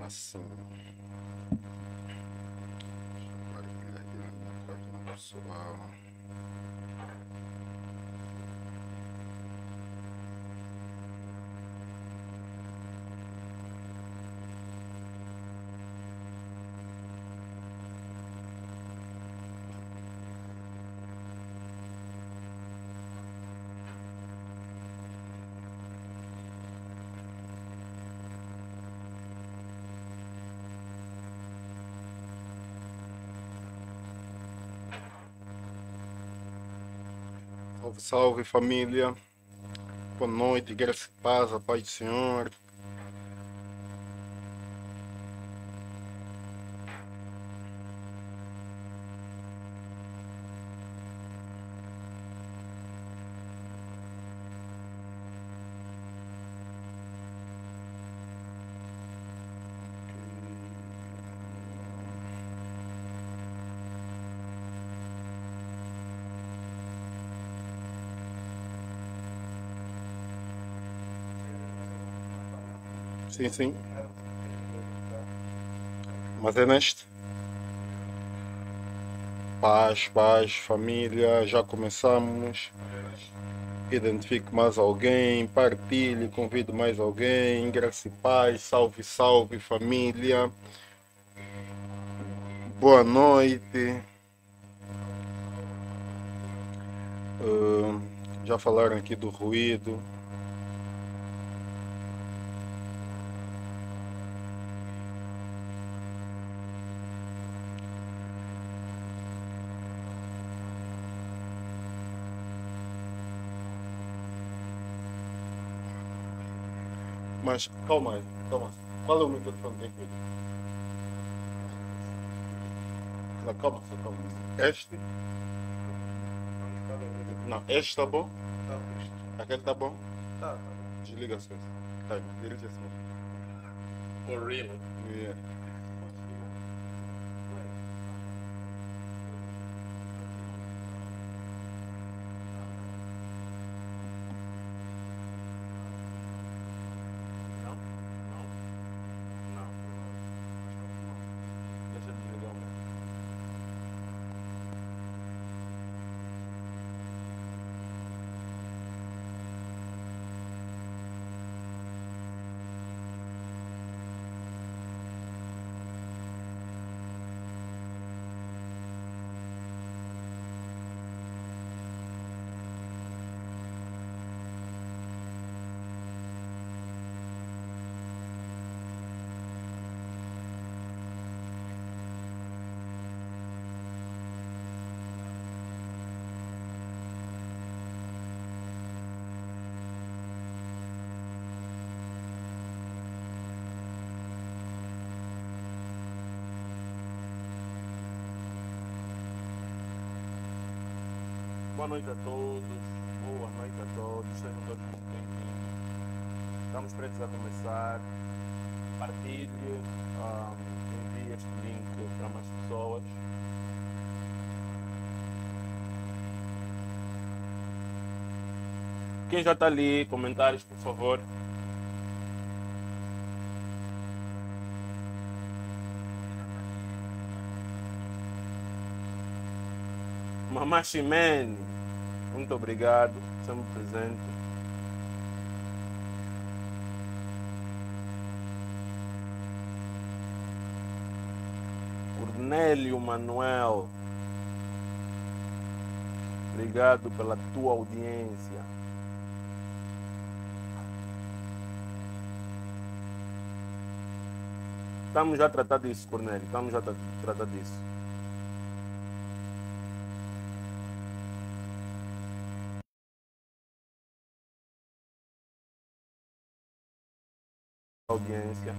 Assim. Compartilhar aqui na minha página pessoal. Salve, salve família. Boa noite, graça e paz, a paz do Senhor. Sim, sim. Mas é neste. Paz, paz, família. Já começamos. Identifique mais alguém, partilhe, convide mais alguém. Graça e paz, salve, salve família. Boa noite. Já falaram aqui do ruído. Mas calma aí, calma. Qual é o microfone que tem aqui? Não, calma, só calma. Este? Não, este tá bom? Aquele tá bom? Tá. Desliga só. Tá, dirige assim. For real. Yeah. Não? Não. Não. Deixa eu desligar o meu. Boa noite a todos. Boa noite a todos. Sejam todos muito bem-vindos. Estamos prestes a começar. Partilhe, envie este link para mais pessoas. Quem já está ali, comentários, por favor. Mamá Ximene, muito obrigado, sempre presente. Cornélio Manuel, obrigado pela tua audiência. Estamos já a tratar disso, Cornélio, estamos já a tratar disso. Audiência.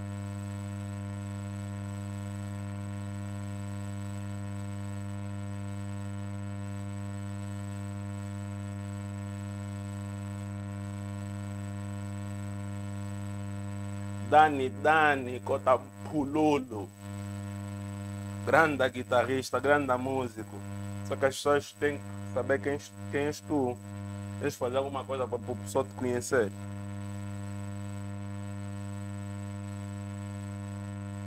Dani Cotapulolo, grande guitarrista, grande músico. Só que as pessoas têm que saber quem és tu. Tens de fazer alguma coisa para a pessoa te conhecer.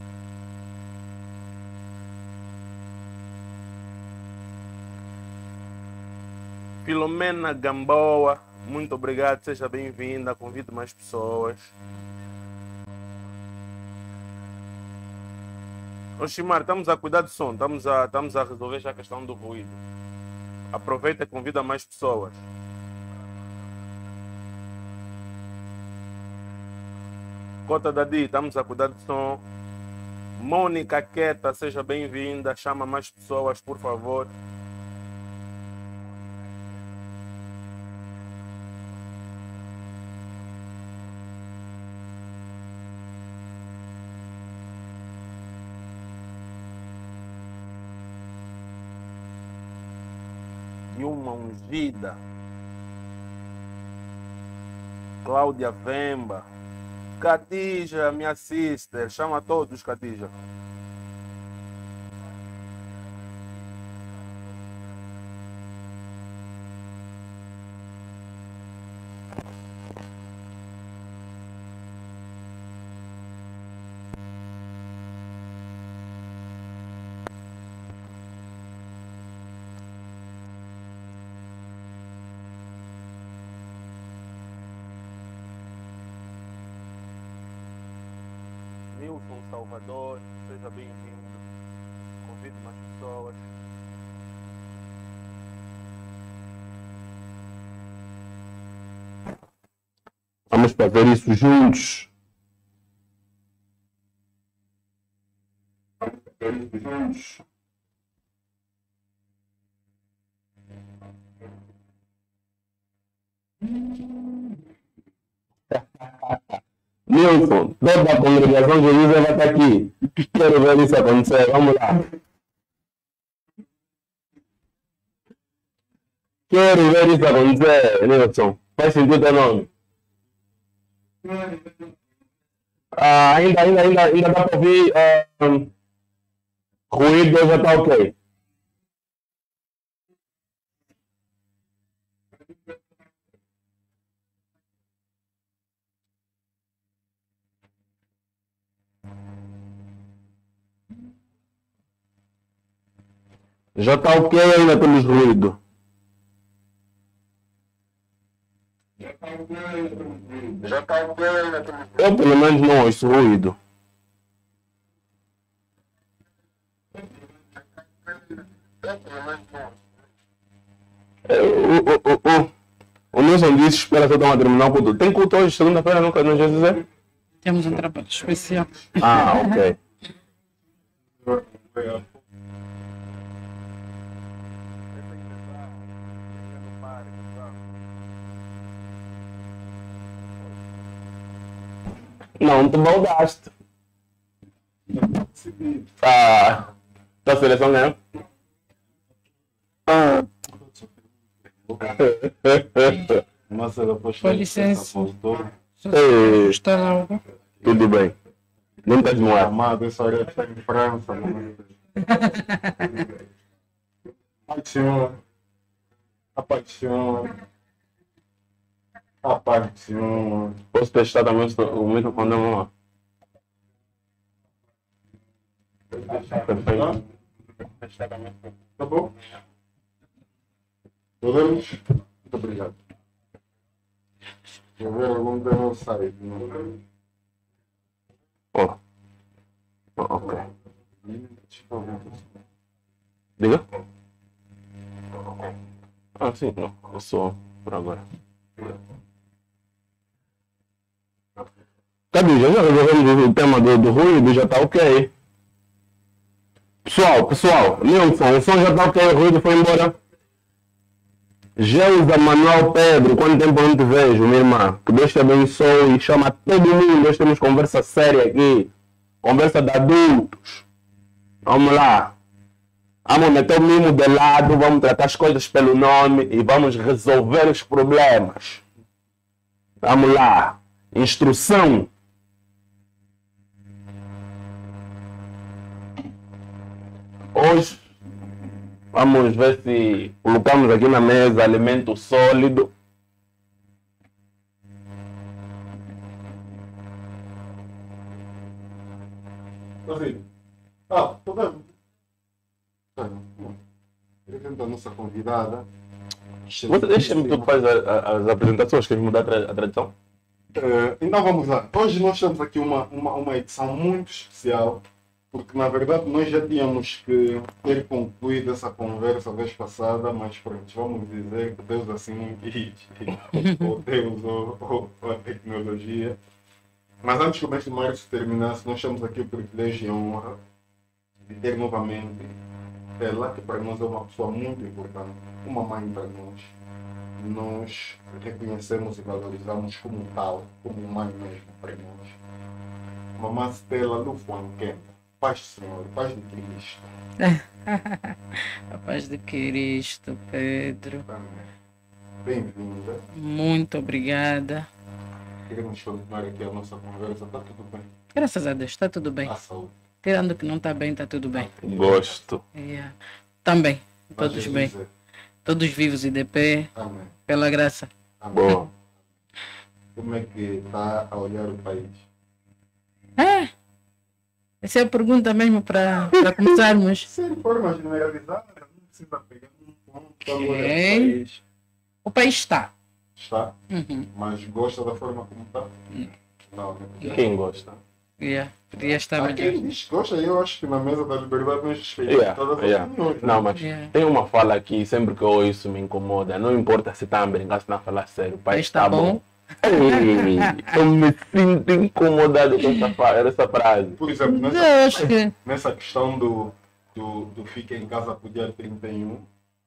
Filomena Gamboa, muito obrigado, seja bem-vinda, convido mais pessoas. Oximar, estamos a cuidar do som, estamos a resolver já a questão do ruído. Aproveita e convida mais pessoas. Cota Dadi, estamos a cuidar do som. Mônica Queta, seja bem-vinda, chama mais pessoas, por favor. E uma ungida. Cláudia Vemba. Khadija, minha sister. Chama todos, Khadija. Nilson Salvador, seja bem-vindo. Convido mais pessoas. Vamos fazer isso juntos. Nilson, toda a congregação de Jesus vai estar aqui. Quero ver isso acontecer. Vamos lá. Quero ver isso acontecer, Nilson. Faz sentido o teu nome? Ainda dá para ouvir. Ruído já está ok. Já está ok, ainda temos ruído. Eu pelo menos não ouço ruído. O Nilson disse, espera que eu estou a terminar o culto. Tem culto hoje, segunda-feira, nunca nos dizer? Temos um trabalho especial. Ah, ok. Não te moldaste. Tua seleção ganhou? Mas ela depois Com licença. voltou. Está algo? Tudo bem. Não estás no ar. Amado, essa hora está em França. Paixão. A paixão. A paixão. Posso testar também o microfone da mão? Perfeito. Tá bom? Podemos? Muito obrigado. Vou ver algum do meu site. Oh. Ok. Diga? Ah, sim, não. Eu sou por agora. Tá bem, já resolvemos o tema do ruído, já tá ok. Pessoal, Nilson, o som já tá ok, o ruído foi embora. Geusa Manuel Pedro, quanto tempo eu não te vejo, minha irmã? Que Deus te abençoe e chama todo mundo. Nós temos conversa séria aqui. Conversa de adultos. Vamos lá. Vamos meter o mimo de lado, vamos tratar as coisas pelo nome e vamos resolver os problemas. Vamos lá. Instrução. Hoje vamos ver se colocamos aqui na mesa alimento sólido. Assim. Tô vendo. A nossa convidada. Deixa-me tu que faz as apresentações, queres mudar a tradição? Então vamos lá. Hoje nós temos aqui uma edição muito especial, porque na verdade nós já tínhamos que ter concluído essa conversa vez passada, mas pronto, vamos dizer que Deus assim não quis, ou Deus ou a tecnologia. Mas antes que o mês de março terminasse, nós temos aqui o privilégio e a honra de ter novamente ela, que para nós é uma pessoa muito importante, uma mãe para nós. Nós reconhecemos e valorizamos como tal, como mãe mesmo para nós. Mamãe Stella Lufuanquema, paz do Senhor, paz de Cristo. A paz de Cristo, Pedro. Amém. Bem-vinda. Muito obrigada. Queremos continuar aqui a nossa conversa, está tudo bem? Graças a Deus, está tudo bem. A saúde. Tirando que não está bem, está tudo bem. Gosto. Yeah. Também, todos Jesus bem. é. Todos vivos e de pé, Amém. pela graça. Amém. Boa. Como é que está a olhar o país? Essa é a pergunta mesmo para começarmos. Sem forma generalizada, não precisa pegar um ponto para olhar o Ok. país. O país está. Está, Uhum. mas gosta da forma como está? Não, né? Quem gosta? Yeah. Podia estar Há melhor. quem diz que gosta, eu acho que na mesa da liberdade nós respeitamos todas as opiniões. Não, mas Yeah. tem uma fala aqui, sempre que eu ouço isso me incomoda. Não importa se está a brincar, se está a falar sério. O país Está está bom. bom. Ei, eu me sinto incomodado com essa frase. Por exemplo, Eu acho que nessa questão do Fica em Casa pro dia 31,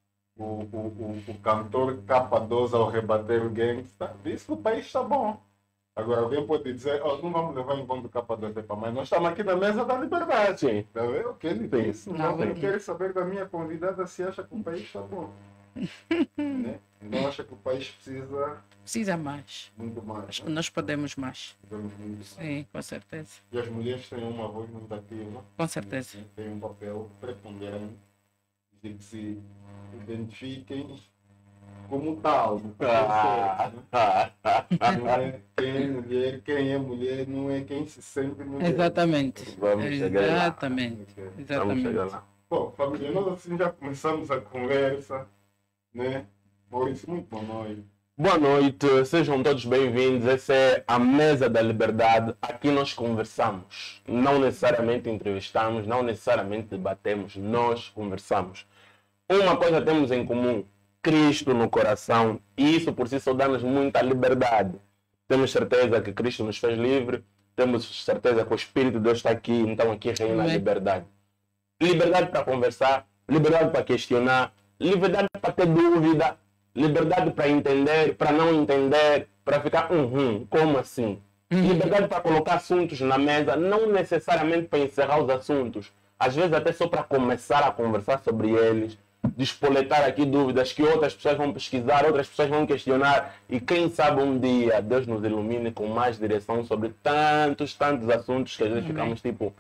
o cantor K12 ao rebater o gangsta disse que o país está bom. Agora alguém pode dizer, oh, não vamos levar em conta o K12, mas nós estamos aqui na mesa da liberdade. Sim. Está vendo o que ele Sim. disse? Não, Não sim. quero saber da minha convidada se acha que o país está bom. Né? Então acha que o país precisa mais. muito mais. Acho que nós podemos mais. Podemos muito mais. Sim, com certeza. E as mulheres têm uma voz muito ativa. Com certeza. Têm um papel preponderante de que se identifiquem como tal. Ah, Não é quem é mulher não é quem se sente mulher. Exatamente. Vamos chegar lá. Exatamente. Ok. Vamos chegar Exatamente. lá. Bom, família, nós assim já começamos a conversa, né? Maurício, muito boa noite. Boa noite, sejam todos bem-vindos. Essa é a Mesa da Liberdade. Aqui nós conversamos. Não necessariamente entrevistamos, não necessariamente debatemos, nós conversamos. Uma coisa temos em comum: Cristo no coração. E isso por si só dá-nos muita liberdade. Temos certeza que Cristo nos fez livre, temos certeza que o Espírito de Deus está aqui, então aqui reina a Amém. liberdade. Liberdade para conversar, liberdade para questionar, liberdade para ter dúvida, liberdade para entender, para não entender, para ficar como assim? Liberdade para colocar assuntos na mesa, não necessariamente para encerrar os assuntos, às vezes até só para começar a conversar sobre eles, despoletar aqui dúvidas que outras pessoas vão pesquisar, outras pessoas vão questionar e quem sabe um dia Deus nos ilumine com mais direção sobre tantos assuntos que às vezes ficamos tipo...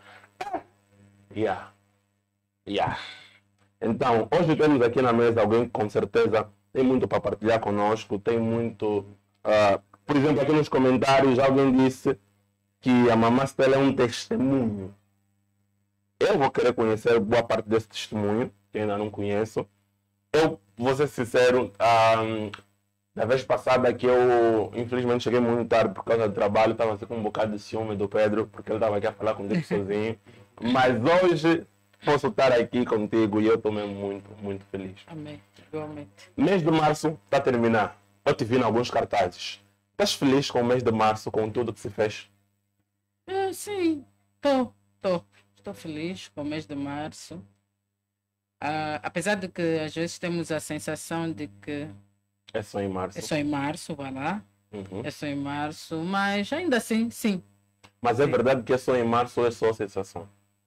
Então, hoje temos aqui na mesa alguém que com certeza tem muito para partilhar conosco, tem muito... por exemplo, aqui nos comentários alguém disse que a Mamãe Stella é um testemunho. Eu vou querer conhecer boa parte desse testemunho, que ainda não conheço. Eu vou ser sincero, da vez passada que eu infelizmente cheguei muito tarde por causa do trabalho, estava assim com um bocado de ciúme do Pedro, porque ele estava aqui a falar comigo sozinho. Mas hoje posso estar aqui contigo e eu estou mesmo muito feliz. Amém. Igualmente. Mês de março está a terminar. Eu te vi em alguns cartazes. Estás feliz com o mês de março, com tudo que se fez? Sim, estou feliz com o mês de março. Apesar de que às vezes temos a sensação de que É só em março. é só em março, vai lá, Uhum. é só em março, mas ainda assim, sim. Mas é verdade que é só em março ou é só sensação?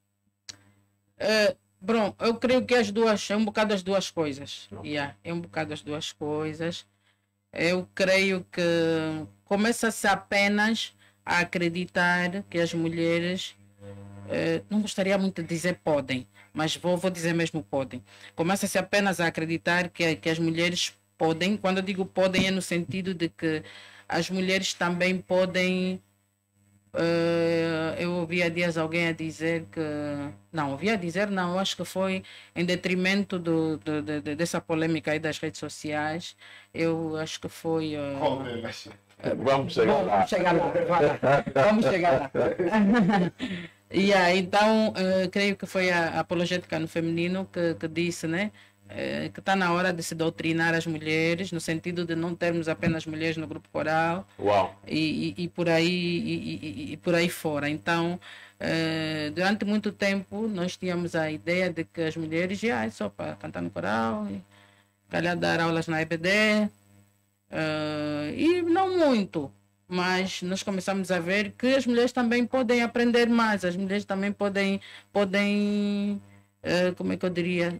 Bom, eu creio que as duas, é um bocado as duas coisas. Ok. É um bocado as duas coisas. Eu creio que começa-se apenas a acreditar que as mulheres, não gostaria muito de dizer podem, mas vou dizer mesmo podem. Começa-se apenas a acreditar que as mulheres podem. Quando eu digo podem é no sentido de que as mulheres também podem eu ouvi há dias alguém a dizer que. Não, ouvi a dizer, não, eu acho que foi em detrimento dessa polêmica aí das redes sociais. Eu acho que foi. Vamos chegar lá. Vamos chegar lá, vai lá. Vamos chegar lá. Então, creio que foi a apologética no feminino que disse, né? Que está na hora de se doutrinar as mulheres, no sentido de não termos apenas mulheres no grupo coral. Uau. E por aí e por aí fora. Então, durante muito tempo nós tínhamos a ideia de que as mulheres é só para cantar no coral, e calhar dar aulas na EBD, e não muito. Mas nós começamos a ver que as mulheres também podem aprender mais, as mulheres também podem como é que eu diria,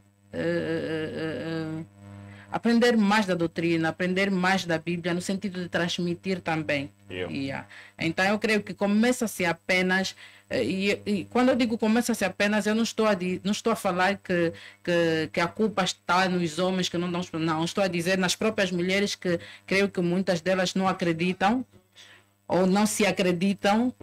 aprender mais da doutrina, aprender mais da Bíblia, no sentido de transmitir também. Então eu creio que começa-se apenas, e quando eu digo começa-se apenas, eu não estou a falar que a culpa está nos homens que não dão, não, estou a dizer nas próprias mulheres, que creio que muitas delas não acreditam ou não se acreditam.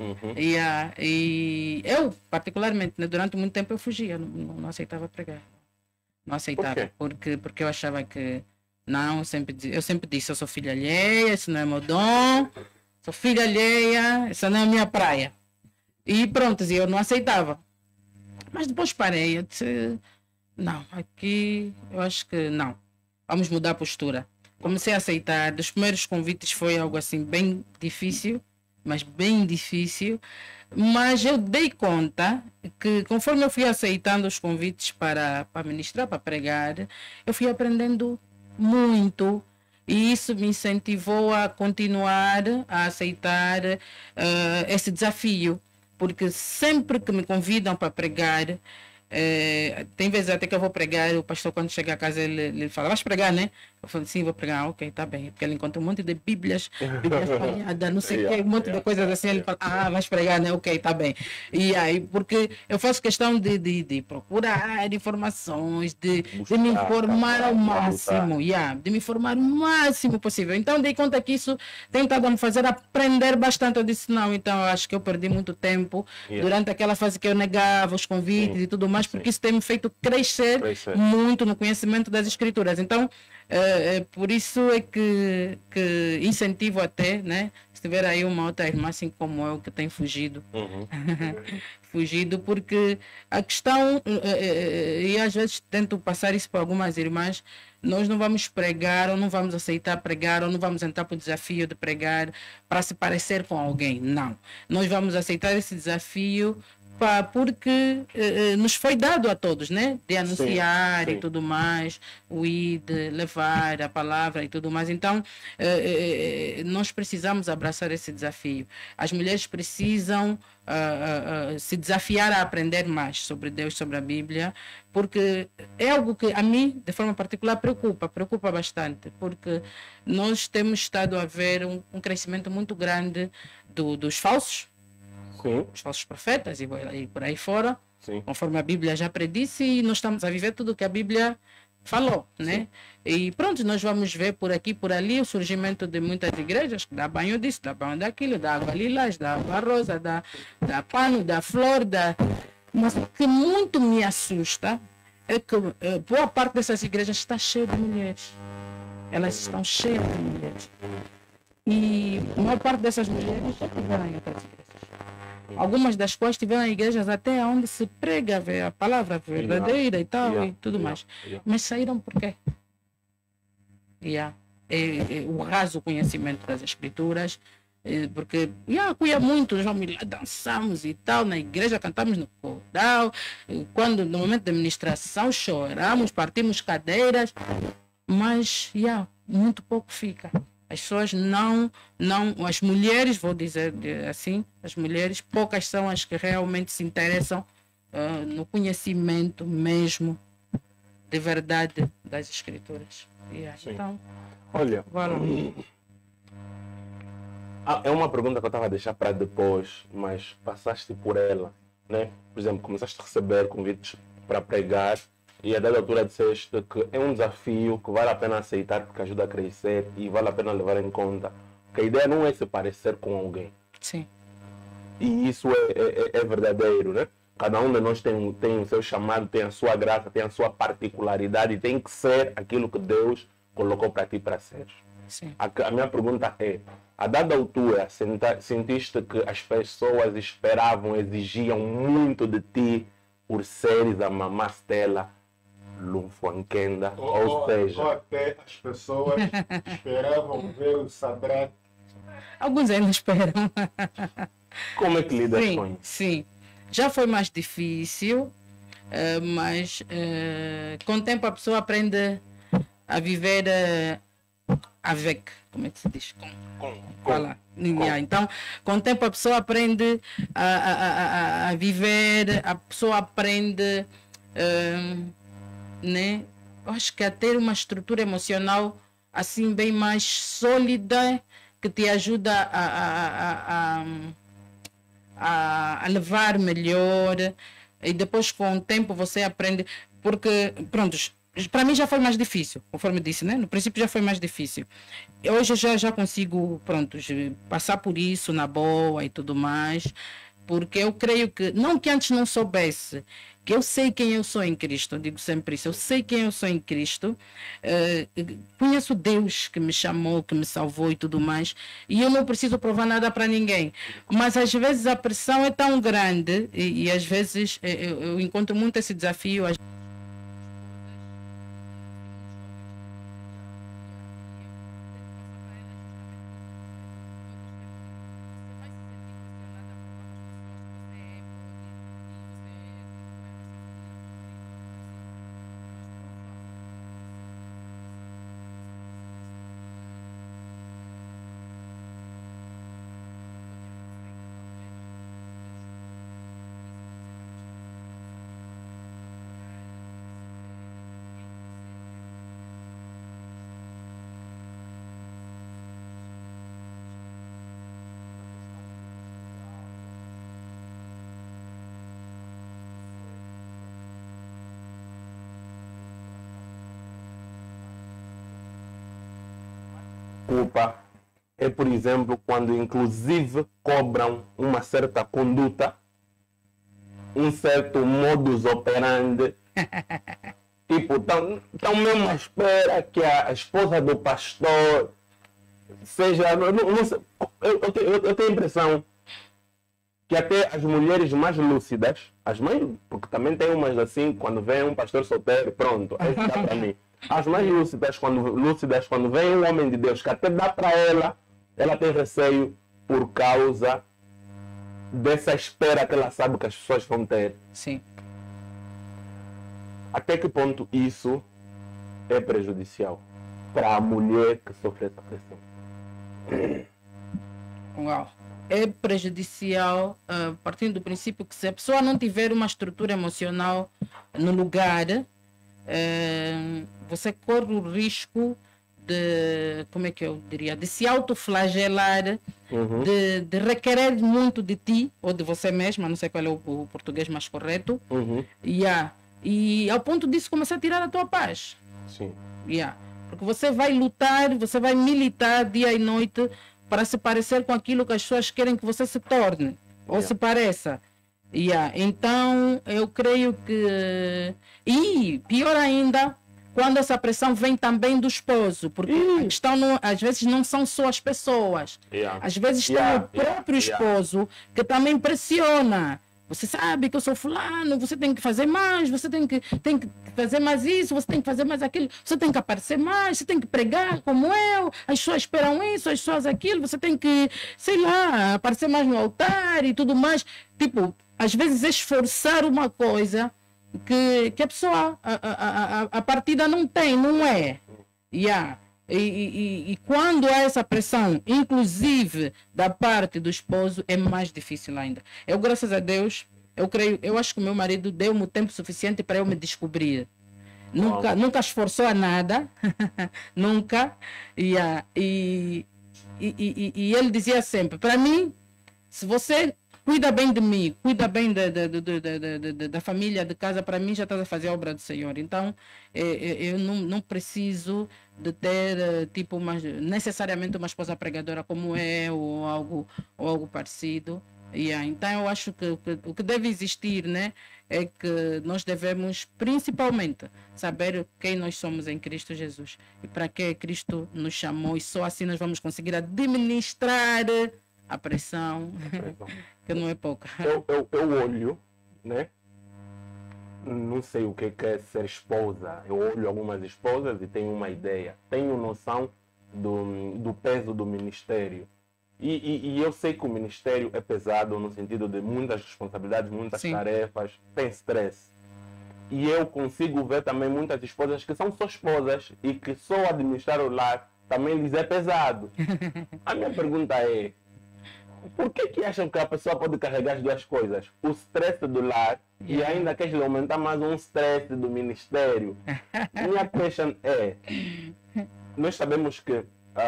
E eu, particularmente, né, durante muito tempo eu fugia, não aceitava pregar. Não aceitava, porque eu achava que não, eu sempre disse, eu sou filha alheia, isso não é meu dom, sou filha alheia, essa não é a minha praia. E pronto, eu não aceitava. Mas depois parei, eu disse, não, aqui eu acho que não, vamos mudar a postura. Comecei a aceitar, dos primeiros convites foi algo assim bem difícil, mas bem difícil. Mas eu dei conta que, conforme eu fui aceitando os convites para ministrar, para pregar, eu fui aprendendo muito. E isso me incentivou a continuar a aceitar esse desafio. Porque sempre que me convidam para pregar, tem vezes até que eu vou pregar, o pastor, quando chega a casa, ele fala, vais pregar, né? Eu falo, sim, vou pregar. Ok, tá bem. Porque ele encontra um monte de Bíblias falhadas, não sei o quê, um monte de coisas assim. Ele fala, vais pregar, né? Ok, tá bem. E aí, porque eu faço questão de procurar informações, de me informar ao máximo, de me informar o máximo possível. Então, dei conta que isso tem estado a me fazer aprender bastante. Eu disse, não, então, eu acho que eu perdi muito tempo durante aquela fase que eu negava os convites e tudo mais, porque isso tem me feito crescer muito no conhecimento das Escrituras. Então, por isso é que incentivo até, né? Se tiver aí uma outra irmã assim como eu que tem fugido, fugido, porque a questão, e às vezes tento passar isso para algumas irmãs, nós não vamos pregar, ou não vamos aceitar pregar, ou não vamos entrar para o desafio de pregar para se parecer com alguém, não. Nós vamos aceitar esse desafio porque nos foi dado a todos, né? De anunciar e tudo mais, o ir, de levar a palavra e tudo mais. Então, nós precisamos abraçar esse desafio. As mulheres precisam se desafiar a aprender mais sobre Deus, sobre a Bíblia, porque é algo que a mim, de forma particular, preocupa bastante, porque nós temos estado a ver um crescimento muito grande dos falsos, os falsos profetas e por aí fora, conforme a Bíblia já predisse, e nós estamos a viver tudo o que a Bíblia falou, né? E pronto, nós vamos ver por aqui, por ali, o surgimento de muitas igrejas que dá banho disso, dá banho daquilo, dá água lilás, dá água rosa, dá pano, dá flor, mas o que muito me assusta é que boa parte dessas igrejas está cheia de mulheres. Elas estão cheias de mulheres. E a maior parte dessas mulheres já tiveram em outras igrejas. Algumas das quais tiveram igrejas até onde se prega a palavra verdadeira e tal, e tudo mais. Mas saíram por quê? O raso conhecimento das Escrituras, porque cuia muito, nós vamos lá, dançamos e tal, na igreja cantamos no coral, quando no momento da ministração choramos, partimos cadeiras, mas muito pouco fica. As pessoas as mulheres, vou dizer assim, as mulheres, poucas são as que realmente se interessam no conhecimento mesmo de verdade das Escrituras. Então, olha, é uma pergunta que eu estava a deixar para depois, mas passaste por ela, né? Por exemplo, começaste a receber convites para pregar, e a dada altura disseste que é um desafio que vale a pena aceitar porque ajuda a crescer e vale a pena levar em conta que a ideia não é se parecer com alguém. Sim. E isso é verdadeiro, né? Cada um de nós tem o seu chamado, tem a sua graça, tem a sua particularidade e tem que ser aquilo que Deus colocou para ti para ser. Sim. A minha pergunta é, a dada altura, sentiste que as pessoas esperavam, exigiam muito de ti por seres a mamá Stella Lumfuankenda? Ou seja, ou até as pessoas esperavam ver o Sadraque. Alguns ainda esperam. como é que lidas com Sim, isso? sim. Já foi mais difícil, mas com o tempo a pessoa aprende a viver avec, como é que se diz? Fala. Yeah. Então, com o tempo a pessoa aprende a viver, a pessoa aprende, né? Eu acho que a ter uma estrutura emocional assim bem mais sólida que te ajuda a levar melhor, e depois com o tempo você aprende, porque pronto, para mim já foi mais difícil, conforme disse, né? No princípio já foi mais difícil. Hoje eu já consigo, pronto, passar por isso na boa e tudo mais, porque eu creio que, não que antes não soubesse, que eu sei quem eu sou em Cristo, eu digo sempre isso, eu sei quem eu sou em Cristo, conheço Deus que me chamou, que me salvou e tudo mais, e eu não preciso provar nada para ninguém, mas às vezes a pressão é tão grande, e às vezes eu encontro muito esse desafio. Culpa é, por exemplo, quando inclusive cobram uma certa conduta, um certo modus operandi. Tipo, estão mesmo à espera que a esposa do pastor seja. Não sei, eu tenho a impressão que até as mulheres mais lúcidas, as mães, porque também tem umas assim, quando vem um pastor solteiro, pronto, aí dá para mim. As mais lúcidas quando vem um homem de Deus, que até dá para ela tem receio por causa dessa espera que ela sabe que as pessoas vão ter. Sim. Até que ponto isso é prejudicial para a mulher que sofre essa pressão? Uau. É prejudicial, partindo do princípio que se a pessoa não tiver uma estrutura emocional no lugar, você corre o risco de, como é que eu diria, de se autoflagelar, de requerer muito de ti ou de você mesma, não sei qual é o português mais correto, e ao ponto disso começar a tirar a tua paz. Sim. Porque você vai lutar, você vai militar dia e noite para se parecer com aquilo que as pessoas querem que você se torne ou se pareça. Então, eu creio que... E, pior ainda, quando essa pressão vem também do esposo, porque a questão às vezes não são só as pessoas. Às vezes tem o próprio esposo que também pressiona. Você sabe que eu sou fulano, você tem que fazer mais, você tem que fazer mais isso, você tem que fazer mais aquilo, você tem que aparecer mais, você tem que pregar como eu, as pessoas esperam isso, as pessoas aquilo, você tem que, sei lá, aparecer mais no altar e tudo mais. Tipo, às vezes esforçar uma coisa que a pessoa, a partida não tem, não é. E quando há essa pressão, inclusive da parte do esposo, é mais difícil ainda. Eu, graças a Deus, eu acho que o meu marido deu-me o tempo suficiente para eu me descobrir. Nunca esforçou a nada, nunca. E ele dizia sempre, para mim, se você cuida bem de mim, cuida bem da família, de casa, para mim já estás a fazer a obra do Senhor. Então, eu não preciso de ter necessariamente uma esposa pregadora como eu, ou algo parecido. Então eu acho que o que deve existir, né, é que nós devemos principalmente saber quem nós somos em Cristo Jesus e para que Cristo nos chamou, e só assim nós vamos conseguir administrar a pressão, que não é pouca. Eu olho, né? Não sei o que é ser esposa. Eu olho algumas esposas e tenho uma ideia. Tenho noção do peso do ministério. E eu sei que o ministério é pesado no sentido de muitas responsabilidades, muitas Sim. tarefas, tem stress. E eu consigo ver também muitas esposas que são só esposas e que só administrar o lar também lhes é pesado. A minha pergunta é, por que acham que a pessoa pode carregar as duas coisas? O stress do lar e ainda quer aumentar mais um stress do ministério? Minha questão é, nós sabemos que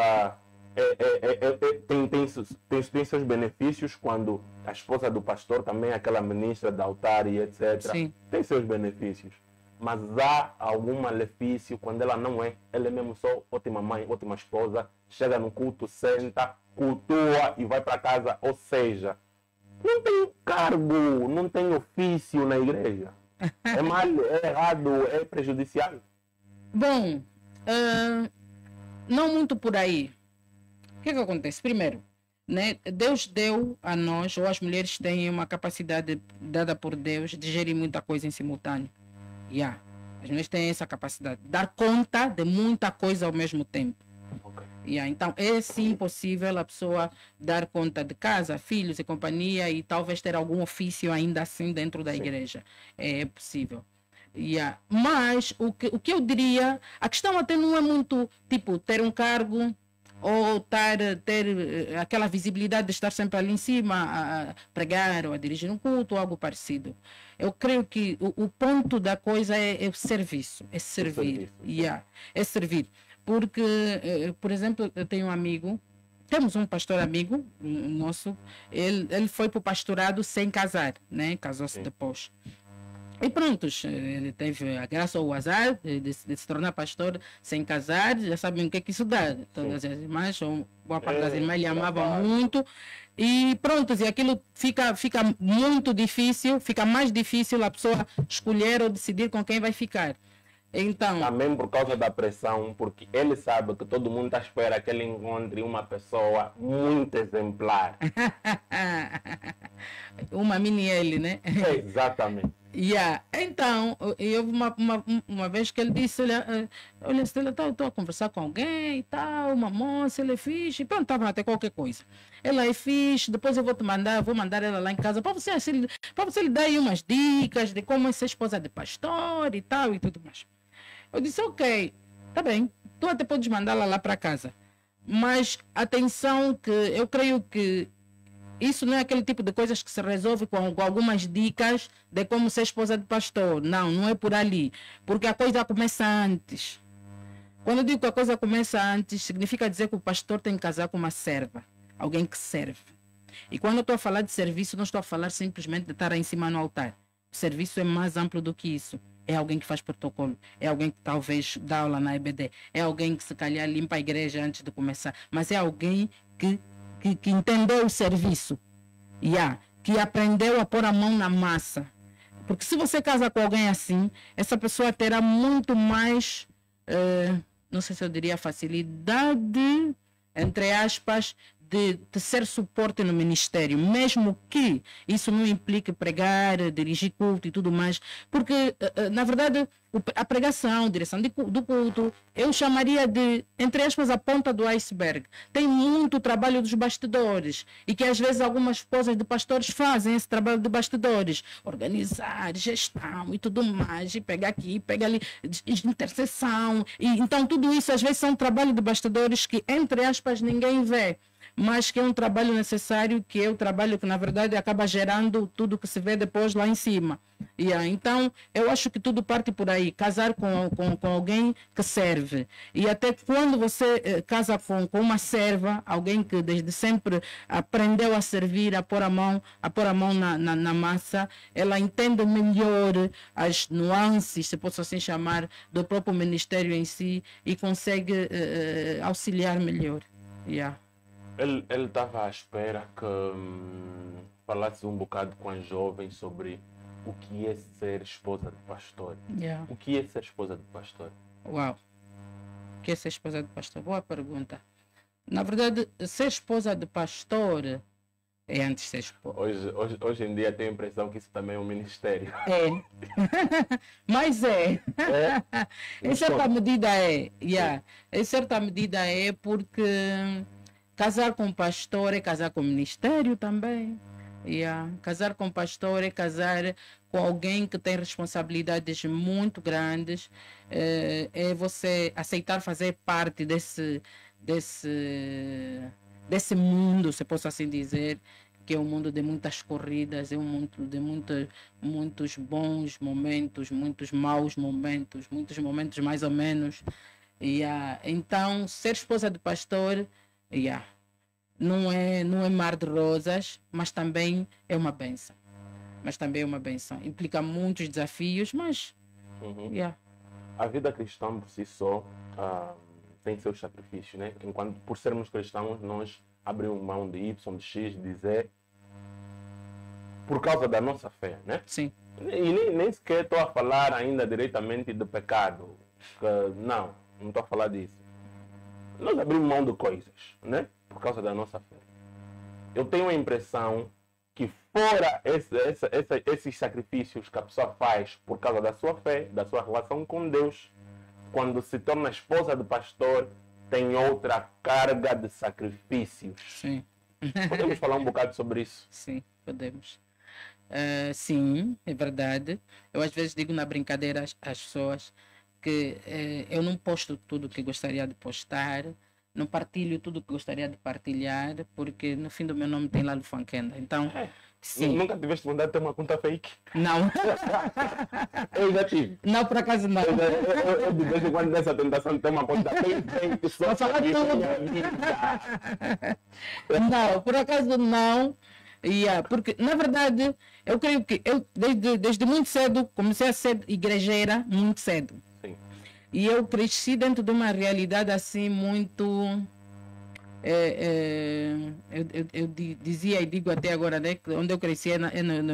tem seus benefícios quando a esposa do pastor também é aquela ministra da altar e etc. Sim. Tem seus benefícios. Mas há algum malefício quando ela não é. Ela é mesmo só ótima mãe, ótima esposa, chega no culto, senta, cultua e vai para casa. Ou seja, não tem cargo, não tem ofício na igreja. É mal, é errado, é prejudicial. Bom, não muito por aí. O que acontece? Primeiro, né, Deus deu a nós, ou as mulheres têm uma capacidade dada por Deus de gerir muita coisa em simultâneo. As mulheres têm essa capacidade de dar conta de muita coisa ao mesmo tempo. Então, é sim possível a pessoa dar conta de casa, filhos e companhia, e talvez ter algum ofício ainda assim dentro da igreja. É possível. Mas o que eu diria, a questão até não é muito tipo ter um cargo ou ter aquela visibilidade de estar sempre ali em cima a pregar ou a dirigir um culto ou algo parecido. Eu creio que o ponto da coisa é o serviço, é servir. É servir. Porque, por exemplo, eu tenho um amigo, temos um pastor amigo nosso, ele foi para o pastorado sem casar, né? Casou-se depois. E pronto, ele teve a graça ou o azar de se tornar pastor sem casar. Já sabem o que isso dá. Todas as irmãs, ou boa parte das irmãs lhe amavam muito. E pronto, e aquilo fica muito difícil, fica mais difícil a pessoa escolher ou decidir com quem vai ficar. Então, também por causa da pressão, porque ele sabe que todo mundo está à espera que ele encontre uma pessoa muito exemplar. Uma mini ele, né? Exatamente. Então, houve uma vez que ele disse, olha, Estela, estou a conversar com alguém e tal, uma moça, ele é fixe, e pronto, estava até qualquer coisa. Ela é fixe, depois eu vou mandar ela lá em casa, para você lhe dar aí umas dicas de como é ser esposa de pastor e tal, e tudo mais. Eu disse, ok, tá bem, tu até podes mandá-la lá para casa. Mas atenção que eu creio que isso não é aquele tipo de coisas que se resolve com algumas dicas de como ser esposa de pastor. Não é por ali. Porque a coisa começa antes. Quando eu digo que a coisa começa antes, significa dizer que o pastor tem que casar com uma serva. Alguém que serve. E quando eu estou a falar de serviço, não estou a falar simplesmente de estar em cima no altar. O serviço é mais amplo do que isso. É alguém que faz protocolo. É alguém que talvez dá aula na EBD. É alguém que se calhar limpa a igreja antes de começar. Mas é alguém que entendeu o serviço. Que aprendeu a pôr a mão na massa. Porque se você casa com alguém assim, essa pessoa terá muito mais, não sei se eu diria facilidade, entre aspas, de ser suporte no ministério, mesmo que isso não implique pregar, dirigir culto e tudo mais, porque, na verdade, a pregação, a direção do culto, eu chamaria de, entre aspas, a ponta do iceberg. Tem muito trabalho dos bastidores, e que às vezes algumas esposas de pastores fazem esse trabalho de bastidores, organizar, gestão e tudo mais, e pegar aqui, pegar ali, intercessão, e então tudo isso às vezes são trabalho de bastidores que, entre aspas, ninguém vê, mas que é um trabalho necessário, que é o trabalho que, na verdade, acaba gerando tudo que se vê depois lá em cima. Então, eu acho que tudo parte por aí, casar com alguém que serve. E até quando você casa com uma serva, alguém que desde sempre aprendeu a servir, a pôr a mão na massa, ela entende melhor as nuances, se posso assim chamar, do próprio ministério em si, e consegue auxiliar melhor. Ele estava à espera falasse um bocado com as jovens sobre o que é ser esposa de pastor. Yeah. O que é ser esposa de pastor? Uau. O que é ser esposa de pastor? Boa pergunta. Na verdade, ser esposa de pastor é antes de ser esposa. Hoje em dia tenho a impressão que isso também é um ministério. É. Mas é. Em certa medida é. Yeah. Em certa medida é porque casar com pastor é casar com ministério também. Yeah. Casar com pastor é casar com alguém que tem responsabilidades muito grandes. É você aceitar fazer parte desse mundo, se posso assim dizer, que é um mundo de muitas corridas, é um mundo de muitos bons momentos, muitos maus momentos, muitos momentos mais ou menos. Então, ser esposa de pastor, não é mar de rosas, mas também é uma bênção. Implica muitos desafios, mas A vida cristã por si só tem seus sacrifícios, né? Enquanto por sermos cristãos nós abrimos mão de Y, de X, de Z por causa da nossa fé, né? Sim. E nem sequer estou a falar ainda diretamente do pecado. Não estou a falar disso. Nós abrimos mão de coisas, né? Por causa da nossa fé. Eu tenho a impressão que fora esses sacrifícios que a pessoa faz por causa da sua fé, da sua relação com Deus, quando se torna esposa do pastor, tem outra carga de sacrifícios. Sim. Podemos falar um bocado sobre isso? Sim, podemos. Sim, é verdade. Eu às vezes digo na brincadeira às pessoas que eu não posto tudo que gostaria de postar, não partilho tudo que gostaria de partilhar, porque no fim do meu nome tem lá no Funkenda. Então, sim. Nunca tiveste vontade de ter uma conta fake? Não. Eu já tive. Não, por acaso não. Eu de vez em quando nessa tentação de ter uma conta fake, só falar tudo. Não, por acaso não. Porque, na verdade, eu creio que eu, desde muito cedo, comecei a ser igrejeira, muito cedo. Sim. E eu cresci dentro de uma realidade assim muito... eu dizia e digo até agora, né, que onde eu cresci é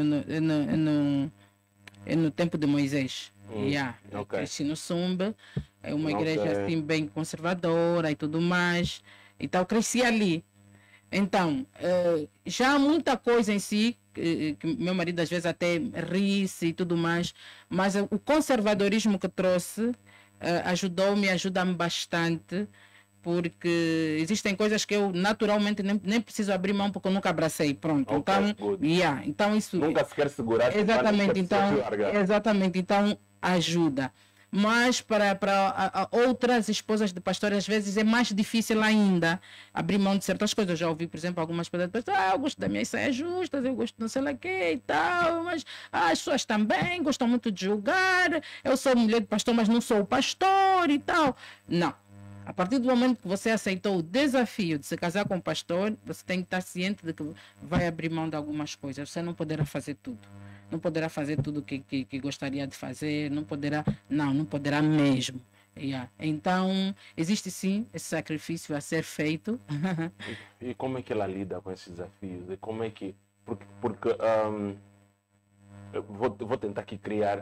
no tempo de Moisés. Eu cresci no Sumba, é uma igreja assim bem conservadora e tudo mais. Então, eu cresci ali. Então, já há muita coisa em si, que meu marido às vezes até ri-se e tudo mais, mas o conservadorismo que trouxe ajuda-me bastante, porque existem coisas que eu naturalmente nem preciso abrir mão porque eu nunca abracei, pronto. Então isso nunca se quer segurar. Exatamente, então ajuda. Mas para outras esposas de pastores, às vezes é mais difícil ainda abrir mão de certas coisas. Eu já ouvi, por exemplo, algumas esposas de pastores, eu gosto das minhas saias justas, eu gosto de não sei lá o que e tal, mas as pessoas também gostam muito de julgar, eu sou mulher de pastor, mas não sou o pastor e tal. Não. A partir do momento que você aceitou o desafio de se casar com um pastor, você tem que estar ciente de que vai abrir mão de algumas coisas. Você não poderá fazer tudo. Não poderá fazer tudo o que gostaria de fazer, não poderá mesmo. Então, existe sim esse sacrifício a ser feito. E como é que ela lida com esses desafios? E como é que... Porque eu vou tentar aqui criar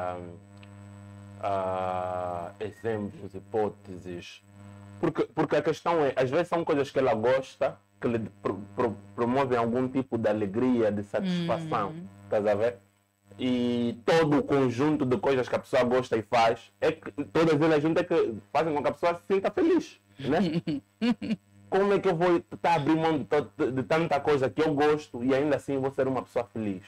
exemplos, hipóteses. Porque a questão é, às vezes são coisas que ela gosta, que lhe promovem algum tipo de alegria, de satisfação. Estás a ver? E todo o conjunto de coisas que a pessoa gosta e faz, todas elas juntas que fazem com que a pessoa se sinta feliz, né? Como é que eu vou estar abrindo mão de tanta coisa que eu gosto e ainda assim vou ser uma pessoa feliz?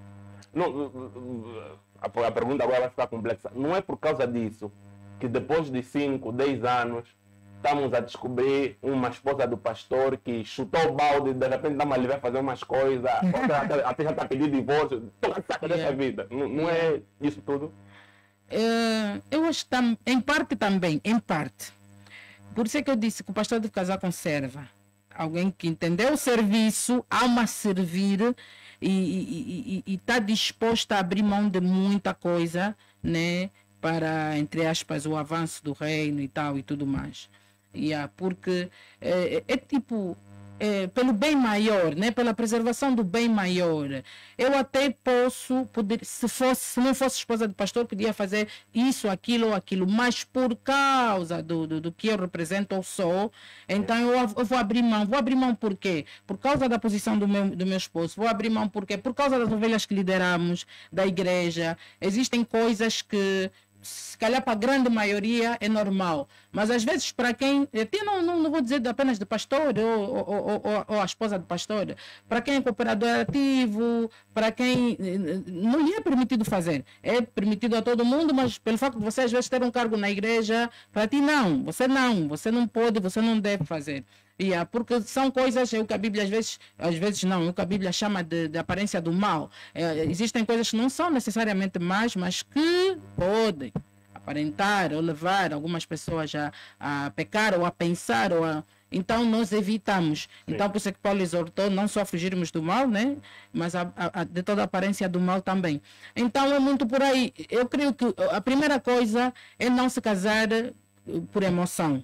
A pergunta agora vai ficar complexa. Não é por causa disso que depois de 5, 10 anos estamos a descobrir uma esposa do pastor que chutou o balde, de repente estamos ali a fazer umas coisas, até já está pedindo divórcio, estou cansado dessa vida. Não é isso tudo? Eu acho que em parte também, em parte. Por isso é que eu disse que o pastor deve casar com serva. Alguém que entendeu o serviço, ama servir e está disposto a abrir mão de muita coisa, né, para, entre aspas, o avanço do reino e tal e tudo mais. Porque é tipo, pelo bem maior, né? Pela preservação do bem maior. Eu até poder, se não fosse esposa de pastor, podia fazer isso, aquilo ou aquilo, mas por causa do que eu represento ou sou, então eu vou abrir mão. Vou abrir mão por quê? Por causa da posição do meu esposo. Vou abrir mão por quê? Por causa das ovelhas que lideramos, da igreja. Existem coisas que se calhar para a grande maioria é normal, mas às vezes para quem, até não vou dizer apenas de pastor ou a esposa de pastor, para quem é cooperador ativo, para quem não lhe é permitido fazer, é permitido a todo mundo, mas pelo facto de você às vezes ter um cargo na igreja, para ti você não pode, você não deve fazer. Porque são coisas, é o que a Bíblia às vezes não, é o que a Bíblia chama de aparência do mal. Existem coisas que não são necessariamente más, mas que podem aparentar ou levar algumas pessoas a pecar ou a pensar então nós evitamos. Sim. Então por isso é que Paulo exortou não só a fugirmos do mal, né? Mas de toda a aparência do mal também. Então é muito por aí. Eu creio que a primeira coisa é não se casar por emoção.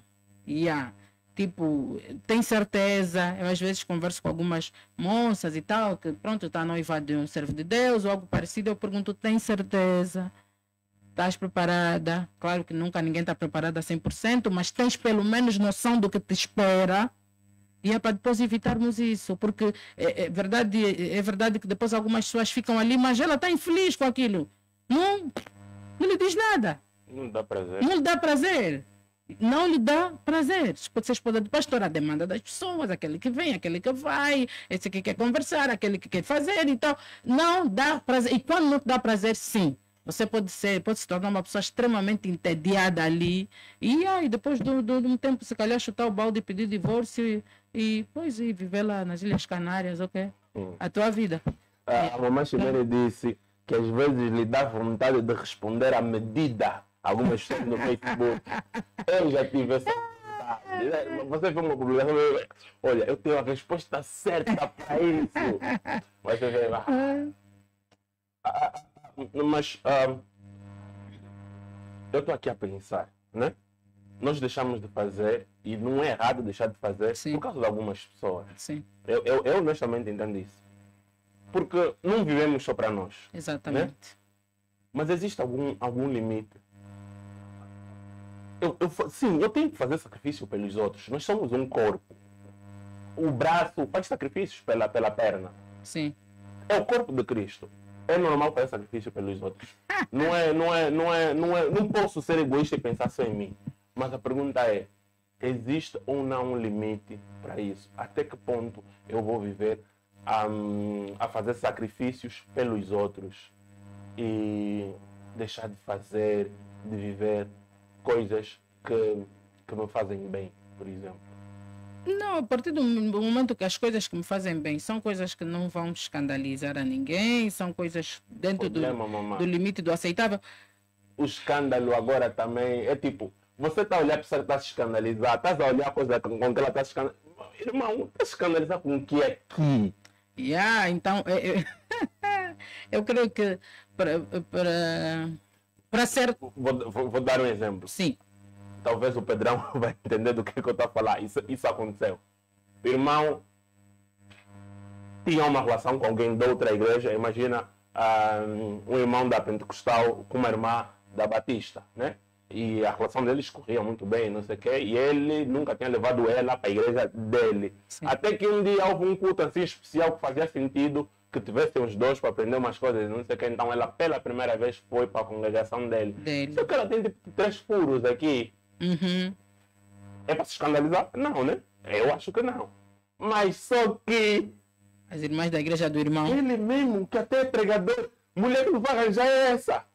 Tipo, tem certeza? Eu às vezes converso com algumas moças e tal, que pronto, está noiva de um servo de Deus ou algo parecido, eu pergunto, tem certeza? Estás preparada? Claro que nunca ninguém está preparado a 100%, mas tens pelo menos noção do que te espera? E é para depois evitarmos isso, porque é verdade que depois algumas pessoas ficam ali, mas ela está infeliz com aquilo. Não lhe diz nada. Não dá prazer. Não lhe dá prazer. Não lhe dá prazer. Pode ser esposa de pastor, a demanda das pessoas, aquele que vem, aquele que vai, esse que quer conversar, aquele que quer fazer e tal. Não dá prazer. E quando não te dá prazer, sim. Você pode se tornar uma pessoa extremamente entediada ali. E depois de um tempo, se calhar, chutar o balde e pedir divórcio e viver lá nas Ilhas Canárias, ok? A tua vida. A mamãe Ximenes disse que às vezes lhe dá vontade de responder à medida algumas pessoas no Facebook. Eu já tive essa vontade. Você vê uma publicação, olha, eu tenho a resposta certa para isso. Você vê lá. Mas eu estou aqui a pensar, né? Nós deixamos de fazer, e não é errado deixar de fazer, sim, por causa de algumas pessoas. Sim. Eu honestamente entendo isso. Porque não vivemos só para nós. Exatamente. Né? Mas existe algum limite. Sim, eu tenho que fazer sacrifício pelos outros. Nós somos um corpo. O braço faz sacrifícios pela perna. Sim. É o corpo de Cristo. É normal fazer sacrifício pelos outros. Não posso ser egoísta e pensar só em mim. Mas a pergunta é, existe ou não um limite para isso? Até que ponto eu vou viver a fazer sacrifícios pelos outros e deixar de fazer, de viver coisas que me fazem bem, por exemplo? Não, a partir do momento que as coisas que me fazem bem são coisas que não vão escandalizar a ninguém, são coisas dentro do limite do aceitável. O escândalo agora também é tipo, você está a olhar para a pessoa que está a se escandalizar, estás a olhar a coisa com que ela está a se escandalizar. Irmão, está a se escandalizar com o que é aqui? Então, eu creio que para ser... Vou dar um exemplo. Sim. Talvez o Pedrão vai entender do que eu estou a falar. Isso aconteceu. O irmão tinha uma relação com alguém da outra igreja. Imagina um irmão da Pentecostal com uma irmã da Batista, né? E a relação deles corria muito bem, não sei o quê. E ele nunca tinha levado ela para a igreja dele. Sim. Até que um dia houve um culto assim especial que fazia sentido que tivessem os dois para aprender umas coisas, não sei o quê. Então ela pela primeira vez foi para a congregação dele. Só que ela tem tipo 3 furos aqui. Uhum. É para se escandalizar? Não, né? Eu acho que não. Mas só que... As irmãs da igreja do irmão. Ele mesmo, que até é pregador, mulher que não vai arranjar é essa.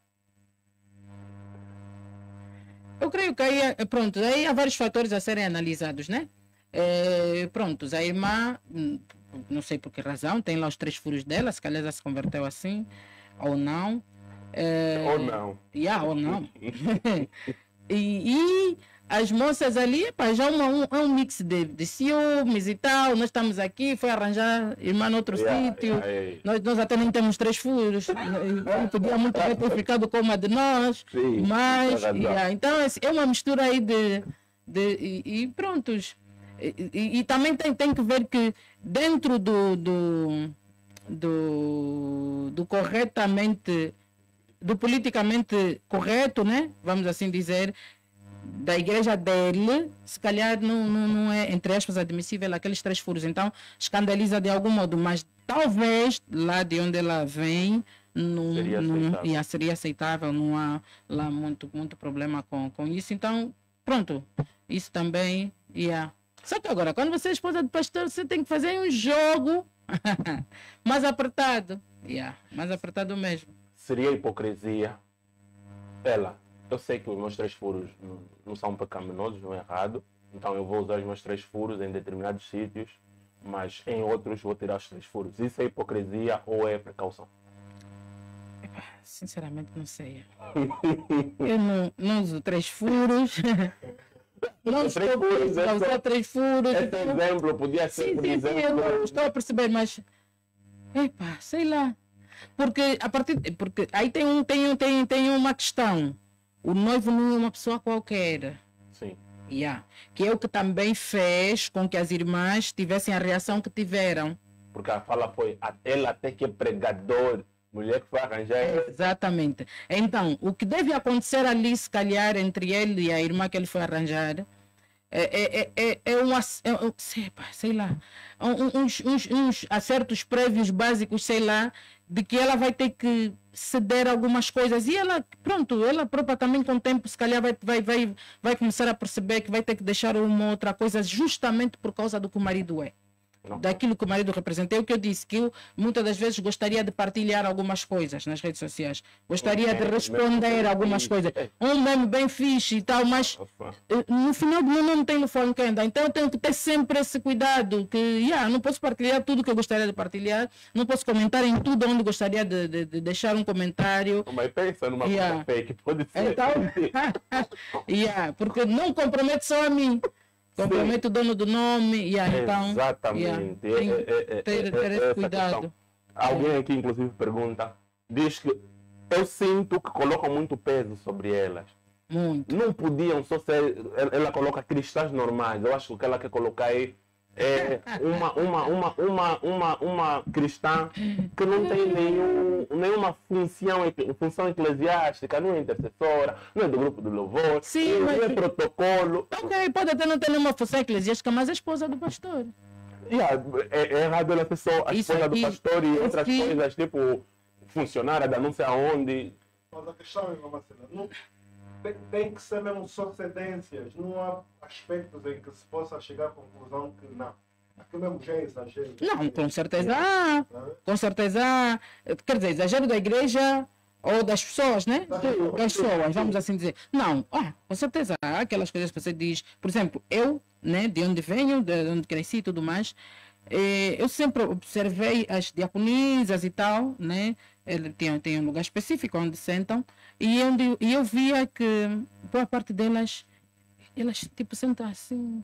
Eu creio que aí, pronto, aí há vários fatores a serem analisados, né? Prontos, a irmã, não sei por que razão, tem lá os 3 furos dela, se calhar já se converteu assim, ou não. Ou não. Ou não. E as moças ali, já é um mix de ciúmes e tal. Nós estamos aqui, foi arranjar irmã noutro sítio. Nós até nem temos 3 furos. Ele podia muito bem ter ficado com uma de nós. Sim, mas, então, é uma mistura aí e prontos. E também tem que ver que dentro do corretamente, do politicamente correto, né? Vamos assim dizer, da igreja dele, se calhar não é, entre aspas, admissível aqueles 3 furos. Então, escandaliza de algum modo, mas talvez lá de onde ela vem seria aceitável, não há lá muito problema com isso. Então, pronto, isso também. Só que agora, quando você é esposa de pastor, você tem que fazer um jogo mais apertado. Mais apertado mesmo. Seria hipocrisia. Eu sei que os meus 3 furos não são pecaminosos, não é errado. Então eu vou usar os meus 3 furos em determinados sítios, mas em outros vou tirar os 3 furos. Isso é hipocrisia ou é precaução? Sinceramente não sei. Eu não uso 3 furos. Não estou a usar 3 furos. Esse exemplo podia ser, por exemplo... eu não estou a perceber, mas... sei lá. Porque aí tem uma questão. O noivo não é uma pessoa qualquer. Sim. Que é o que também fez com que as irmãs tivessem a reação que tiveram. Porque a fala foi, ele até que é pregador, mulher que foi arranjar. Exatamente. Então, o que deve acontecer ali, se calhar, entre ele e a irmã que ele foi arranjar, sei lá, uns acertos prévios básicos, sei lá, de que ela vai ter que ceder algumas coisas. E ela, pronto, ela própria também com o tempo, se calhar vai começar a perceber que vai ter que deixar uma outra coisa justamente por causa do que o marido é. Daquilo que o marido representa. É o que eu disse, que eu muitas das vezes gostaria de partilhar algumas coisas nas redes sociais. Gostaria de responder algumas coisas. Um meme bem fixe e tal, mas no final do meu não tenho fone que anda. Então eu tenho que ter sempre esse cuidado, que não posso partilhar tudo que eu gostaria de partilhar, não posso comentar em tudo onde gostaria de deixar um comentário. Mas pensa numa coisa fake, pode ser. Então, porque não compromete só a mim. Compromete o dono do nome. Então, exatamente. Ter esse cuidado. Alguém aqui, inclusive, pergunta, diz que eu sinto que colocam muito peso sobre elas. Muito. Não podiam só ser, ela coloca cristãs normais. Eu acho que o que ela quer colocar é uma cristã que não tem nenhuma função eclesiástica, não é intercessora, não é do grupo do louvor, não é protocolo. Ok, pode até não ter nenhuma função eclesiástica, mas é esposa do pastor. É errado ela ser só a esposa do pastor e outras coisas, tipo funcionária da não sei aonde. Mas a questão é, não, tem que ser mesmo só cedências, não há aspectos em que se possa chegar à conclusão que não. Aqui mesmo já é exagero. Não, com certeza há. Com certeza há. Quer dizer, exagero da igreja ou das pessoas, né? Das pessoas, vamos assim dizer. Não, com certeza há aquelas coisas que você diz. Por exemplo, eu, né, de onde venho, de onde cresci e tudo mais, eu sempre observei as diaconisas e tal, né? Ele tem um lugar específico onde sentam e eu via que boa parte delas, elas tipo sentam assim.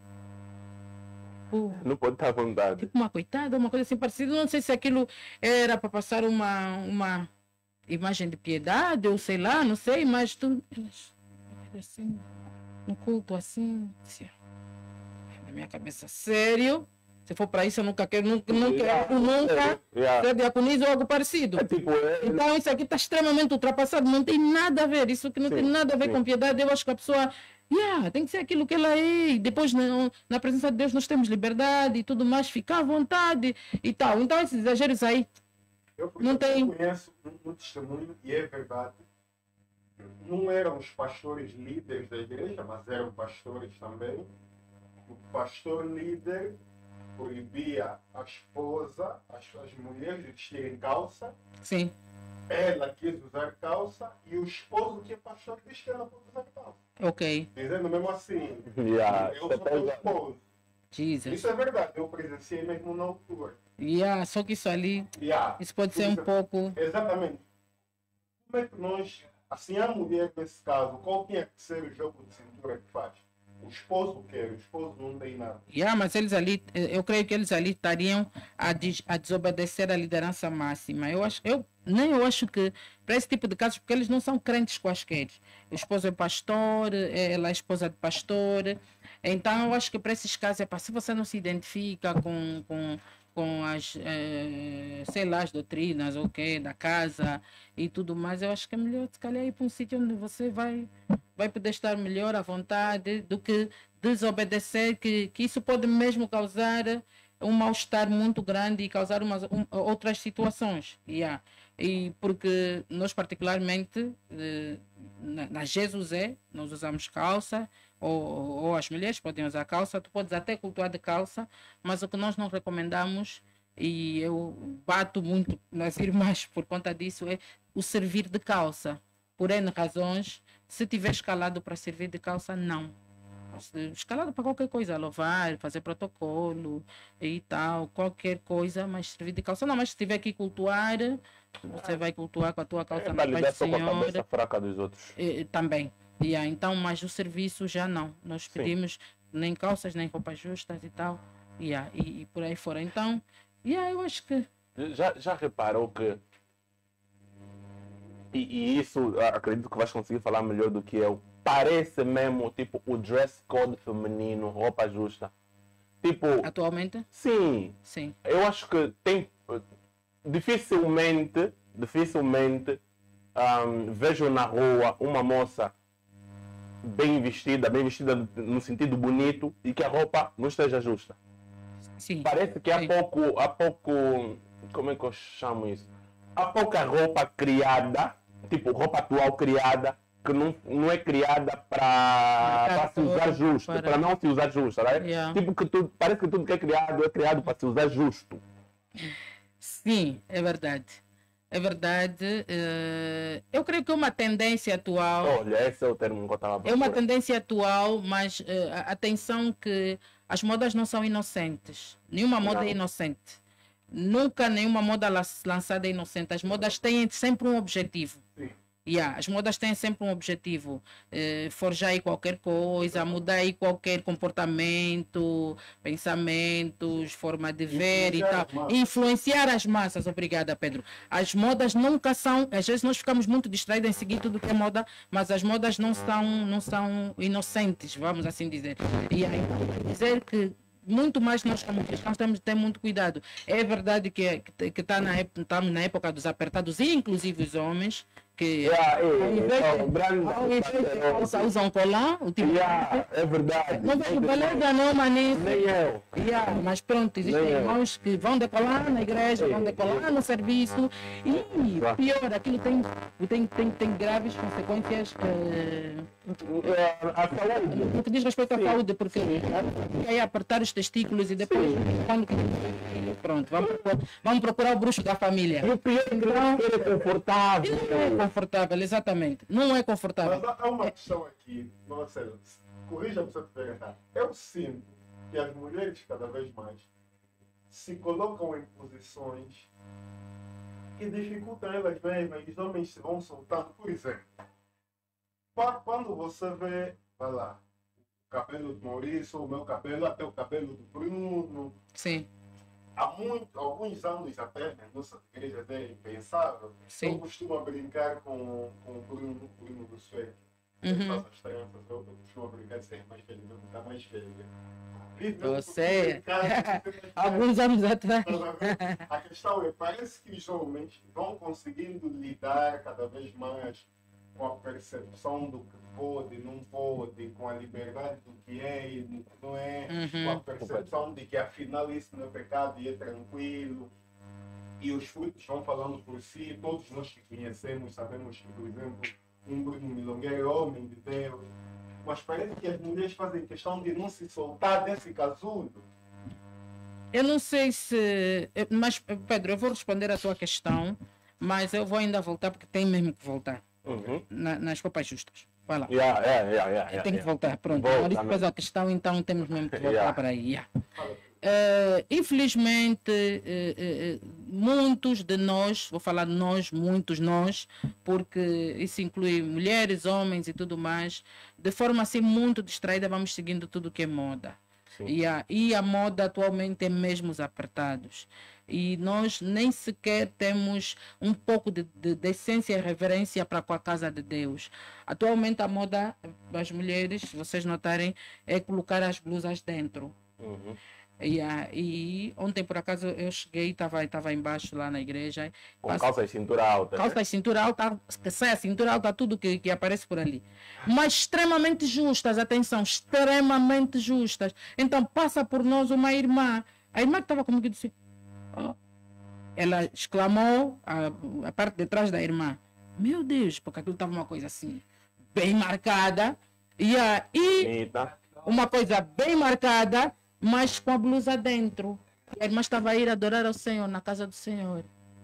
Não pode estar à vontade. Tipo uma coitada, uma coisa assim parecida. Não sei se aquilo era para passar uma imagem de piedade ou sei lá, não sei, mas elas assim, no culto assim, na minha cabeça, sério? Se for para isso, eu nunca quero ser diaconisa ou algo parecido. Então, isso aqui está extremamente ultrapassado, não tem nada a ver. Isso que não tem nada a ver com piedade. Eu acho que a pessoa tem que ser aquilo que ela é. E depois, na presença de Deus, nós temos liberdade e tudo mais, ficar à vontade e tal. Então, esses exageros aí. Eu conheço um testemunho, e é verdade. Não eram os pastores líderes da igreja, mas eram pastores também. O pastor líder proibia a esposa, as mulheres de vestirem calça. Sim. Ela quis usar calça e o esposo que é pastor diz que ela pode usar calça. Ok. Dizendo mesmo assim, eu sou teu esposo. Jesus. Isso é verdade, eu presenciei mesmo na altura. Só que isso ali, isso pode ser isso, um pouco... Exatamente. Como é que nós, assim, a mulher nesse caso, qual tinha que ser o jogo de cintura que faz? O esposo quer, o esposo não tem nada. Mas eles ali, eu creio que eles ali estariam a desobedecer a liderança máxima. Eu acho que para esse tipo de casos, porque eles não são crentes quaisquer. O esposo é pastor, ela é esposa de pastor, Então, eu acho que para esses casos, se você não se identifica com as, sei lá, as doutrinas, ok, da casa e tudo mais, eu acho que é melhor, se calhar, ir para um sítio onde você vai poder estar melhor à vontade do que desobedecer, que isso pode mesmo causar um mal-estar muito grande e causar outras situações. Yeah. E porque nós, particularmente, na Jesusé, nós usamos calça, ou as mulheres podem usar calça, tu podes até cultuar de calça, mas o que nós não recomendamos, e eu bato muito nas irmãs por conta disso, é o servir de calça. Por N razões, se tiver escalado para servir de calça, não. Escalado para qualquer coisa, louvar, fazer protocolo e tal, qualquer coisa, mas servir de calça não. Mas se tiver que cultuar, você vai cultuar com a tua calça na paz do Senhor. Com a cabeça fraca dos outros. Também. Yeah, então, mas o serviço já não. Nós pedimos nem calças, nem roupas justas e tal. Yeah, e por aí fora. Então, eu acho que. Já reparou que. E isso acredito que vais conseguir falar melhor do que eu. Parece mesmo tipo o dress code feminino, roupa justa. Tipo. Atualmente? Sim. Sim. Eu acho que tem. Dificilmente vejo na rua uma moça bem vestida no sentido bonito e que a roupa não esteja justa. Sim. Parece que há pouco, como é que eu chamo isso? Há pouca roupa criada, tipo roupa atual criada, que não é criada para se usar justo, para não se usar justo, né? Yeah. Tipo que parece que tudo que é criado para se usar justo. Sim, é verdade. É verdade. Eu creio que é uma tendência atual. Olha, esse é o termo que eu estava procurando. É uma tendência atual, mas atenção que as modas não são inocentes. Nenhuma moda é inocente. Nunca nenhuma moda lançada é inocente. As modas têm sempre um objetivo. Sim. As modas têm sempre um objetivo, forjar aí qualquer coisa, mudar aí qualquer comportamento, pensamentos, forma de ver e tal. Influenciar as massas. Obrigada, Pedro. As modas nunca são, às vezes nós ficamos muito distraídos em seguir tudo que é moda, mas as modas não são inocentes, vamos assim dizer. E aí, dizer que muito mais nós como cristãos temos de ter muito cuidado. É verdade que estamos na época dos apertados, e inclusive os homens, que ao invés de calça usam colã, é verdade. Não vejo beleza não, maninho. Nem eu. Mas pronto, existem irmãos que vão decolar na igreja, vão decolar no serviço, e pior, aquilo tem graves consequências no que diz respeito à saúde, porque aí apertar os testículos e depois quando pronto, vamos procurar o bruxo da família. E o pior é que não é confortável. Não é confortável, exatamente. Não é confortável. Mas há uma questão aqui, Marcelo, corrija-me se eu estiver errado. Eu sinto que as mulheres cada vez mais se colocam em posições que dificultam elas mesmas, e os homens se vão soltando. Por exemplo, quando você vê, vai lá, o cabelo do Maurício, o meu cabelo, até o cabelo do Bruno. Sim. Há alguns anos até, nas nossas igrejas é impensável. Sim. Eu costumo brincar com o Bruno do Suéter. Uhum. Faz as tranças, eu costumo brincar de ser mais velho, não ficar mais velho. Você, alguns anos atrás. A questão é, parece que os homens vão conseguindo lidar cada vez mais com a percepção do que pode, não pode, com a liberdade do que é e do que não é, com a percepção de que afinal isso não é pecado e é tranquilo. E os frutos vão falando por si. Todos nós que conhecemos sabemos que, por exemplo, um Bruno Milongueiro é homem de Deus. Mas parece que as mulheres fazem questão de não se soltar desse casulo. Eu não sei se... Mas, Pedro, eu vou responder a tua questão, mas eu vou ainda voltar porque tem mesmo que voltar. Nas roupas justas. Vai lá. Tem que voltar. Pronto. Maurício fez a questão, então temos mesmo que voltar para aí. Infelizmente, muitos de nós, vou falar de nós, muitos nós, porque isso inclui mulheres, homens e tudo mais, de forma assim muito distraída, vamos seguindo tudo que é moda. Sim. E a moda atualmente é mesmo os apertados. E nós nem sequer temos um pouco de decência e reverência para com a casa de Deus. Atualmente a moda das mulheres, se vocês notarem, é colocar as blusas dentro. Uhum. E ontem, por acaso, eu cheguei, estava embaixo lá na igreja. Com calça e cintura alta. Calça e cintura alta, que sai a cintura alta, tudo que aparece por ali. Mas extremamente justas, atenção, extremamente justas. Então passa por nós uma irmã. A irmã que estava comigo disse, oh. Ela exclamou a parte de trás da irmã. Meu Deus, porque aquilo estava uma coisa assim, bem marcada. E Bonita. uma coisa bem marcada, mas com a blusa dentro. A irmã estava a ir adorar ao Senhor, na casa do Senhor.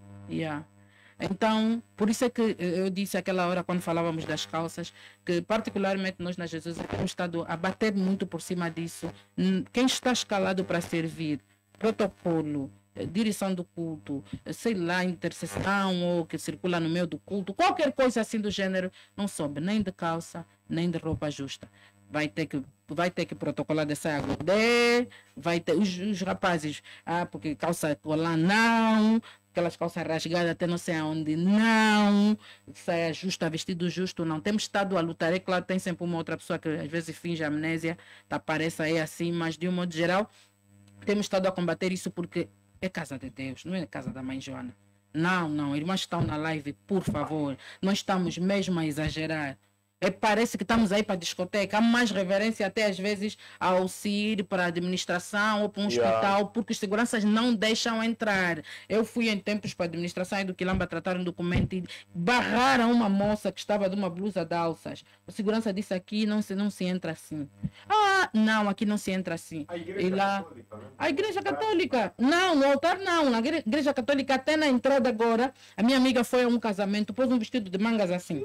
Então, por isso é que eu disse aquela hora, quando falávamos das calças, que particularmente nós na Jesus temos estado a bater muito por cima disso. Quem está escalado para servir, protocolo, direção do culto, sei lá, intercessão ou que circula no meio do culto, qualquer coisa assim do gênero, não sobe nem de calça, nem de roupa justa. Vai ter que protocolar de saia godê, vai ter os rapazes, porque calça colar não, aquelas calças rasgadas até não sei aonde não, saia justa, vestido justo não. Temos estado a lutar, é claro, tem sempre uma outra pessoa que às vezes finge amnésia, parece aí assim, mas de um modo geral, temos estado a combater isso porque é casa de Deus, não é casa da mãe Joana. Não, irmãs estão na live, por favor, nós estamos mesmo a exagerar. Parece que estamos aí para a discoteca. Há mais reverência até às vezes ao se ir para a administração ou para um hospital, porque os seguranças não deixam entrar. Eu fui em tempos para a administração e do Quilamba tratar um documento e barraram uma moça que estava de uma blusa de alças. O segurança disse aqui não se entra assim. Não, aqui não se entra assim. A igreja católica, né? A igreja católica. Não, no altar não. Na igreja católica até na entrada agora, a minha amiga foi a um casamento, pôs um vestido de mangas assim.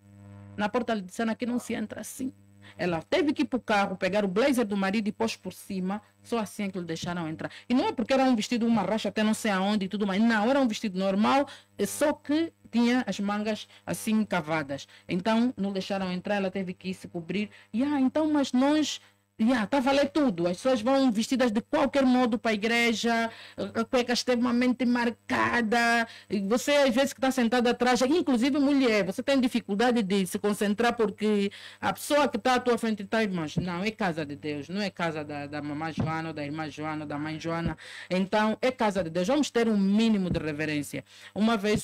Na porta lhe disseram aqui não se entra assim. Ela teve que ir para o carro, pegar o blazer do marido e pôs por cima, só assim é que lhe deixaram entrar. E não é porque era um vestido, uma racha até não sei aonde e tudo mais. Não, era um vestido normal, só que tinha as mangas assim cavadas. Então não deixaram entrar, ela teve que ir se cobrir. Então, mas nós... Está a valer tudo. As pessoas vão vestidas de qualquer modo para a igreja, a cueca extremamente marcada. E você, às vezes, que está sentado atrás, inclusive mulher, você tem dificuldade de se concentrar porque a pessoa que está à tua frente está, irmãos, não, é casa de Deus, não é casa da mamãe Joana, ou da irmã Joana, ou da mãe Joana. Então, é casa de Deus. Vamos ter um mínimo de reverência. Uma vez,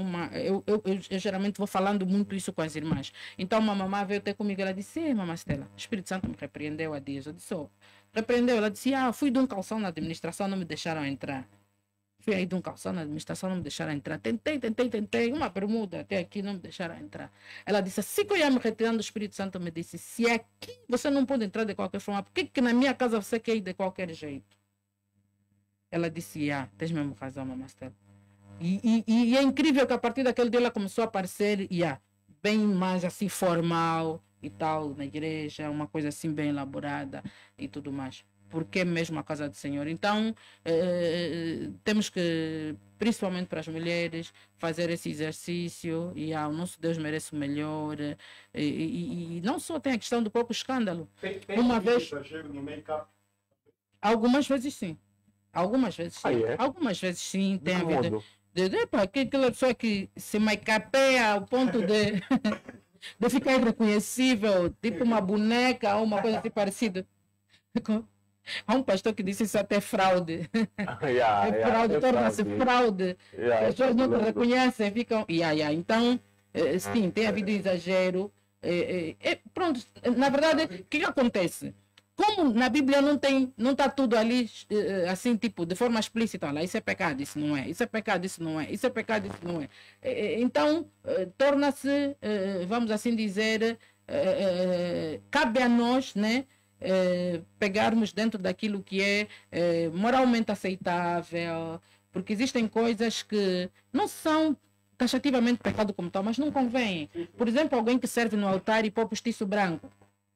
eu geralmente vou falando muito isso com as irmãs. Então, uma mamãe veio ter comigo, ela disse, mamãe Estela, o Espírito Santo me repreendeu dias. Eu disse, repreendeu. Ela disse, fui de um calção na administração, não me deixaram entrar. Fui aí de um calção na administração, não me deixaram entrar. Tentei, uma bermuda até aqui, não me deixaram entrar. Ela disse, assim que eu ia me retirando, o Espírito Santo me disse, se aqui você não pode entrar de qualquer forma, por que na minha casa você quer ir de qualquer jeito? Ela disse, tens mesmo razão, mamãe Estela. E é incrível que a partir daquele dia ela começou a aparecer, bem mais assim formal e tal, na igreja, uma coisa assim bem elaborada e tudo mais. Porque é mesmo a casa do Senhor. Então, temos que, principalmente para as mulheres, fazer esse exercício e o nosso Deus merece o melhor. E não só tem a questão do próprio escândalo. Tem uma vez, exagero no make-up? algumas vezes sim. Algumas vezes sim. É? Algumas vezes sim. Tem De que havido... modo? Aquela pessoa que se make-upea ao ponto de... de ficar irreconhecível, tipo uma boneca ou uma coisa assim parecida. Há um pastor que disse isso até é fraude. É fraude, torna-se fraude. As pessoas não te reconhecem, ficam... Então, sim, tem havido exagero. Pronto, na verdade, o que acontece? Como na Bíblia não está tudo ali assim, tipo, de forma explícita, olha, isso é pecado, isso não é, isso é pecado, isso não é, isso é pecado, isso não é. Então, torna-se, vamos assim dizer, cabe a nós, né, pegarmos dentro daquilo que é moralmente aceitável, porque existem coisas que não são taxativamente pecado como tal, mas não convém. Por exemplo, alguém que serve no altar e pôr postiço branco.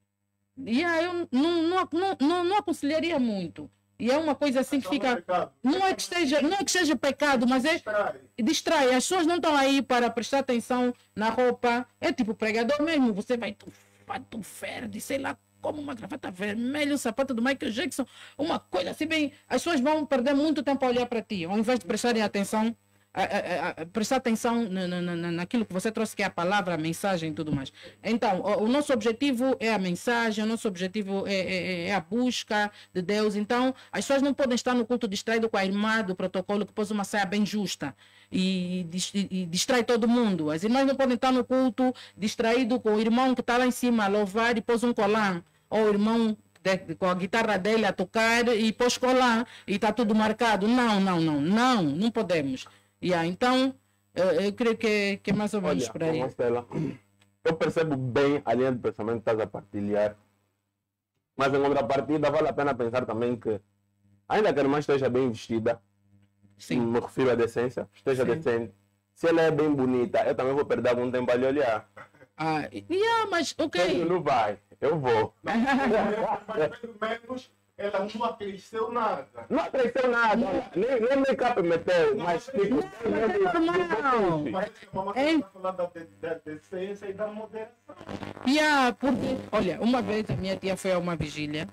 Eu não aconselharia muito. E é uma coisa assim que fica. Não é que seja pecado, mas distrai. As pessoas não estão aí para prestar atenção na roupa. É tipo pregador mesmo. Você vai tu verde, sei lá como uma gravata vermelha, o sapato do Michael Jackson, uma coisa assim bem... As pessoas vão perder muito tempo a olhar para ti, ao invés de prestarem atenção, prestar atenção naquilo que você trouxe, que é a palavra, a mensagem e tudo mais. Então, o nosso objetivo é a mensagem, o nosso objetivo é a busca de Deus. Então, as pessoas não podem estar no culto distraído com a irmã do protocolo que pôs uma saia bem justa e distrai todo mundo. As irmãs não podem estar no culto distraído com o irmão que está lá em cima a louvar e pôs um colã, ou o irmão com a guitarra dele a tocar e pôs colã e está tudo marcado. Não podemos. Então, eu creio que é mais ou menos por aí. Marcela, eu percebo bem a linha de pensamento que estás a partilhar, mas em contrapartida vale a pena pensar também que, ainda que a irmã esteja bem vestida, Sim. me refiro à decência, esteja Sim. decente, se ela é bem bonita, eu também vou perder algum tempo a lhe olhar. Mas Ele ok. não vai, eu vou. Mas pelo menos ela não acresceu nada. Não cresceu nada, nem make-up meteu, mas tipo, Não. Mas a mamãe está falando da decência e da moderação. Porque, olha, uma vez a minha tia foi a uma vigília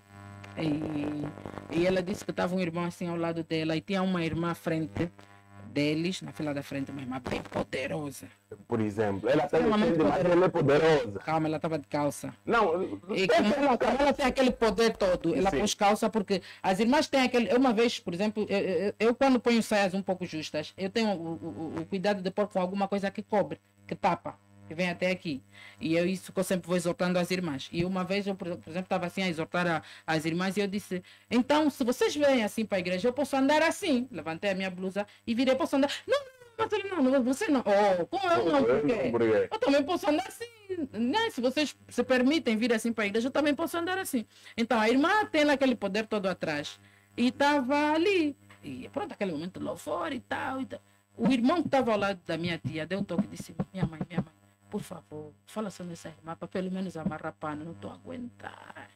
e ela disse que estava um irmão assim ao lado dela e tinha uma irmã à frente deles, na fila da frente, uma irmã bem poderosa. por exemplo, ela está Extremamente decente, mas ela é poderosa. Calma, ela estava de calça. Não, E como ela tem aquele poder todo, ela Sim. pôs calça porque as irmãs têm aquele... Uma vez, por exemplo, eu quando ponho saias um pouco justas, eu tenho o cuidado de pôr com alguma coisa que cobre, que tapa, que vem até aqui. E eu isso que eu sempre vou exortando as irmãs. E uma vez eu, por exemplo, estava assim a exortar as irmãs e eu disse, então, se vocês vêm assim para a igreja, eu posso andar assim. Levantei a minha blusa e virei, posso andar... Não, você não. Como eu não? Por quê? Eu também posso andar assim. Né? Se vocês se permitem vir assim para a igreja, eu também posso andar assim. Então, a irmã tem aquele poder todo atrás. E estava ali. E pronto, aquele momento louvor e tal. O irmão que estava ao lado da minha tia deu um toque e disse, minha mãe, por favor, fala sobre essa irmã, para pelo menos amarrar pano, não estou a aguentar.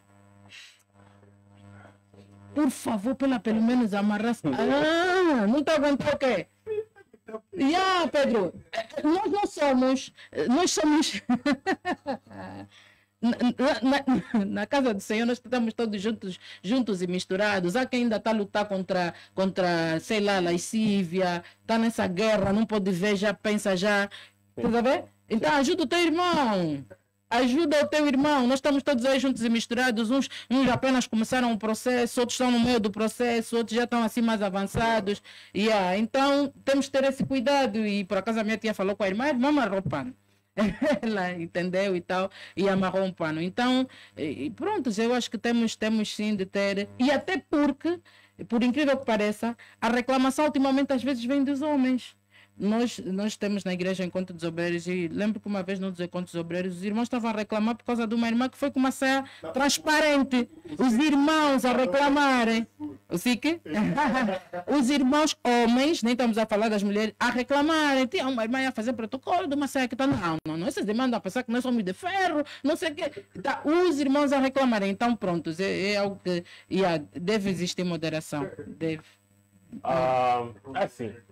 Por favor, pelo menos amarrar... não estou a aguentar o quê? Pedro, nós somos na casa do Senhor, nós estamos todos juntos e misturados. Há quem ainda está a lutar contra, sei lá, lascívia, está nessa guerra, não pode ver, já pensa, já. Tá vendo? Então ajuda o teu irmão. Ajuda o teu irmão, nós estamos todos aí juntos e misturados, uns apenas começaram o processo, outros estão no meio do processo, outros já estão assim mais avançados. Então temos que ter esse cuidado. E por acaso a minha tia falou com a irmã amarrou o pano. Ela entendeu e tal, e amarrou um pano. Então, pronto, eu acho que temos sim de ter, e até porque, por incrível que pareça, a reclamação ultimamente às vezes vem dos homens. Nós temos na igreja Encontro dos Obreiros e lembro que uma vez nos Encontros dos Obreiros os irmãos estavam a reclamar por causa de uma irmã que foi com uma saia transparente. Os irmãos a reclamarem. Os irmãos homens, nem estamos a falar das mulheres, a reclamarem. Tinha uma irmã a fazer protocolo de uma saia que está... Não, essas irmãs andam a pensar que nós somos de ferro, não sei o quê. Os irmãos a reclamarem. Então pronto, é algo que deve existir moderação. Deve. Assim...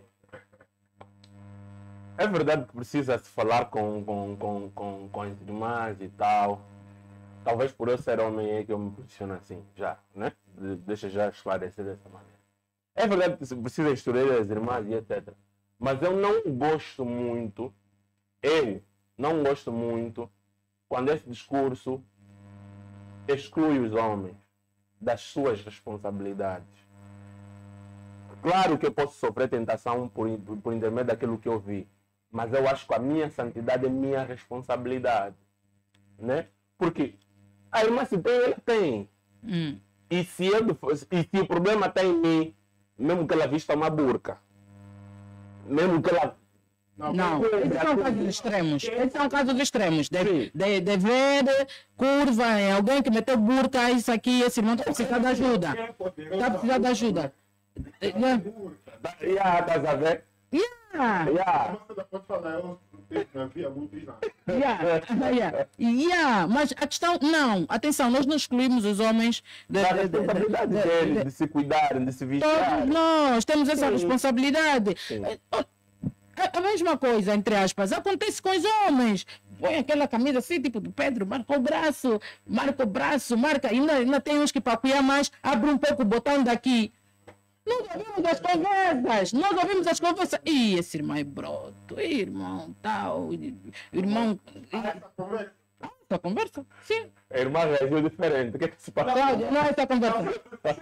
É verdade que precisa se falar com as irmãs e tal. Talvez por eu ser homem é que eu me posiciono assim, já, né? Deixa já esclarecer dessa maneira. É verdade que se precisa instruir as irmãs e etc. Mas eu não gosto muito quando esse discurso exclui os homens das suas responsabilidades. Claro que eu posso sofrer tentação por intermédio daquilo que eu vi. Mas eu acho que a minha santidade é minha responsabilidade, né? Porque a irmã se tem, ela tem. E se o problema está em mim, mesmo que ela vista uma burca, mesmo que ela... Não, esses são casos extremos. Esses são casos extremos. De ver curva em alguém que meteu burca, isso aqui, esse irmão está precisando de ajuda. Está precisando de ajuda. Estás a ver? Você pode falar, eu havia muito isso. Mas a questão, não, atenção, nós não excluímos os homens da responsabilidade deles, de se cuidarem, de se vestir. Todos nós temos essa responsabilidade. A mesma coisa, entre aspas, acontece com os homens. põe aquela camisa assim, tipo do Pedro, marca o braço, marca. Ainda tem uns que para apoiar mais, abre um pouco o botão daqui. Nós ouvimos as conversas. Ih, esse irmão é broto, irmão, tal, irmão. Essa conversa? Sim. A irmã reagiu diferente. O que é que se passa? Cláudia, não é essa conversa.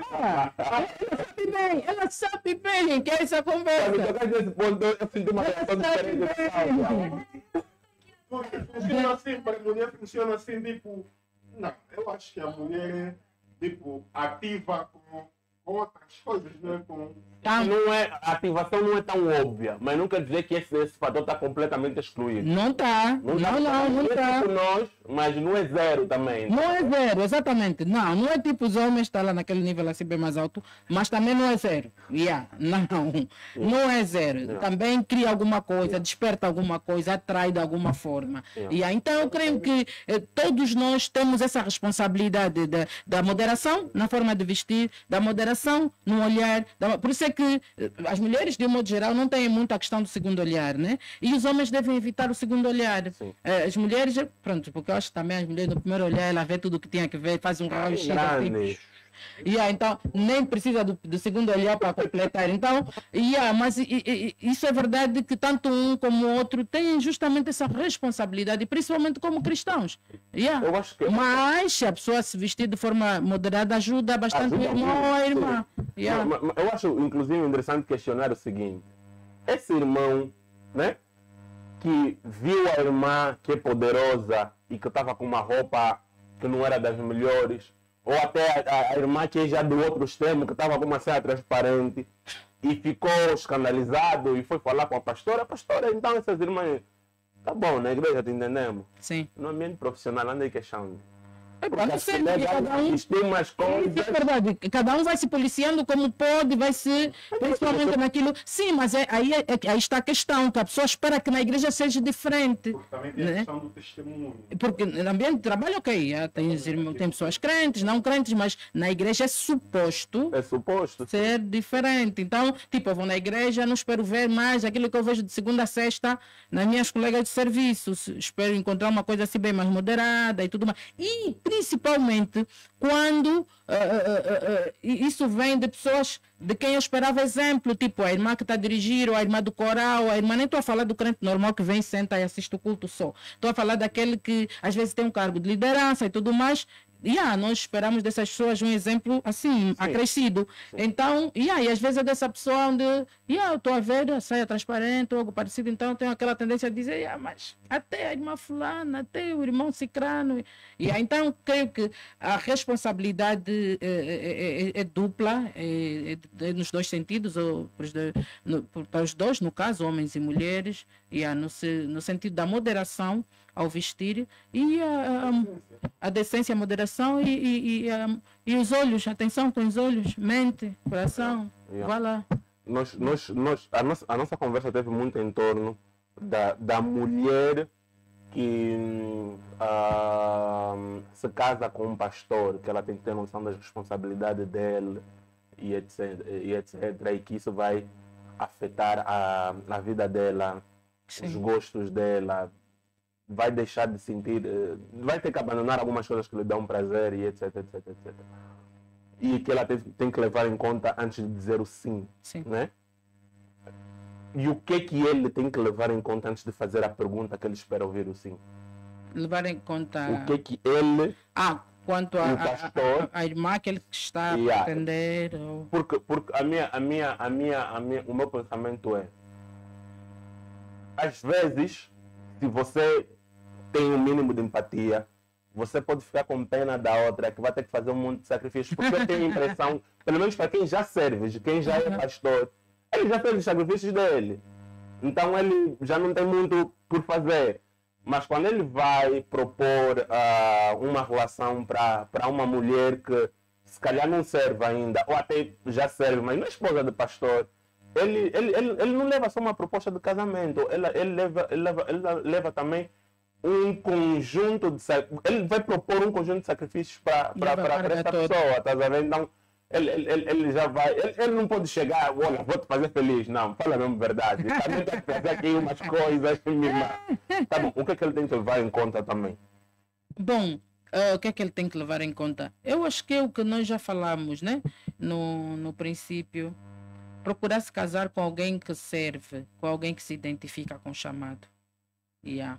Ela sabe bem que é essa conversa. Nesse ponto, eu sinto uma reação diferente. Porque funciona assim, para a mulher funciona assim, tipo. Não, eu acho que a mulher é, tipo, ativa com outras coisas, né? Não é, a ativação não é tão óbvia, mas não quer dizer que esse fator está completamente excluído. Não está. Não está. Tipo nós, mas não é zero também. Não é zero, exatamente. Não é tipo os homens estar lá naquele nível assim bem mais alto, mas também não é zero. Não é zero. Também cria alguma coisa, desperta alguma coisa, atrai de alguma forma. Então eu creio que todos nós temos essa responsabilidade da moderação na forma de vestir, da moderação no olhar. Por isso é que as mulheres, de um modo geral, não têm muita questão do segundo olhar, né? E os homens devem evitar o segundo olhar. As mulheres, pronto, porque eu acho que também as mulheres no primeiro olhar, ela vê tudo o que tinha que ver, faz um raio-x assim. Então, nem precisa do segundo olhar para completar. Então, mas isso é verdade que tanto um como o outro têm justamente essa responsabilidade, principalmente como cristãos. Eu acho que... Mas se a pessoa se vestir de forma moderada, ajuda bastante o irmão ou a irmã. Eu acho, inclusive, interessante questionar o seguinte. Esse irmão, né, que viu a irmã que é poderosa e que estava com uma roupa que não era das melhores, ou até a irmã que é já do outro extremo, que estava com uma saia transparente e ficou escandalizado e foi falar com a pastora, então essas irmãs, tá bom, na igreja te entendemos. Sim. No ambiente profissional, anda aí queixando. Porque sempre cada um... Isso é verdade. Cada um vai se policiando como pode, vai se... Principalmente naquilo... Sim, mas aí está a questão, que a pessoa espera que na igreja seja diferente. Porque também tem a questão do testemunho. Porque no ambiente de trabalho, ok, tem pessoas crentes, não crentes, mas na igreja é suposto ser diferente. Então, tipo, eu vou na igreja, não espero ver mais aquilo que eu vejo de segunda a sexta nas minhas colegas de serviço. Espero encontrar uma coisa assim bem mais moderada e tudo mais. E principalmente quando isso vem de pessoas de quem eu esperava exemplo, tipo a irmã que está a dirigir, ou a irmã do coral, a irmã, nem estou a falar do crente normal que vem, senta e assiste o culto só. Estou a falar daquele que às vezes tem um cargo de liderança e tudo mais. Nós esperamos dessas pessoas um exemplo assim, acrescido. Então, e às vezes é dessa pessoa onde eu estou a ver a saia transparente ou algo parecido, então eu tenho aquela tendência a dizer, mas até a irmã fulana, até o irmão cicrano. Então, creio que a responsabilidade é dupla, é nos dois sentidos, ou para os dois, no caso, homens e mulheres, no sentido da moderação ao vestir e a decência, a moderação e os olhos, atenção com os olhos, mente, coração, vá lá. A nossa conversa teve muito em torno da mulher que se casa com um pastor, que ela tem que ter noção das responsabilidades dele e etc. E que isso vai afetar a vida dela, os gostos dela, vai deixar de sentir, vai ter que abandonar algumas coisas que lhe dão prazer e etc. E que ela tem que levar em conta antes de dizer o sim. Né? E o que ele tem que levar em conta antes de fazer a pergunta que ele espera ouvir o sim? Levar em conta... O que ele... quanto a irmã que ele está a atender... Ou... Porque o meu pensamento é, às vezes, se você tem um mínimo de empatia, você pode ficar com pena da outra que vai ter que fazer um monte de sacrifícios, porque eu tenho a impressão, pelo menos para quem já serve, quem já é pastor, ele já fez os sacrifícios dele. Então ele já não tem muito por fazer. Mas quando ele vai propor uma relação para uma mulher que se calhar não serve ainda, ou até já serve, mas não é esposa de pastor, ele não leva só uma proposta de casamento, ele leva também um conjunto de... Ele vai propor um conjunto de sacrifícios para essa pessoa, tá vendo? Então, ele já vai. Ele não pode chegar, olha, vou te fazer feliz. Não, fala a mesma verdade. Também tem que fazer aqui umas coisas, minha irmã. Tá bom, o que é que ele tem que levar em conta também? Bom, o que é que ele tem que levar em conta? Eu acho que é o que nós já falamos, né? No princípio. Procurar se casar com alguém que serve, com alguém que se identifica com o chamado. Yeah.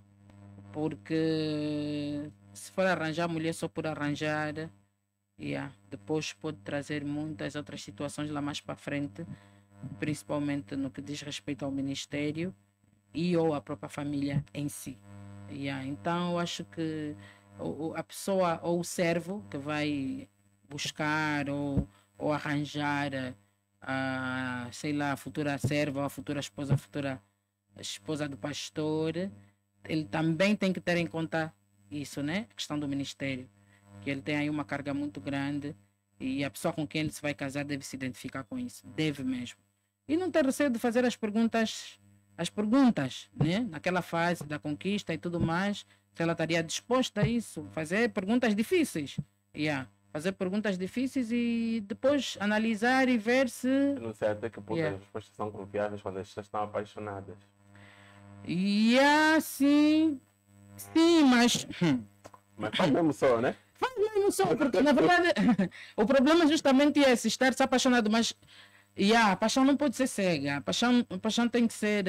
Porque se for arranjar mulher só por arranjar, yeah, depois pode trazer muitas outras situações lá mais para frente, principalmente no que diz respeito ao ministério e ou à própria família em si. Yeah. Então eu acho que a pessoa ou o servo que vai buscar ou arranjar sei lá, a futura serva, a futura esposa, a futura esposa do pastor, ele também tem que ter em conta isso, né? A questão do ministério, que ele tem aí uma carga muito grande e a pessoa com quem ele se vai casar deve se identificar com isso, deve mesmo. E não ter receio de fazer as perguntas, né? Naquela fase da conquista e tudo mais, se ela estaria disposta a isso, fazer perguntas difíceis. Yeah. Fazer perguntas difíceis e depois analisar e ver se... Eu não sei até que ponto as respostas são confiáveis quando as pessoas estão apaixonadas. Sim, mas... Mas faz mesmo só, né? Faz mesmo só, porque na verdade o problema justamente é esse, estar-se apaixonado, mas a paixão não pode ser cega. A paixão tem que ser...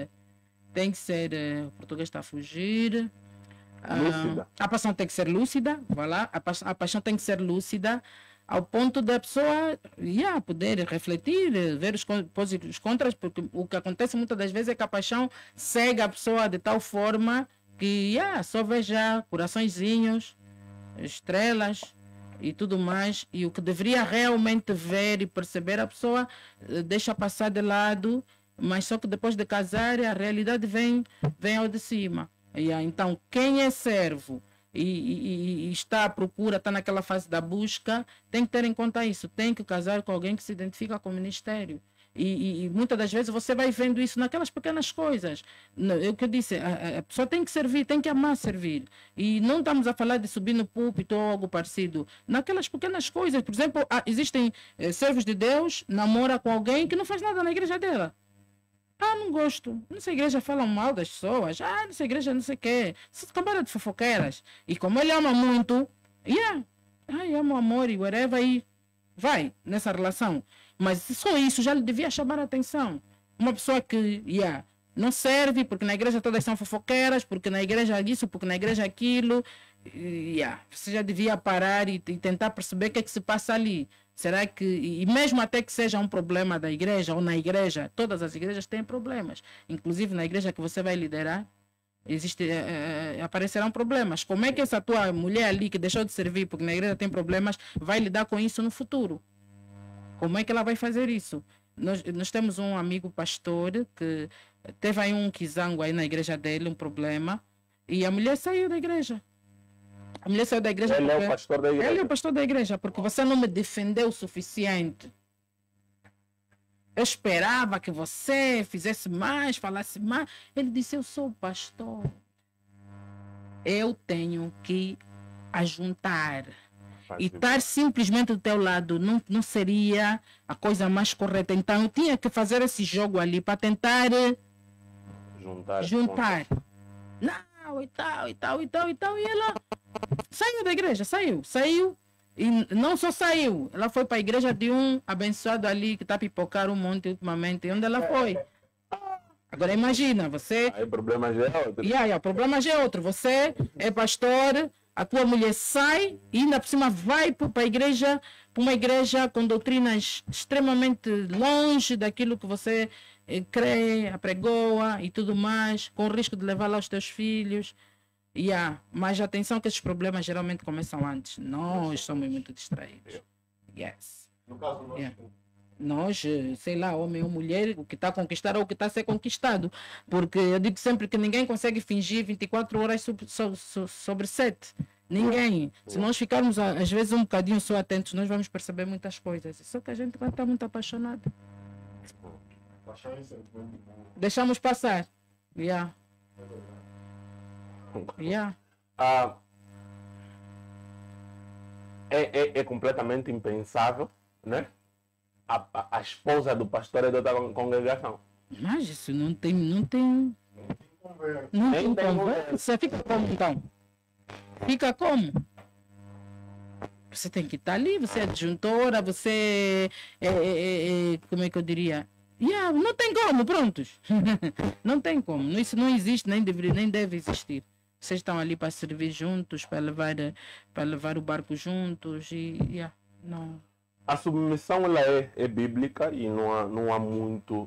o português está a fugir... Lúcida. A paixão tem que ser lúcida, vai lá. A paixão tem que ser lúcida ao ponto da pessoa poder refletir, ver os pós e os contras, porque o que acontece muitas das vezes é que a paixão cega a pessoa de tal forma que só veja coraçõezinhos, estrelas e tudo mais, e o que deveria realmente ver e perceber a pessoa deixa passar de lado, mas só que depois de casar a realidade vem ao de cima. Então, quem é servo e está à procura, está naquela fase da busca, tem que ter em conta isso, tem que casar com alguém que se identifica com o ministério. E muitas das vezes você vai vendo isso naquelas pequenas coisas. É o que eu disse, a pessoa tem que servir, tem que amar servir. E não estamos a falar de subir no púlpito ou algo parecido. Naquelas pequenas coisas, por exemplo, existem servos de Deus, namora com alguém que não faz nada na igreja dela. Não gosto. Nessa igreja falam mal das pessoas. Nessa igreja não sei o quê. Se cambada de fofoqueiras. E como ele ama muito, ama o amor e whatever, e vai nessa relação. Mas só isso já lhe devia chamar a atenção. Uma pessoa que, não serve porque na igreja todas são fofoqueiras, porque na igreja isso, porque na igreja aquilo. Você já devia parar e tentar perceber o que é que se passa ali. Será que, e mesmo até que seja um problema da igreja ou na igreja, todas as igrejas têm problemas. Inclusive na igreja que você vai liderar, aparecerão problemas. Como é que essa tua mulher ali que deixou de servir porque na igreja tem problemas, vai lidar com isso no futuro? Como é que ela vai fazer isso? Nós temos um amigo pastor que teve aí um quisango aí na igreja dele, um problema, e a mulher saiu da igreja. A mulher saiu da igreja. Ele é o pastor da igreja. Ele é o pastor da igreja, porque você não me defendeu o suficiente. Eu esperava que você fizesse mais, falasse mais. Ele disse, eu sou o pastor. Eu tenho que ajuntar. E estar simplesmente do teu lado não seria a coisa mais correta. Então eu tinha que fazer esse jogo ali para tentar juntar. Não, e tal. E ela saiu da igreja, saiu. E não só saiu, ela foi para a igreja de um abençoado ali que está a pipocar um monte ultimamente. Onde ela foi? Agora imagina, você... Aí o problema já é outro. O problema já é outro. Você é pastor, a tua mulher sai e ainda por cima vai para a igreja, para uma igreja com doutrinas extremamente longe daquilo que você crê, apregoa e tudo mais, com o risco de levar lá os teus filhos. Mas atenção que esses problemas geralmente começam antes. Nós somos muito distraídos. Yes. No caso, nós... Nós, sei lá, homem ou mulher, o que está a conquistar ou o que está a ser conquistado. Porque eu digo sempre que ninguém consegue fingir 24 horas sobre 7. Ninguém. Se nós ficarmos, às vezes, um bocadinho só atentos, nós vamos perceber muitas coisas. Só que a gente vai estar muito apaixonado. Deixamos passar. É completamente impensável né? A esposa do pastor é de outra congregação. Mas isso não tem, não tem Nem tem conversa. Fica como então? Fica como? Você tem que estar ali, você é adjuntora, você como é que eu diria? Yeah, não tem como, prontos. Não tem como. Isso não existe, nem deveria, nem deve existir. Vocês estão ali para servir juntos, para levar o barco juntos e não. A submissão ela é bíblica e não há muito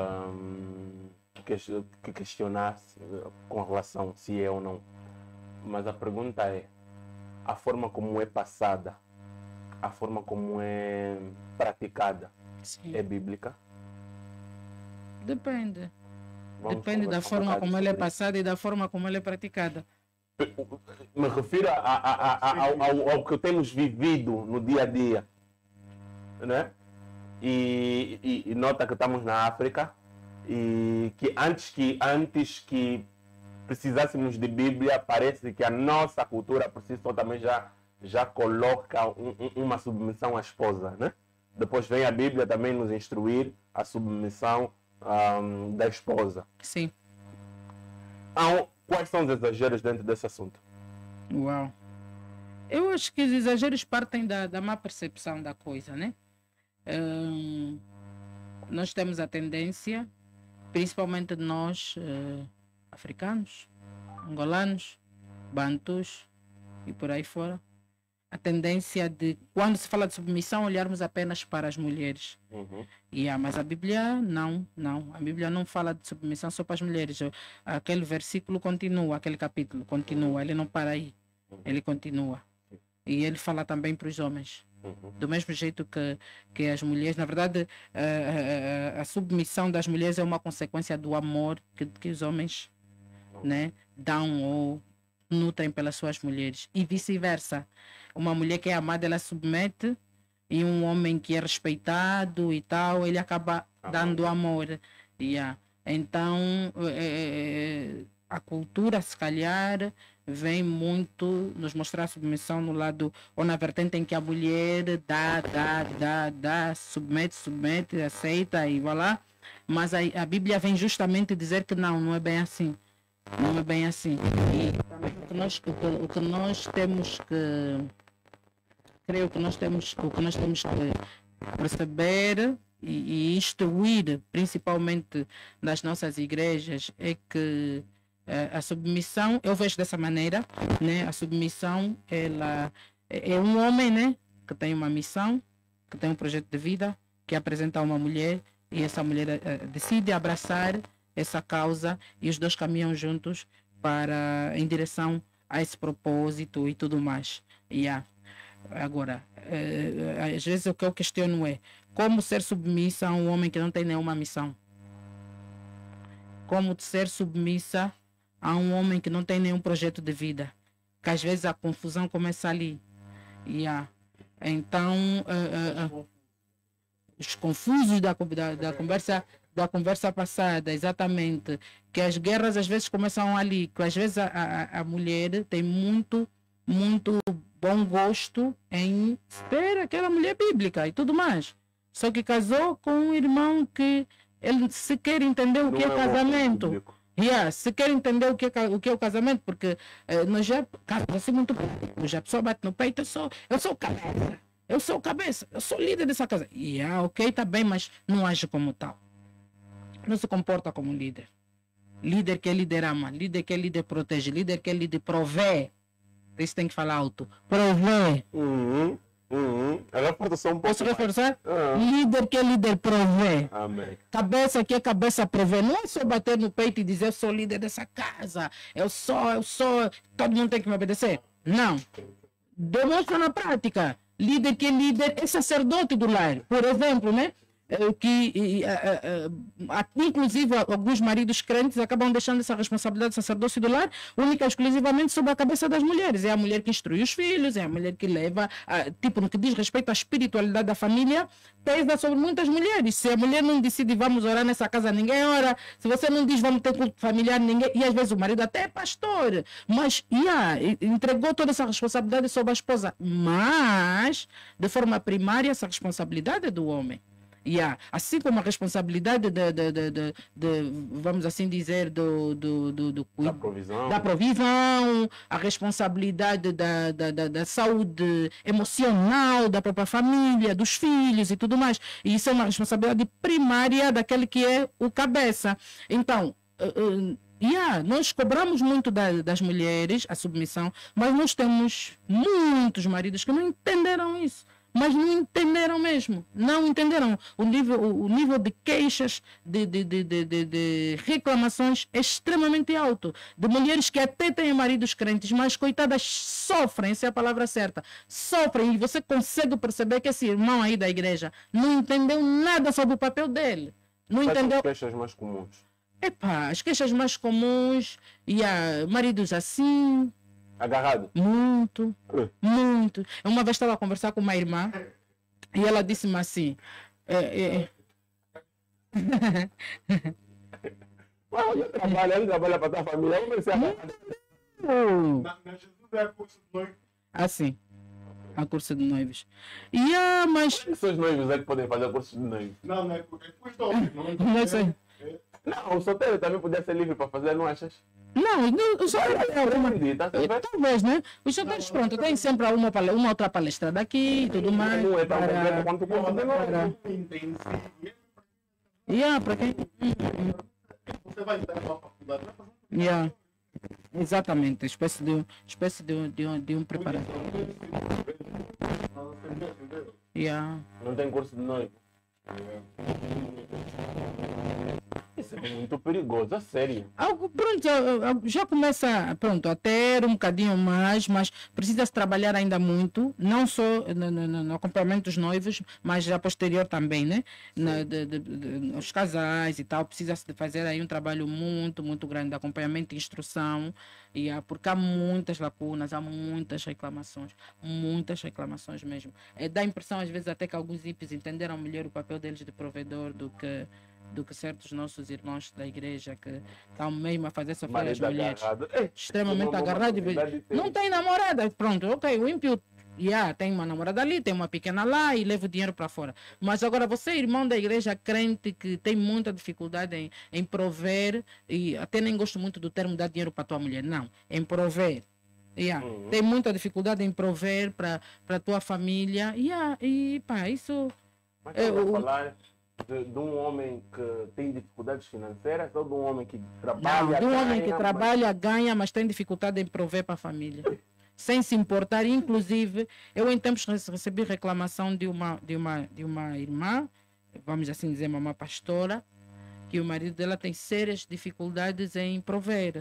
que questionar com relação se é ou não. Mas a pergunta é, a forma como é passada, a forma como é praticada, Sim. é bíblica? Depende. Vamos Depende da conversar forma um como ela é bocado sobre passada e da forma como ela é praticada. isso. Me refiro ao que temos vivido no dia a dia, né? E nota que estamos na África e que antes que precisássemos de Bíblia, parece que a nossa cultura por si só também já coloca uma submissão à esposa, né? Depois vem a Bíblia também nos instruir a submissão da esposa. Sim. Quais são os exageros dentro desse assunto? Uau. Eu acho que os exageros partem da má percepção da coisa, né? Nós temos a tendência, principalmente nós, africanos, angolanos, bantus e por aí fora, a tendência de, quando se fala de submissão, olharmos apenas para as mulheres. Mas a Bíblia não. A Bíblia não fala de submissão só para as mulheres. Aquele versículo continua, aquele capítulo continua, ele não para aí, ele continua. E ele fala também para os homens. Do mesmo jeito que as mulheres, na verdade, a submissão das mulheres é uma consequência do amor que os homens, né, dão ou nutrem pelas suas mulheres. E vice-versa. Uma mulher que é amada, ela submete, e um homem que é respeitado e tal, ele acaba dando amor. Então, a cultura, se calhar, vem muito nos mostrar a submissão no lado, ou na vertente em que a mulher dá, submete, aceita e voilà. Mas a Bíblia vem justamente dizer que não é bem assim. Não é bem assim. E o que nós temos que... Creio que o que nós temos que perceber e instruir, principalmente nas nossas igrejas, é que a submissão, eu vejo dessa maneira, né? A submissão, ela é um homem, né, que tem uma missão, que tem um projeto de vida, que apresenta a uma mulher, e essa mulher decide abraçar essa causa, e os dois caminham juntos em direção a esse propósito e tudo mais. Agora, às vezes o que eu questiono é como ser submissa a um homem que não tem nenhuma missão? Como ser submissa a um homem que não tem nenhum projeto de vida? Que às vezes a confusão começa ali. Então, os confusos da conversa passada, exatamente, que as guerras às vezes começam ali, que às vezes a mulher tem muito bom gosto em ser aquela mulher bíblica e tudo mais. Só que casou com um irmão que ele sequer entendeu o que é casamento. Se quer entender o que é o casamento, porque nós já casamos assim muito prático, já a pessoa bate no peito, eu sou cabeça, eu sou líder dessa casa. Ok, tá bem, mas não age como tal. Não se comporta como líder. Líder que é líder ama, líder que é líder protege, líder que é líder provê. Isso tem que falar alto. Provê. Posso reforçar? Líder que é líder provê. Amém. Cabeça que é cabeça provê. Não é só bater no peito e dizer eu sou líder dessa casa. Eu sou. Todo mundo tem que me obedecer. Não. Demonstra na prática. Líder que é líder é sacerdote do lar. Por exemplo, né? Inclusive alguns maridos crentes acabam deixando essa responsabilidade do sacerdócio do lar única e exclusivamente sobre a cabeça das mulheres. É a mulher que instrui os filhos, é a mulher que leva, tipo, no que diz respeito à espiritualidade da família, pesa sobre muitas mulheres. Se a mulher não decide vamos orar nessa casa, ninguém ora. Se você não diz vamos ter culto familiar, ninguém. E às vezes o marido até é pastor, mas entregou toda essa responsabilidade sobre a esposa. Mas, de forma primária, essa responsabilidade é do homem. Assim como a responsabilidade vamos assim dizer, da provisão, a responsabilidade da saúde emocional da própria família, dos filhos e tudo mais. E isso é uma responsabilidade primária daquele que é o cabeça. Então, nós cobramos muito das mulheres a submissão, mas nós temos muitos maridos que não entenderam isso. Mas não entenderam mesmo, não entenderam. O nível de queixas, de reclamações é extremamente alto. De mulheres que até têm maridos crentes, mas coitadas sofrem, essa é a palavra certa. Sofrem, e você consegue perceber que esse irmão aí da igreja não entendeu nada sobre o papel dele. Não entendeu. As queixas mais comuns? As queixas mais comuns, maridos assim... Agarrado? Muito, muito. Uma vez estava a conversar com uma irmã e ela disse-me assim... Ele trabalha para a tua família. Eu comecei a... Na Jesus é curso de noivo. Assim, a curso de noivos. Mas... Os seus noivos é que podem fazer curso de noivo? Não é porque os dois. Não sei. Não, o solteiro também podia ser livre para fazer, não achas? Não, o solteiro Talvez, né? Os solteiros, pronto, tem sempre uma outra palestra daqui e tudo mais. Não é tão completo quanto o curso de noivo. Para quem? Você vai entrar na faculdade, Exatamente, espécie de um preparador. Não tem curso de noivo. Isso é muito perigoso, a sério. Pronto, já começa a ter um bocadinho mais, mas precisa-se trabalhar ainda muito, não só no acompanhamento dos noivos, mas já posterior também, né? Os casais e tal, precisa-se de fazer aí um trabalho muito, muito grande de acompanhamento e instrução, porque há muitas lacunas, há muitas reclamações mesmo. Dá a impressão às vezes até que alguns hippies entenderam melhor o papel deles de provedor do que certos nossos irmãos da igreja que estão mesmo a fazer sofrer as mulheres. Extremamente agarrado. Não tem namorada. Pronto, ok, o ímpio tem uma namorada ali, tem uma pequena lá e leva o dinheiro para fora. Mas agora você, irmão da igreja crente, que tem muita dificuldade em prover, e até nem gosto muito do termo dar dinheiro para tua mulher, não, em prover. Tem muita dificuldade em prover para a tua família. Isso... Mas falar de um homem que tem dificuldades financeiras ou de um homem que trabalha, de um homem que trabalha, ganha, mas tem dificuldade em prover para a família. Sem se importar. Inclusive, eu em tempos recebi reclamação de uma irmã, vamos assim dizer, uma pastora, que o marido dela tem sérias dificuldades em prover.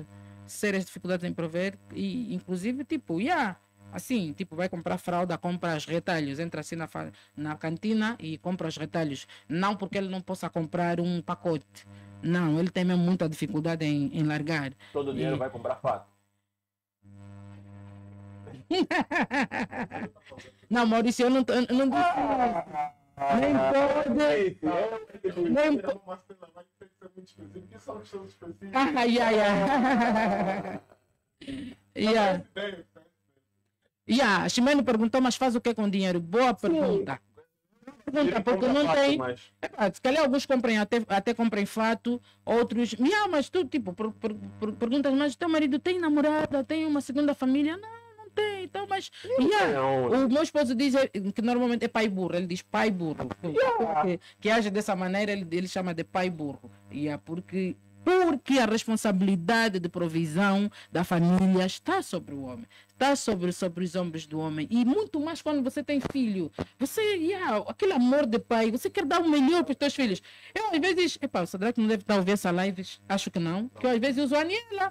E inclusive, assim, vai comprar fralda, compra os retalhos, entra assim na cantina e compra os retalhos. Não porque ele não possa comprar um pacote. Não, ele tem mesmo muita dificuldade em largar. Todo o dinheiro vai comprar fato. Não, Maurício, eu não disse. Nem pode. Nem pode. Ximeno perguntou, mas faz o que com dinheiro? Boa pergunta. Porque não tem. Se calhar alguns comprem, até comprem fato, outros. Mas tu, perguntas, mas teu marido tem namorada, tem uma segunda família? Não tem. Então, mas. O meu esposo diz que normalmente é pai burro, ele diz pai burro. Que age dessa maneira, ele chama de pai burro. Porque a responsabilidade de provisão da família está sobre o homem, está sobre os ombros do homem. E muito mais quando você tem filho. Você, aquele amor de pai, você quer dar o melhor para os teus filhos. Eu às vezes, o Sadraque não deve estar a ouvir essa live, acho que não, que eu às vezes uso a Aniela.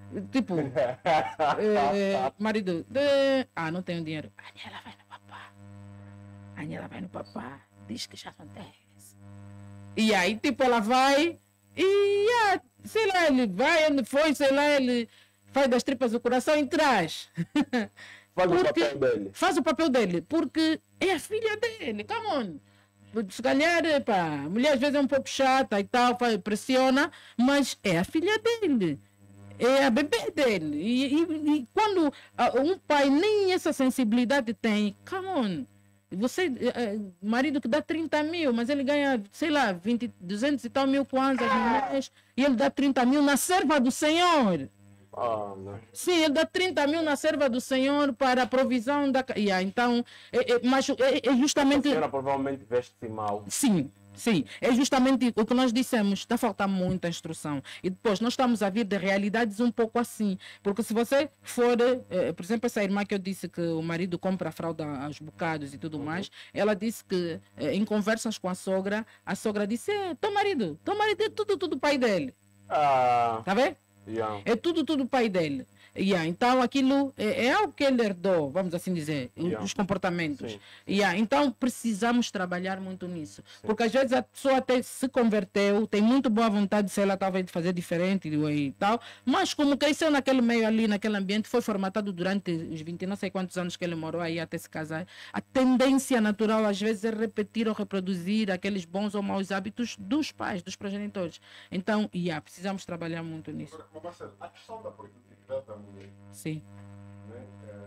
Marido, não tenho dinheiro. Aniela vai no papá, diz que já acontece. E aí, tipo, ela vai e, sei lá, ele vai, ele foi, sei lá, ele faz das tripas do coração e traz. Faz o Porque papel dele. faz o papel dele, porque é a filha dele, come on. Se calhar, pá, a mulher às vezes é um pouco chata e tal, pressiona, mas é a filha dele. É a bebê dele. E quando um pai nem essa sensibilidade tem, come on. Você, marido que dá 30 mil, mas ele ganha, sei lá, 200 e tal mil kwanzas no mês, e ele dá 30 mil na serva do Senhor. Ah, não. Sim, ele dá 30 mil na serva do Senhor para a provisão da. Então, mas é A justamente. senhora provavelmente veste-se mal. Sim, sim. É justamente o que nós dissemos. Está a faltar muita instrução. E depois nós estamos a vir de realidades um pouco assim. Porque se você for, por exemplo, essa irmã que eu disse que o marido compra a fralda aos bocados e tudo mais, ela disse que em conversas com a sogra disse: teu marido é tudo pai dele. Ah, Tá vendo? yeah. É tudo pai dele. Então aquilo é algo que ele herdou, vamos assim dizer, os comportamentos. Sim. Então precisamos trabalhar muito nisso. Porque às vezes a pessoa até se converteu, tem muito boa vontade de, sei lá, talvez de fazer diferente e tal, mas como cresceu naquele meio ali, naquele ambiente, foi formatado durante os 20 não sei quantos anos que ele morou aí até se casar, a tendência natural às vezes é repetir ou reproduzir aqueles bons ou maus hábitos dos pais, dos progenitores. Então, precisamos trabalhar muito nisso. Mas, Marcelo, a questão da produtividade da mulher, Sim. né?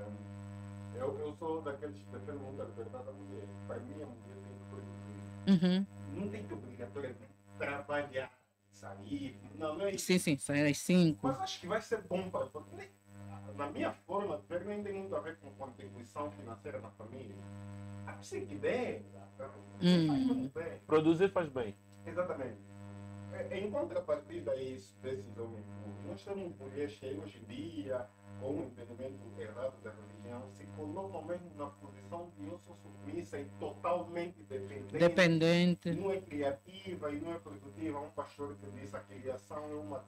Eu sou daqueles que defendem muito a liberdade da mulher. Para mim, a mulher tem que produzir. Uhum. Não tem que obrigatoriamente trabalhar, sair. Não é isso. Sim, sair às 5. Mas acho que vai ser bom para porque na minha forma de ver, nem tem muito a ver com contribuição financeira na família. A pessoa que der, faz muito bem. Produzir faz bem. Exatamente. Em contrapartida a isso, desses homens puros, nós temos mulheres que hoje em dia, com um entendimento errado da religião, se colocam mesmo na posição de eu sou submissa e totalmente dependente. Não é criativa e não é produtiva. Um pastor que diz que a criação é uma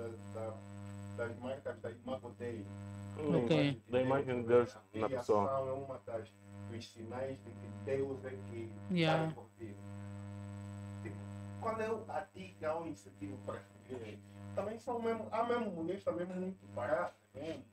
das marcas da imagem dele. Ok. Da imagem de Deus na A pessoa. criação é uma dos sinais de que Deus é que Yeah. está contigo. Quando eu digo ao incentivo para as mulheres, também há mesmo mulheres também muito baratas mesmo.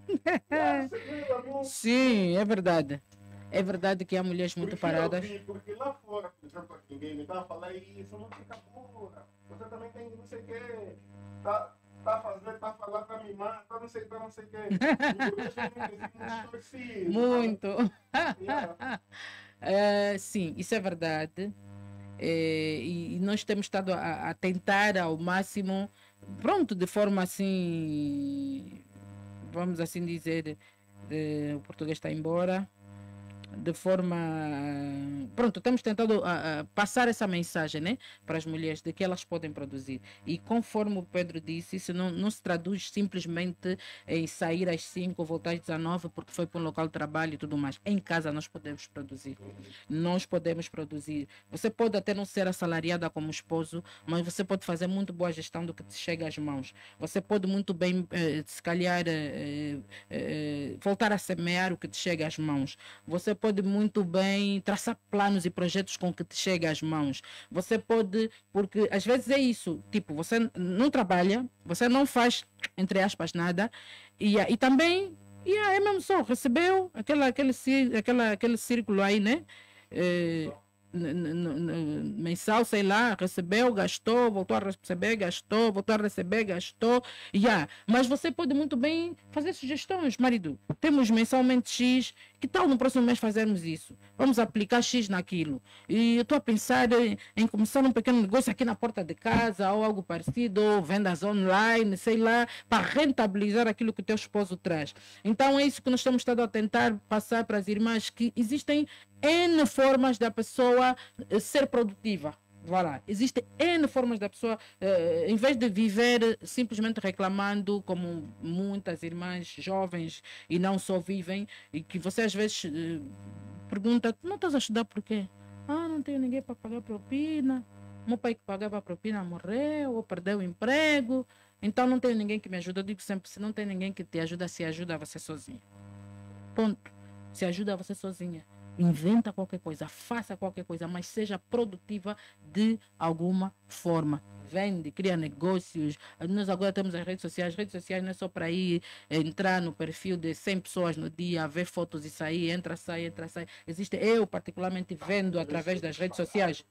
Sim, é verdade. É verdade que há mulheres muito paradas. Porque lá fora, por exemplo, aqui ninguém me está a falar isso, não fica pura. Você também tem não sei o quê. Tá a fazer, tá a falar para me matar, não sei o quê. Muito. Sim, isso é verdade. E nós temos estado a tentar ao máximo, pronto, de forma assim, vamos assim dizer, o português está embora, de forma, pronto, temos tentado passar essa mensagem, né, para as mulheres de que elas podem produzir. E conforme o Pedro disse, isso não se traduz simplesmente em sair às 5, voltar às 19, porque foi para um local de trabalho e tudo mais. Em casa nós podemos produzir. Nós podemos produzir. Você pode até não ser assalariada como esposo, mas você pode fazer muito boa gestão do que te chega às mãos. Você pode muito bem, se calhar, voltar a semear o que te chega às mãos. Você pode muito bem traçar planos e projetos com que te chega às mãos. Você pode, porque às vezes é isso, tipo, você não trabalha, você não faz, entre aspas, nada, e também, é mesmo só, recebeu aquele círculo aí, né? Mensal, sei lá, recebeu, gastou, voltou a receber, gastou, voltou a receber, gastou, mas você pode muito bem fazer sugestões, marido, temos mensalmente X, que tal no próximo mês fazermos isso? Vamos aplicar X naquilo. E eu estou a pensar em começar um pequeno negócio aqui na porta de casa, ou algo parecido, ou vendas online, sei lá, para rentabilizar aquilo que o teu esposo traz. Então é isso que nós estamos a tentar passar para as irmãs, que existem N formas da pessoa ser produtiva. Voilà. Existem N formas da pessoa, em vez de viver simplesmente reclamando, como muitas irmãs jovens e não só vivem, e que você às vezes pergunta, não estás a estudar por quê? Não tenho ninguém para pagar propina, meu pai que pagava a propina morreu, ou perdeu o emprego, então não tenho ninguém que me ajude. Eu digo sempre, se não tem ninguém que te ajuda, se ajuda você sozinha. Ponto. Se ajuda você sozinha. inventa qualquer coisa, faça qualquer coisa, mas seja produtiva de alguma forma. Vende, cria negócios. Nós agora temos as redes sociais. As redes sociais não é só para ir entrar no perfil de 100 pessoas no dia, ver fotos e sair, entra, sai, entra, sai. Existe, eu particularmente vendo através das redes sociais.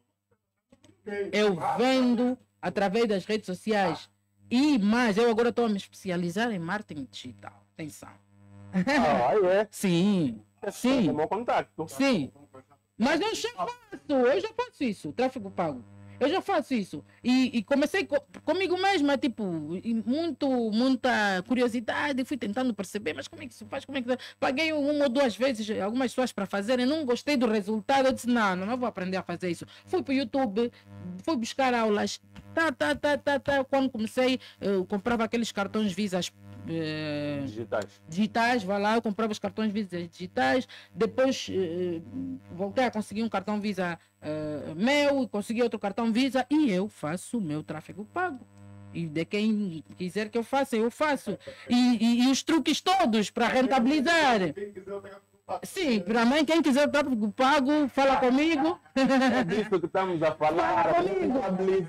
Eu vendo através das redes sociais. E mais, eu agora estou a me especializar em marketing digital. Atenção. Ah, aí é. Sim, sim, É meu contacto. sim. Mas eu já faço isso, tráfego pago. Eu já faço isso. E comecei comigo mesma, tipo, muita curiosidade, fui tentando perceber, mas como é que se faz? Como é que... Paguei uma ou duas vezes algumas pessoas para fazerem, não gostei do resultado, eu disse, não vou aprender a fazer isso. Fui para o YouTube, fui buscar aulas, Quando comecei, eu comprava aqueles cartões Visas digitais, vai lá, eu comprava os cartões Visa digitais, depois voltei a conseguir um cartão Visa meu, consegui outro cartão Visa e eu faço o meu tráfego pago. E de quem quiser que eu faça, eu faço. E os truques todos para rentabilizar. Sim, para mim, quem quiser o tráfego pago, fala comigo. É disso que estamos a falar. Fala comigo.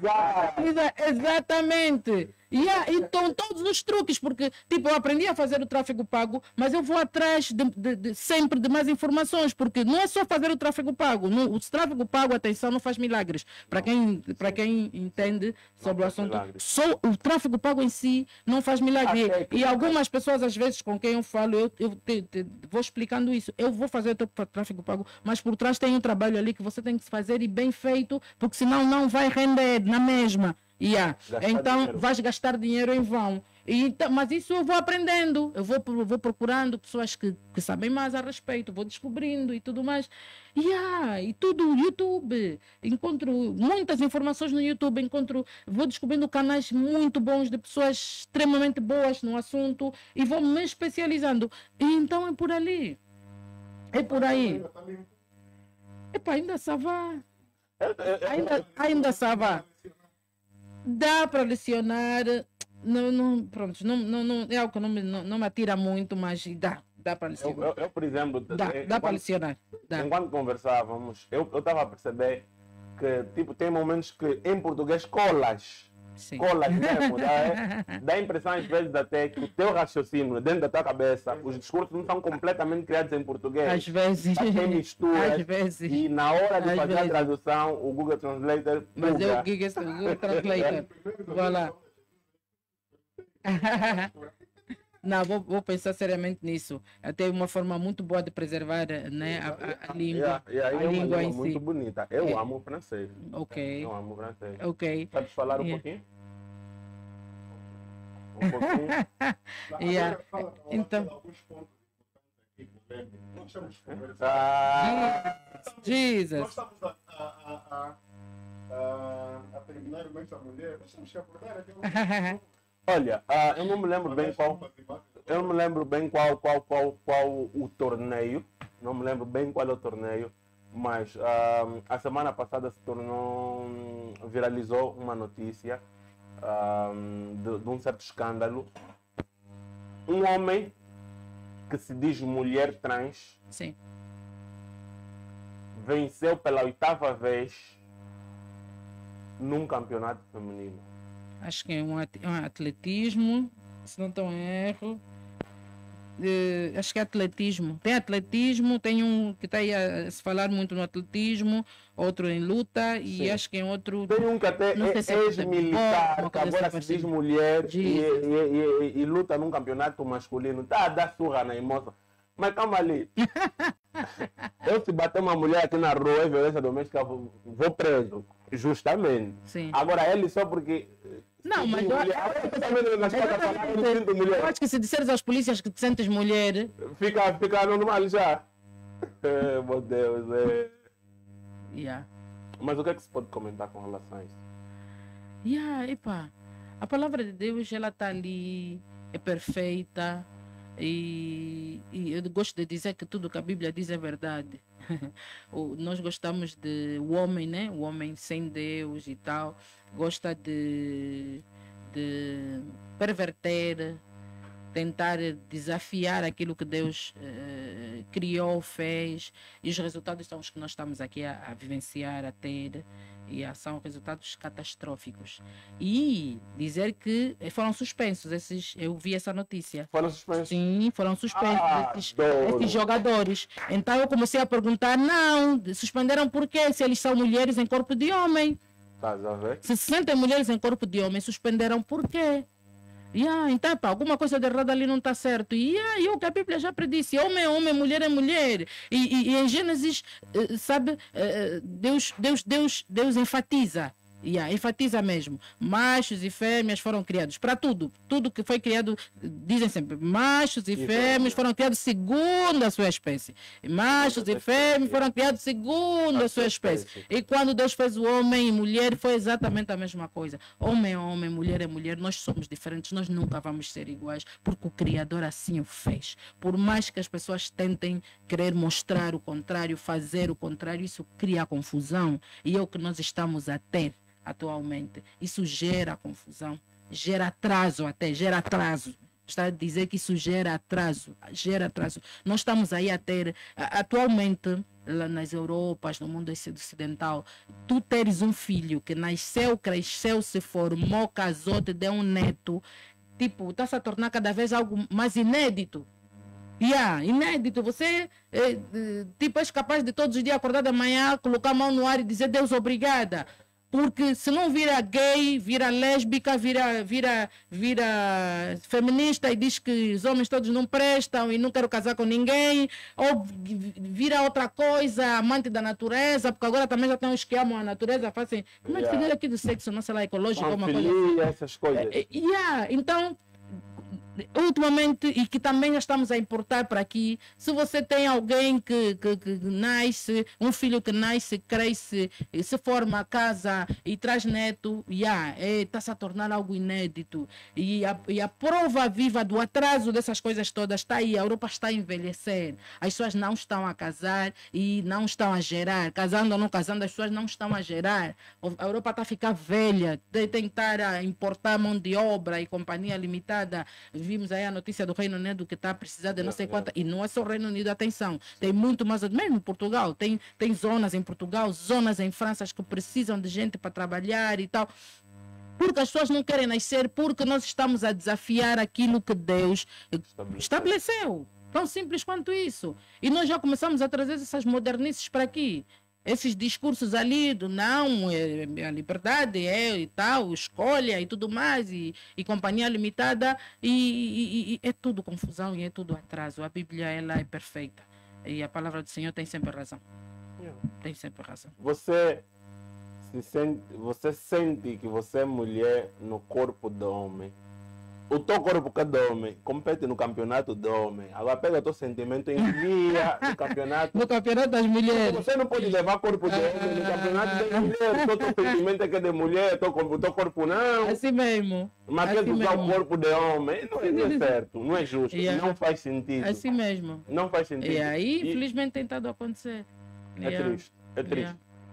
Exatamente. E estão todos os truques, porque tipo, eu aprendi a fazer o tráfego pago, mas eu vou atrás sempre de mais informações, porque não é só fazer o tráfego pago. O tráfego pago, atenção, não faz milagres. Para quem entende sobre o assunto, só o tráfego pago em si não faz milagre. E algumas pessoas, às vezes, com quem eu falo, eu vou explicando isso. Eu vou fazer o tráfego pago, mas por trás tem um trabalho ali que você tem que fazer e bem feito, porque senão não vai render na mesma. Então vais gastar dinheiro em vão. Mas isso eu vou aprendendo, eu vou procurando pessoas que sabem mais a respeito, vou descobrindo e tudo mais. E tudo, YouTube. Encontro muitas informações no YouTube, vou descobrindo canais muito bons de pessoas extremamente boas no assunto e vou me especializando. E então é por ali. É por aí. Epa, ainda sava. Ainda sava. Dá para lecionar, pronto, não, é algo que não me atira muito, mas dá para lecionar. Eu, por exemplo, dá para lecionar. Enquanto conversávamos, eu estava a perceber que tipo, tem momentos que em português colas mesmo, dá a impressão às vezes até que o teu raciocínio dentro da tua cabeça, os discursos não são completamente criados em português. Às vezes. Tem misturas. Às vezes. E na hora de fazer a tradução, o Google Translator Mas eu o Google Translator. Vai lá. Não, vou pensar seriamente nisso. Até uma forma muito boa de preservar, né, a língua. A língua em si. Muito bonita. Eu amo o francês. Ok. Eu amo o francês. Ok. Sabes falar um pouquinho? Um pouquinho? Então. Nós estamos Jesus. Nós estamos a terminar o mês da mulher. Nós temos que abordar aqui. Olha, eu não me lembro bem qual. Eu não me lembro bem qual o torneio. Não me lembro bem qual é o torneio. Mas a semana passada se tornou. Viralizou uma notícia de um certo escândalo. Um homem que se diz mulher trans. Sim. Venceu pela 8ª vez num campeonato feminino. Acho que é um atletismo, se não estou em erro. Acho que é atletismo. Tem atletismo, tem um que está aí a se falar muito no atletismo, outro em luta, e sim, acho que em outro. Tem um que até é ex-militar, que agora se diz mulher e luta num campeonato masculino. Tá a dar surra na moça. Mas calma ali. Eu se bater uma mulher aqui na rua e violência doméstica, vou preso. Justamente. Sim. Agora ele só porque. Não, mas eu acho que se disseres aos polícias que te sentes mulher. Fica normal já. Meu Deus. Mas o que é que se pode comentar com relação a isso? A palavra de Deus, ela está ali, é perfeita. E eu gosto de dizer que tudo que a Bíblia diz é verdade. Nós gostamos o homem, né? O homem sem Deus e tal, gosta de perverter, tentar desafiar aquilo que Deus criou, fez, e os resultados são os que nós estamos aqui a vivenciar, a ter, e são resultados catastróficos. E dizer que foram suspensos eu vi essa notícia. Foram suspensos? Sim, foram suspensos Adoro. esses jogadores. Então eu comecei a perguntar, não, suspenderam por quê? Se eles são mulheres em corpo de homem. Estás a ver? Se sentem mulheres em corpo de homem, suspenderam por quê? Então, pá, alguma coisa de errado ali não está certo. E o que a Bíblia já predisse: homem é homem, mulher é mulher. E em Gênesis, sabe, Deus enfatiza. Enfatiza mesmo. Machos e fêmeas foram criados para tudo. Tudo que foi criado, dizem sempre, machos e fêmeas foram criados segundo a sua espécie. Machos e fêmeas foram criados segundo a sua espécie. E quando Deus fez o homem e mulher, foi exatamente a mesma coisa. Homem é homem, mulher é mulher. Nós somos diferentes, nós nunca vamos ser iguais, porque o Criador assim o fez. Por mais que as pessoas tentem querer mostrar o contrário, fazer o contrário, isso cria confusão. E é o que nós estamos a ter atualmente. Isso gera confusão, gera atraso até, gera atraso. Está a dizer que isso gera atraso. Nós estamos aí a ter, atualmente, lá nas Europas, no mundo ocidental, tu teres um filho que nasceu, cresceu, se formou, casou, te deu um neto, tipo, está-se a tornar cada vez algo mais inédito. Inédito. Você tipo, és capaz de todos os dias acordar da manhã, colocar a mão no ar e dizer Deus obrigada. Porque se não vira gay, vira lésbica, vira feminista e diz que os homens todos não prestam e não quero casar com ninguém, ou vira outra coisa, amante da natureza, porque agora também já tem uns que amam a natureza, fazem, como é que se diz aqui do sexo, não sei lá, ecológico, alguma coisa assim. Essas coisas. Então, ultimamente, e que também já estamos a importar para aqui, se você tem alguém que nasce, um filho que nasce, cresce, se forma, casa e traz neto, está-se a tornar algo inédito. E a prova viva do atraso dessas coisas todas está aí. A Europa está a envelhecer. As pessoas não estão a casar e não estão a gerar. Casando ou não casando, as pessoas não estão a gerar. A Europa está a ficar velha, de tentar a importar mão de obra e companhia limitada. Vimos aí a notícia do Reino Unido que está a precisar de não sei quanta, e não é só o Reino Unido, atenção, tem muito mais, mesmo em Portugal, tem zonas em Portugal, zonas em França que precisam de gente para trabalhar e tal, porque as pessoas não querem nascer, porque nós estamos a desafiar aquilo que Deus estabeleceu. Tão simples quanto isso. E nós já começamos a trazer essas modernices para aqui. Esses discursos ali do não, a liberdade e tal, escolha e tudo mais, e companhia limitada, e é tudo confusão e é tudo atraso. A Bíblia, ela é perfeita. E a palavra do Senhor tem sempre razão. Tem sempre razão. Você sente que você é mulher no corpo do homem. O teu corpo que é do homem compete no campeonato do homem. Agora pega o teu sentimento e envia no campeonato. No campeonato das mulheres. Você não pode levar corpo de homem no campeonato das mulheres. O teu sentimento é que é de mulher, o teu corpo não. Assim mesmo. Mas quer usar o corpo de homem. Não é certo, não é justo. Não faz sentido. Assim mesmo. Não faz sentido. E aí, infelizmente, tem estado a acontecer. É triste. É triste.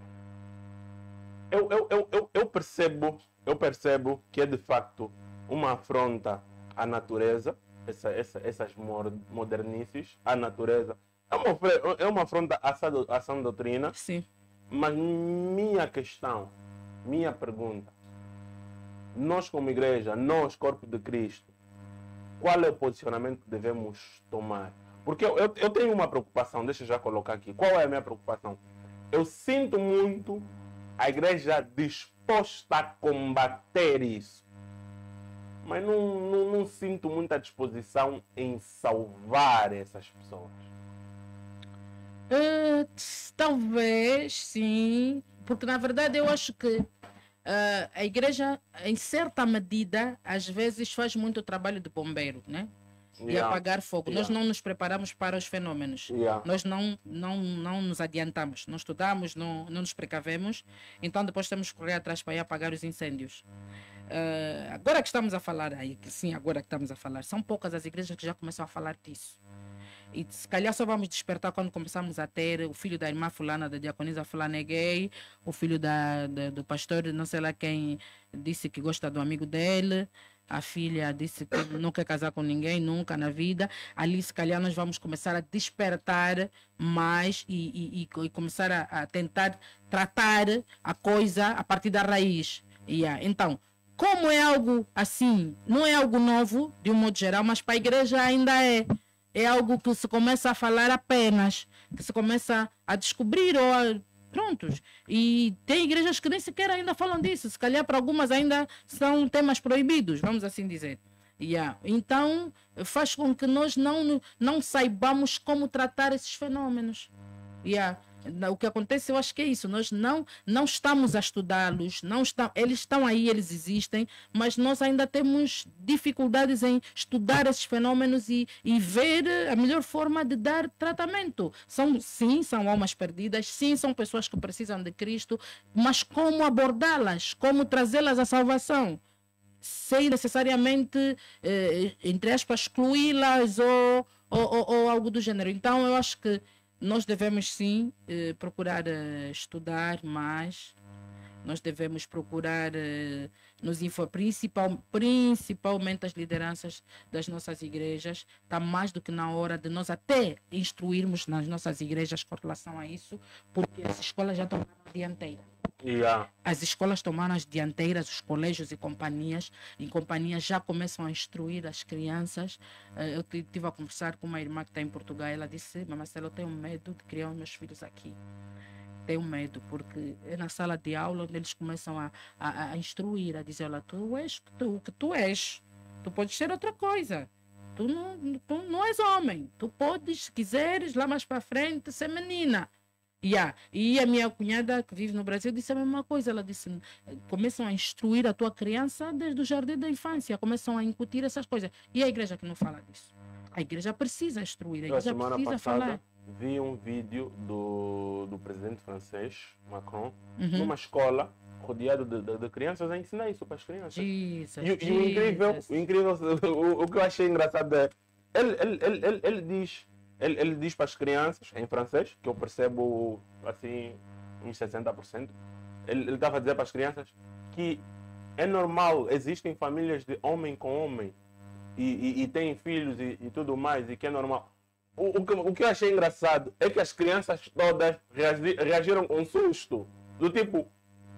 Eu percebo que é de facto uma afronta à natureza, essas modernices à natureza. É uma afronta à sã doutrina. Sim. Mas minha questão, minha pergunta, nós como igreja, nós corpo de Cristo, qual é o posicionamento que devemos tomar? Porque eu tenho uma preocupação, deixa eu já colocar aqui. Qual é a minha preocupação? Eu sinto muito a igreja disposta a combater isso. Mas não sinto muita disposição em salvar essas pessoas. Talvez, sim. Porque, na verdade, eu acho que a igreja, em certa medida, às vezes faz muito trabalho de bombeiro, né? De apagar fogo. Nós não nos preparamos para os fenômenos. Nós não nos adiantamos. Não estudamos, não nos precavemos. Então, depois temos que correr atrás para ir apagar os incêndios. Agora que estamos a falar, agora que estamos a falar, são poucas as igrejas que já começam a falar disso. E se calhar só vamos despertar quando começamos a ter o filho da irmã fulana, da diaconisa fulana é gay, o filho do pastor, não sei lá quem, disse que gosta do amigo dele. a filha disse que não quer casar com ninguém, nunca na vida. Ali, se calhar, nós vamos começar a despertar mais e começar a tentar tratar a coisa a partir da raiz. Então, como é algo assim, não é algo novo, de um modo geral, mas para a igreja ainda é. É algo que se começa a falar apenas, que se começa a descobrir prontos. E tem igrejas que nem sequer ainda falam disso. Se calhar para algumas ainda são temas proibidos, vamos assim dizer. Então faz com que nós não saibamos como tratar esses fenômenos. O que acontece, eu acho que é isso. Nós não estamos a estudá-los, eles estão aí, eles existem, mas nós ainda temos dificuldades em estudar esses fenômenos e ver a melhor forma de dar tratamento. São almas perdidas, sim, são pessoas que precisam de Cristo, mas como abordá-las, como trazê-las à salvação, sem necessariamente, entre aspas, excluí-las ou algo do gênero. Então, eu acho que nós devemos sim procurar estudar mais, nós devemos procurar nos informar, principalmente as lideranças das nossas igrejas. Está mais do que na hora de nós até instruirmos nas nossas igrejas com relação a isso, porque as escolas já tomaram a dianteira. As escolas tomaram as dianteiras, os colégios e companhias já começam a instruir as crianças. Eu estive a conversar com uma irmã que está em Portugal. Ela disse: Mas Marcelo, eu tenho medo de criar os meus filhos aqui. Tenho medo, porque é na sala de aula onde eles começam a instruir, a dizer: olha, tu és o que tu és, tu podes ser outra coisa. Tu não és homem, tu podes, se quiseres, lá mais para frente, ser menina. E a minha cunhada que vive no Brasil disse a mesma coisa. Ela disse: começam a instruir a tua criança desde o jardim da infância, começam a incutir essas coisas. E a igreja que não fala disso? A igreja precisa instruir, a igreja precisa falar. Vi um vídeo do presidente francês, Macron, numa escola rodeado de crianças a ensinar isso para as crianças. E o incrível, o que eu achei engraçado é, ele diz para as crianças, em francês, que eu percebo assim uns 60%, ele estava a dizer para as crianças que é normal, existem famílias de homem com homem e têm filhos e tudo mais, e que é normal. O que eu achei engraçado é que as crianças todas reagiram com susto, do tipo,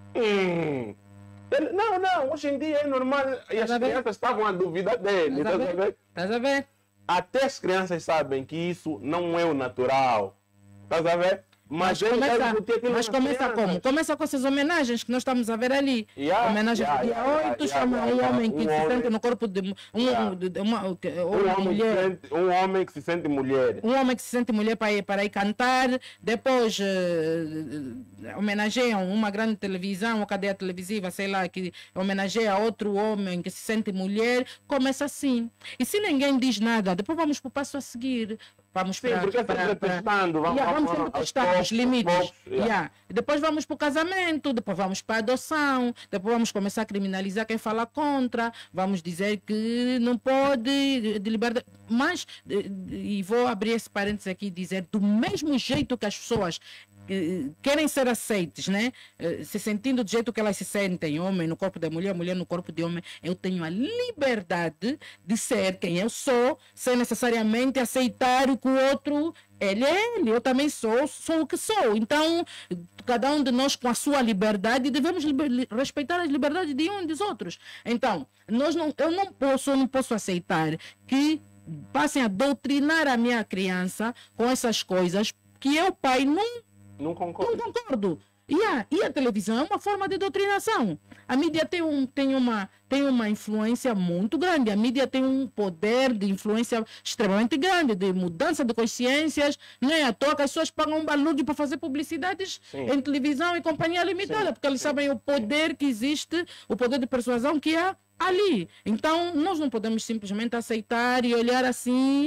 não, hoje em dia é normal, e as crianças estavam a duvidar dele, estás a ver? Até as crianças sabem que isso não é o natural, estás a ver? Mas começa como? Começa com essas homenagens que nós estamos a ver ali. Homenagem do dia 8, chama um homem que se sente no corpo de uma mulher. Um homem que se sente mulher. Um homem que se sente mulher para ir cantar. Depois homenageiam uma grande televisão, uma cadeia televisiva, sei lá, que homenageia outro homem que se sente mulher. Começa assim. E se ninguém diz nada, depois vamos para o passo a seguir. Vamos sempre testando, vamos sempre testar os limites. Depois vamos para o casamento, depois vamos para a adoção, depois vamos começar a criminalizar quem fala contra, vamos dizer que não pode, de liberdade. Mas, e vou abrir esse parênteses aqui e dizer, do mesmo jeito que as pessoas querem ser aceites, né? Se sentindo do jeito que elas se sentem, homem no corpo da mulher, mulher no corpo de homem, eu tenho a liberdade de ser quem eu sou, sem necessariamente aceitar o que o outro, ele é ele, eu também sou o que sou. Então, cada um de nós com a sua liberdade, devemos respeitar as liberdades de um e dos outros. Então, eu não posso aceitar que passem a doutrinar a minha criança com essas coisas que eu, pai, não concordo. E a televisão é uma forma de doutrinação. A mídia tem uma influência muito grande. A mídia tem um poder de influência extremamente grande, de mudança de consciências. Não é à toa que as pessoas pagam um balúrdio para fazer publicidades em televisão e companhia limitada, porque eles sabem o poder que existe, o poder de persuasão que há ali. Então, nós não podemos simplesmente aceitar e olhar assim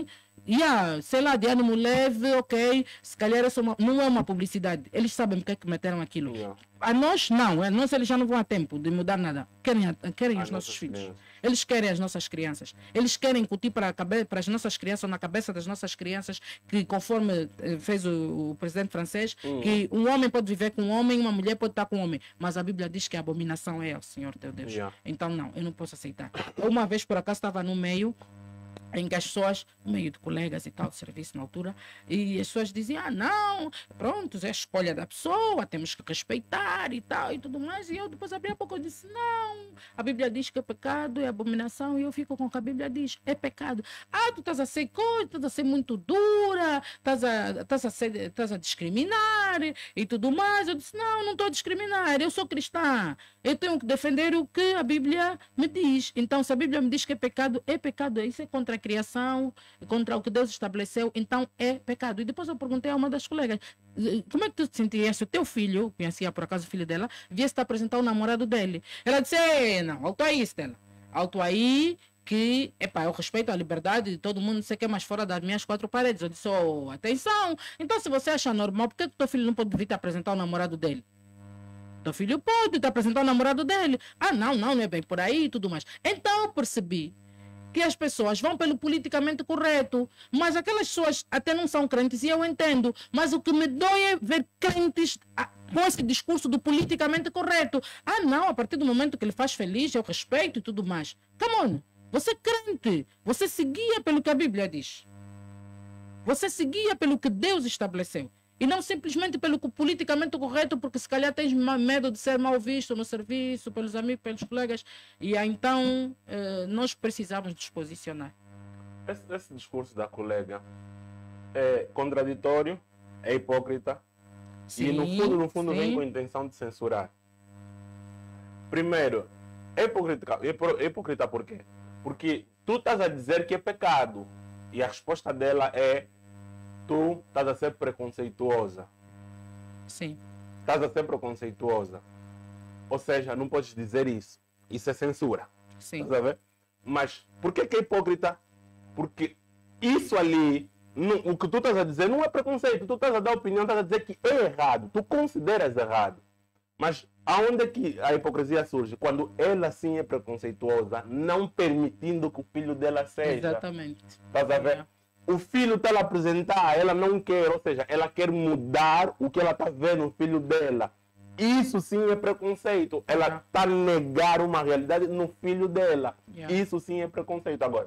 sei lá, de ânimo leve, ok, se calhar não é uma publicidade. Eles sabem porque é que meteram aquilo. Yeah. A nós não, a nós eles já não vão a tempo de mudar nada. Querem os nossos filhos. Crianças. Eles querem as nossas crianças. Eles querem incutir para as nossas crianças, ou na cabeça das nossas crianças, que conforme fez o presidente francês, que um homem pode viver com um homem, uma mulher pode estar com um homem. Mas a Bíblia diz que a abominação é o Senhor teu Deus. Yeah. Então não, eu não posso aceitar. Uma vez por acaso estava no meio em que as pessoas, no meio de colegas e tal, de serviço na altura, e as pessoas diziam, não, pronto, é a escolha da pessoa, temos que respeitar e tal, e tudo mais, e eu depois abri a boca e disse, não, a Bíblia diz que é pecado, é abominação, e eu fico com o que a Bíblia diz, é pecado. Tu estás a ser coisa, estás a ser muito dura, estás a discriminar e tudo mais. Eu disse, não estou a discriminar, eu sou cristã, eu tenho que defender o que a Bíblia me diz. Então, se a Bíblia me diz que é pecado, isso é contra a criação, contra o que Deus estabeleceu, então é pecado. E depois eu perguntei a uma das colegas, como é que tu te sentias se o teu filho, conhecia por acaso o filho dela, viesse te apresentar o namorado dele? Ela disse, não, alto aí, Stella, alto aí, que, eu respeito a liberdade de todo mundo, não sei o que, mas fora das minhas quatro paredes. Eu disse, atenção, então se você acha normal, por que teu filho não pode vir te apresentar o namorado dele? Teu filho pode te apresentar o namorado dele. Não é bem por aí e tudo mais. Então eu percebi que as pessoas vão pelo politicamente correto, mas aquelas pessoas até não são crentes, e eu entendo, mas o que me dói é ver crentes com esse discurso do politicamente correto. Não, a partir do momento que ele faz feliz, eu respeito e tudo mais. Come on, você é crente, você seguia pelo que a Bíblia diz. Você seguia pelo que Deus estabeleceu. E não simplesmente pelo politicamente correto, porque se calhar tens medo de ser mal visto no serviço, pelos amigos, pelos colegas. E então nós precisamos nos posicionar. Esse discurso da colega é contraditório, é hipócrita. Sim, e no fundo vem com a intenção de censurar. Primeiro, é hipócrita por quê? Porque tu estás a dizer que é pecado. E a resposta dela é: tu estás a ser preconceituosa. Sim. Estás a ser preconceituosa. Ou seja, não podes dizer isso. Isso é censura. Sim. Estás a ver? Mas por que é hipócrita? Porque isso ali, o que tu estás a dizer não é preconceito. Tu estás a dar opinião, estás a dizer que é errado. Tu consideras errado. Mas aonde é que a hipocrisia surge? Quando ela sim é preconceituosa, não permitindo que o filho dela seja. Exatamente. Estás a ver? O filho está a apresentar, ela não quer, ou seja, ela quer mudar o que ela está vendo no filho dela. Isso sim é preconceito. Ela está a negar uma realidade no filho dela. Isso sim é preconceito. Agora,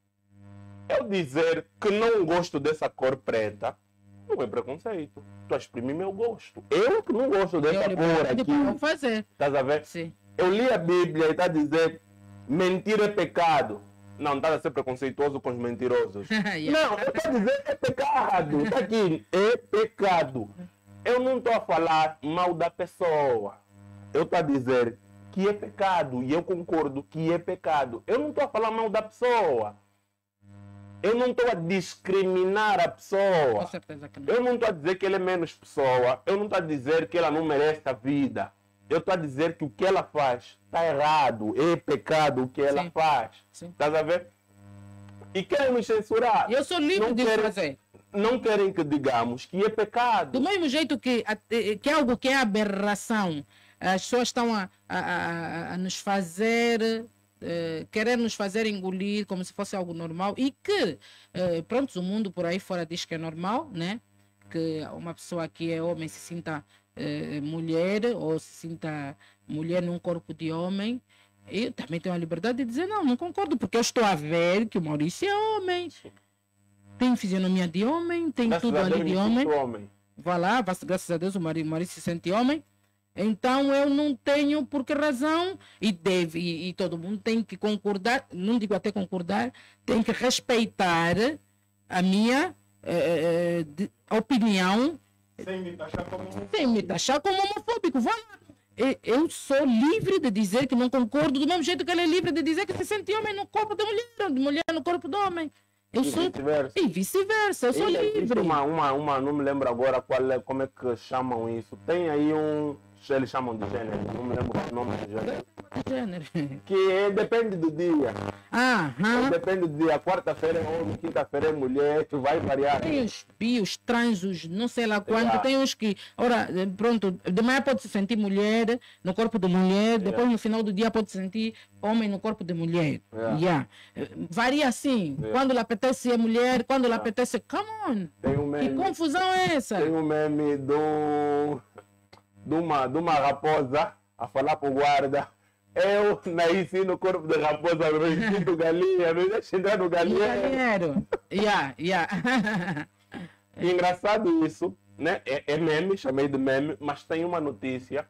eu dizer que não gosto dessa cor preta, não é preconceito. Tu exprime meu gosto. Eu que não gosto dessa cor aqui. Vamos fazer. Estás a ver? Sim. Eu li a Bíblia e está a dizer: mentir é pecado. Não, está a ser preconceituoso com os mentirosos. Não, eu estou a dizer é pecado. Está aqui, é pecado. Eu não estou a falar mal da pessoa. Eu estou a dizer que é pecado. E eu concordo que é pecado. Eu não estou a falar mal da pessoa. Eu não estou a discriminar a pessoa. Com certeza que não. Eu não estou a dizer que ela é menos pessoa. Eu não estou a dizer que ela não merece a vida. Eu estou a dizer que o que ela faz está errado. É pecado o que ela faz. Estás a ver? E querem nos censurar. Eu sou livre de fazer. Não querem que digamos que é pecado. Do mesmo jeito que é algo que é aberração. As pessoas estão a nos fazer... querer nos fazer engolir como se fosse algo normal, e que pronto, o mundo por aí fora diz que é normal, né? Que uma pessoa que é homem se sinta mulher, ou se sinta mulher num corpo de homem. Eu também tenho a liberdade de dizer não concordo, porque eu estou a ver que o Maurício é homem, tem fisionomia de homem, tem tudo ali de homem. Vá lá, graças a Deus o Maurício se sente homem. Então eu não tenho por que razão, e todo mundo tem que concordar, não digo até concordar, tem que respeitar a minha opinião, sem me taxar como homofóbico. Vá lá. Eu sou livre de dizer que não concordo, do mesmo jeito que ele é livre de dizer que se sente homem no corpo da mulher, de mulher no corpo do homem. E vice-versa, eu sou livre. Não me lembro agora como é que chamam isso. Tem aí eles chamam de gênero, não me lembro o nome do gênero. Gênero. Depende do dia. Aham. Depende do dia. Quarta-feira é homem, quinta-feira é mulher, que vai variar. Tem os bios, trans, os não sei lá quanto. Yeah. Tem uns que, ora, pronto, de manhã pode se sentir mulher, no corpo de mulher, depois no final do dia pode se sentir homem no corpo de mulher. Yeah. Yeah. Varia assim. Quando lhe apetece é mulher, quando lhe apetece. Come on! Tem um Que meme, confusão é essa? tem um meme de uma raposa a falar pro guarda. Eu nasci no corpo de raposa, não nasci do galinha, não deixa entrar no galinheiro. Galinheiro. Yeah, yeah. E engraçado isso, né? É meme, chamei de meme, mas tem uma notícia,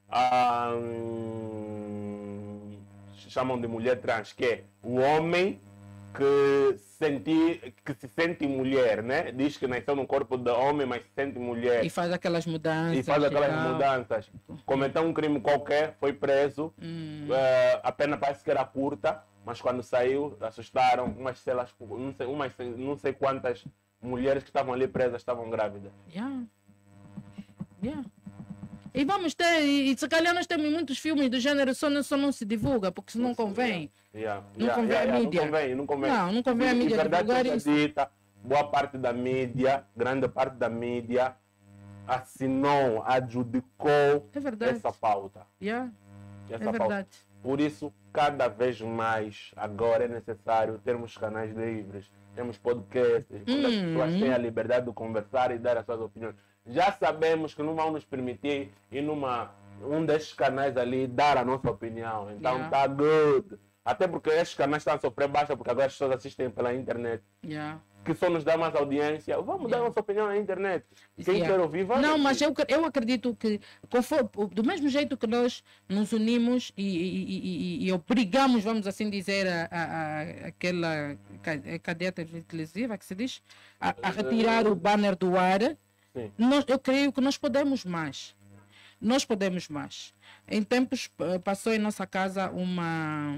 chamam de mulher trans, que é o homem que se sente mulher, né? Diz que nasceu no corpo de homem, mas se sente mulher. E faz aquelas mudanças. E faz aquelas tal. mudanças. Cometeu um crime qualquer, foi preso. A pena parece que era curta, mas quando saiu, assustaram. Umas celas, não sei quantas mulheres que estavam ali presas estavam grávidas. Yeah. Yeah. E vamos ter, e se calhar nós temos muitos filmes do gênero, só não se divulga, porque se não convém. Não convém a mídia. Não convém. Não convém a mídia verdade divulgar seja isso. dita, boa parte da mídia, grande parte da mídia, assinou, adjudicou É verdade. essa pauta. Yeah. Essa É verdade. Por isso, cada vez mais, agora é necessário termos canais livres, temos podcasts, onde as pessoas têm a liberdade de conversar e dar as suas opiniões. Já sabemos que não vão nos permitir ir um desses canais ali dar a nossa opinião. Então tá good. Até porque esses canais estão a sofrer baixa, porque agora as pessoas assistem pela internet. Yeah. Que só nos dá mais audiência. Vamos dar nossa opinião na internet. Quem Yeah. quer ouvir, vai. Não, mas eu acredito que do mesmo jeito que nós nos unimos e obrigamos, vamos assim dizer, aquela cadeia televisiva que se diz, a retirar o banner do ar, Sim. eu creio que nós podemos mais. Nós podemos mais. Em tempos passou em nossa casa uma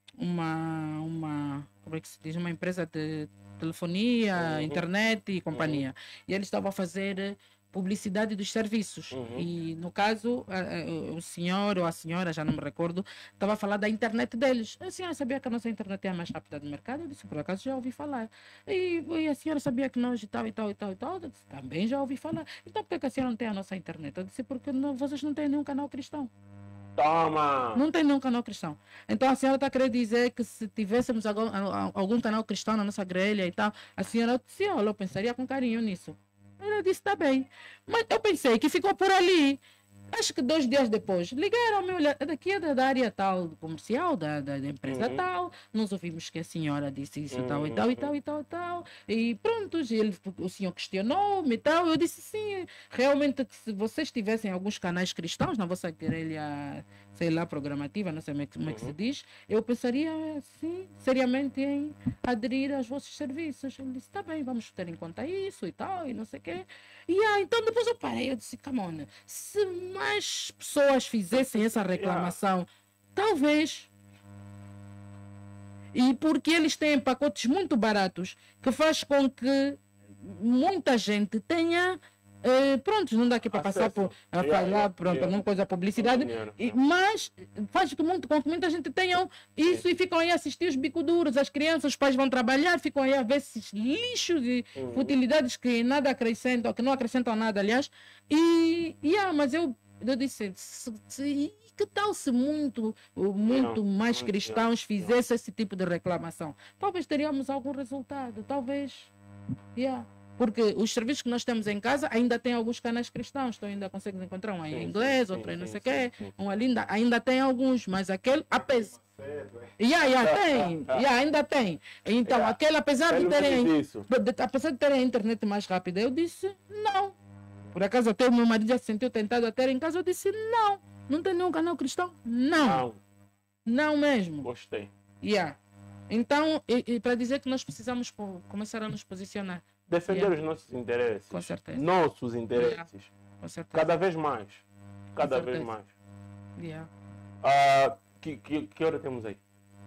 como é que se diz, uma empresa de telefonia, internet e companhia. E eles estavam a fazer publicidade dos serviços. E no caso, o senhor ou a senhora, já não me recordo, estava a falar da internet deles. A senhora sabia que a nossa internet é a mais rápida do mercado? Eu disse, por acaso já ouvi falar. E a senhora sabia que nós e tal. Eu disse, também já ouvi falar. Então por que a senhora não tem a nossa internet? Eu disse, porque vocês não têm nenhum canal cristão. Toma! Não tem nenhum canal cristão. Então a senhora está querendo dizer que se tivéssemos algum canal cristão na nossa grelha e tal, a senhora disse, olha, eu pensaria com carinho nisso. Ela disse, tá bem. Mas eu pensei que ficou por ali. Acho que 2 dias depois, ligaram, meu, daqui é da área tal, comercial, da empresa tal, nós ouvimos que a senhora disse isso, tal. E pronto, o senhor questionou-me e tal. Eu disse, sim, realmente, que se vocês tivessem alguns canais cristãos na vossa grelha, sei lá, programativa, não sei como é que se diz, eu pensaria, sim, seriamente em aderir aos vossos serviços. Ele disse, tá bem, vamos ter em conta isso e tal, e não sei o quê. E então depois eu parei, eu disse, come on, se mais pessoas fizessem essa reclamação, talvez. E porque eles têm pacotes muito baratos, que faz com que muita gente tenha pronto, não dá aqui para passar por falar, pronto, não coisa publicidade, mas faz com que muita gente tenha isso e ficam aí a assistir os bicoduros, as crianças, os pais vão trabalhar, ficam aí a ver esses lixos e futilidades que nada acrescentam, que não acrescentam nada, aliás, mas eu disse, que tal se muito mais cristãos fizessem esse tipo de reclamação? Talvez teríamos algum resultado, talvez, porque os serviços que nós temos em casa ainda tem alguns canais cristãos, tu ainda consegues encontrar um em inglês, outro em não sei o quê, um ali ainda tem alguns, mas aquele, apesar... ainda tem. Então, aquele, apesar de terem a internet mais rápida, eu disse, não. Por acaso até o meu marido já se sentiu tentado a ter em casa, eu disse, não tem nenhum canal cristão? Não mesmo. Gostei. Então, para dizer que nós precisamos começar a nos posicionar. Defender os nossos interesses. Com certeza. Nossos interesses. Com certeza. Cada vez mais. Cada vez mais. Que hora temos aí?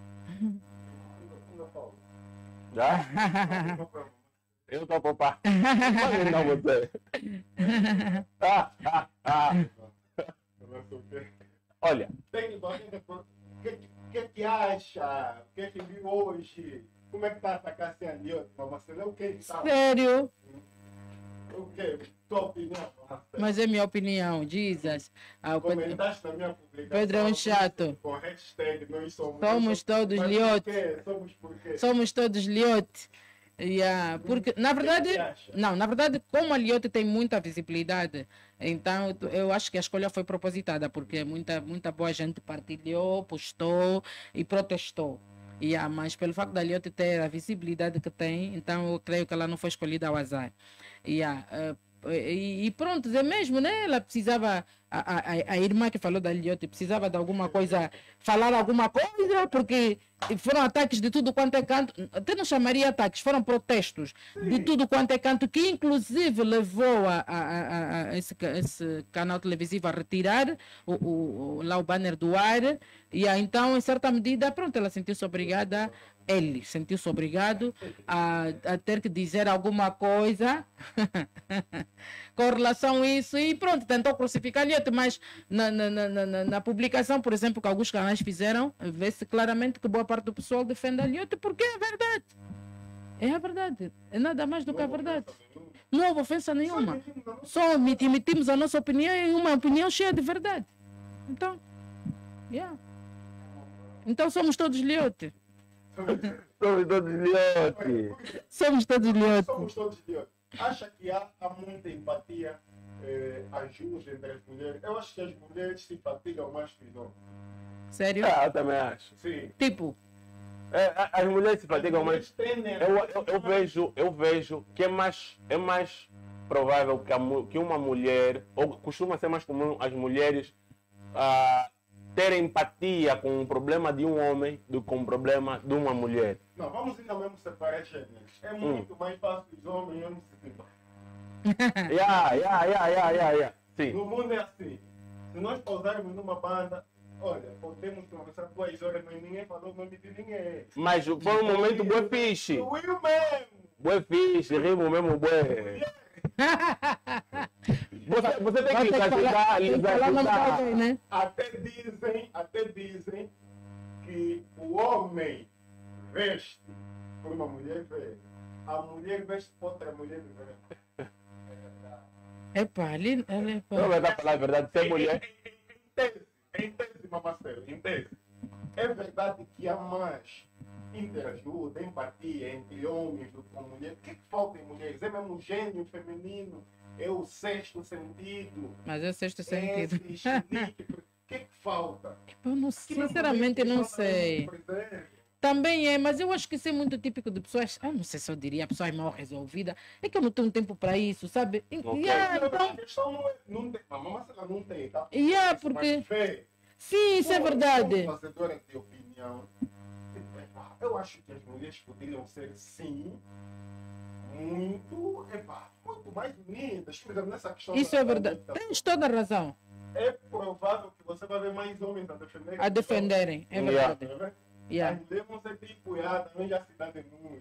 Já? Eu estou a poupar. Mas não você. não sei o quê. Olha, Tecnicamente, o que acha? O que viu hoje? Como é que está a atacar assim a Liotte? Mas você não é o que está? Sério? O que? Tua opinião? Mas é minha opinião, Jesus. Ah, o Pedro, Comentaste na minha publicação. Pedro é um chato. Com hashtag nós somos. Somos todos Mas Liotte. por quê? Somos por quê? Somos todos Liotte. Yeah, porque, na verdade, que acha? não, na verdade, como a Liotte tem muita visibilidade, então eu acho que a escolha foi propositada, porque muita boa gente partilhou, postou e protestou. Yeah, mas pelo facto da Liotte ter a visibilidade que tem, então eu creio que ela não foi escolhida ao azar. Yeah, e pronto, é mesmo, né? Ela precisava, a irmã que falou da Liotte precisava de alguma coisa, falar alguma coisa, porque foram ataques de tudo quanto é canto, até não chamaria ataques, foram protestos de tudo quanto é canto, que inclusive levou esse canal televisivo a retirar lá o banner do ar, e então, em certa medida, pronto, ela sentiu-se obrigada, ele sentiu-se obrigado a ter que dizer alguma coisa com relação a isso, e pronto, tentou crucificar a Liotte, mas na publicação, por exemplo, que alguns canais fizeram, vê-se claramente que boa parte do pessoal defende a Liotte, porque é verdade. É a verdade. É nada mais do que a verdade. Não houve ofensa nenhuma. Só emitimos a nossa opinião e uma opinião cheia de verdade. Então, yeah. Então somos todos Liotte. somos todos Liotte. Somos todos Liotte. Somos todos Liotte. Acha que há muita empatia, ajuda entre as mulheres? Eu acho que as mulheres simpatizam mais que os homens. Sério? Eu também acho. Sim. Tipo, As mulheres se fatigam mais. Tendem Eu vejo que é mais provável que uma mulher, ou costuma ser mais comum as mulheres terem empatia com o problema de um homem do que com o problema de uma mulher. Não, vamos ainda mesmo separar gêneros. É muito mais fácil os homens não se separar. Yeah. Sim. No mundo é assim. Se nós pausarmos numa banda, olha, podemos conversar 2 horas, mas ninguém falou o nome de ninguém. Mas foi um momento bué fixe. Will mesmo! Bué fixe, rimos mesmo bué. Você tem que classificar. né? Até dizem que o homem veste por uma mulher veste. A mulher veste por outra mulher veste. Epa, ali. Não vai dar falar a verdade, ser mulher. Em tese, Mamacelo, em tese. É verdade que há mais interajuda, empatia entre homens do que com mulheres. O que falta em mulheres? É mesmo o gênio feminino? É o sexto sentido? Mas é o sexto sentido. O que falta? Eu não, sinceramente, eu não sei. Também é, mas eu acho que isso é muito típico de pessoas. Eu não sei se eu diria pessoas mal resolvidas. É que eu não tenho tempo para isso, sabe? Okay. Então, a questão não tem. A Mamacelo não tem, tá? Porque. Mas, sim, isso é verdade. Fazedora de opinião. Eu acho que as mulheres poderiam ser, sim, muito mais unidas. Por exemplo, nessa questão. Isso é verdade. Tens toda a razão. É provável que você vai ver mais homens a defender. A defenderem, é verdade. As mulheres vão ser tipo, também já se dá de muito.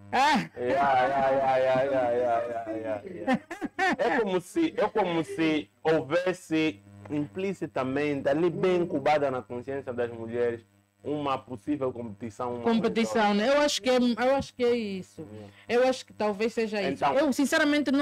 É como se houvesse implicitamente, ali bem incubada na consciência das mulheres, uma possível competição. Competição, né? Eu acho que é isso. Eu acho que talvez seja isso. Então, eu, sinceramente,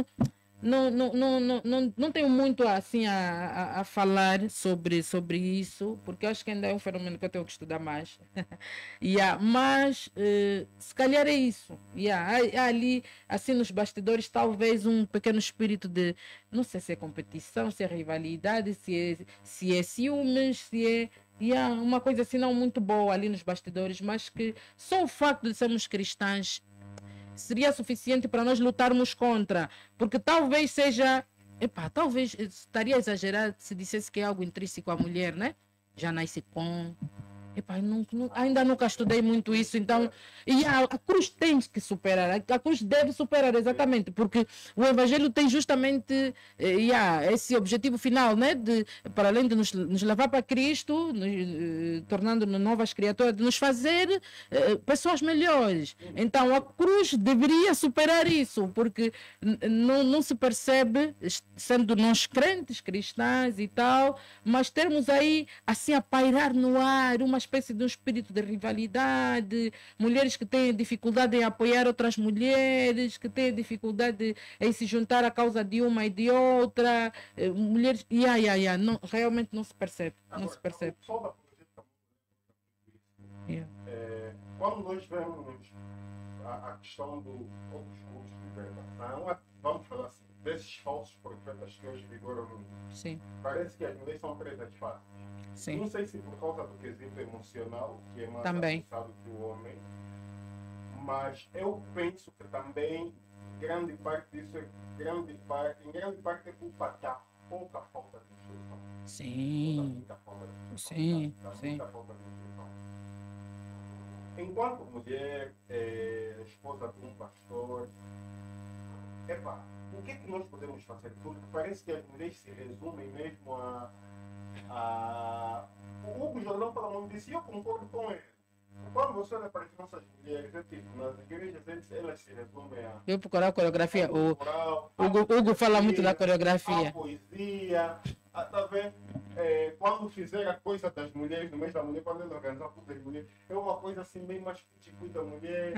não tenho muito assim a falar sobre isso, porque eu acho que ainda é um fenômeno que eu tenho que estudar mais. Mas se calhar é isso. Há ali, assim, nos bastidores, talvez um pequeno espírito de, não sei se é competição, se é rivalidade, se é ciúmes, se é uma coisa assim não muito boa ali nos bastidores, mas que só o facto de sermos cristãs seria suficiente para nós lutarmos contra, porque talvez seja, talvez estaria exagerado se dissesse que é algo intrínseco à mulher, né? Já nasce com, Epá, ainda nunca estudei muito isso, então e a cruz tem que superar, a cruz deve superar exatamente, porque o Evangelho tem justamente esse objetivo final, né, de, para além de nos levar para Cristo, tornando-nos novas criaturas, de nos fazer pessoas melhores. Então a cruz deveria superar isso, porque não se percebe, sendo nós crentes, cristãs e tal, mas termos aí assim a pairar no ar uma espécie de um espírito de rivalidade, mulheres que têm dificuldade em apoiar outras mulheres, que têm dificuldade em se juntar à causa de uma e de outra, mulheres, não, realmente não se percebe, não se percebe. Só da projeto, quando nós vemos a questão dos outros grupos de libertação, vamos falar assim, desses falsos profetas que hoje vigoram no mundo, Sim. parece que as mulheres são presas fáceis. Sim. Não sei se por causa do quesito emocional, que é mais Também. avançado que o homem, mas eu penso que também grande parte disso em grande parte é culpa da pouca falta de instrução. Sim. Muita falta de instrução. Sim. Da Sim. muita falta de instrução. Enquanto mulher, esposa de um pastor, o que é que nós podemos fazer? Porque parece que as mulheres se resumem mesmo o Hugo Jordão fala muito disso e eu concordo com ele. Quando você olha para as nossas mulheres, nas igrejas elas se resumem a... Eu procurar a coreografia. O Hugo fala muito da coreografia. A poesia. Tá vendo? Quando fizer a coisa das mulheres, no mês da mulher, quando ele organizar a coisa das mulheres, é uma coisa assim bem mais cuti-cuti da mulher.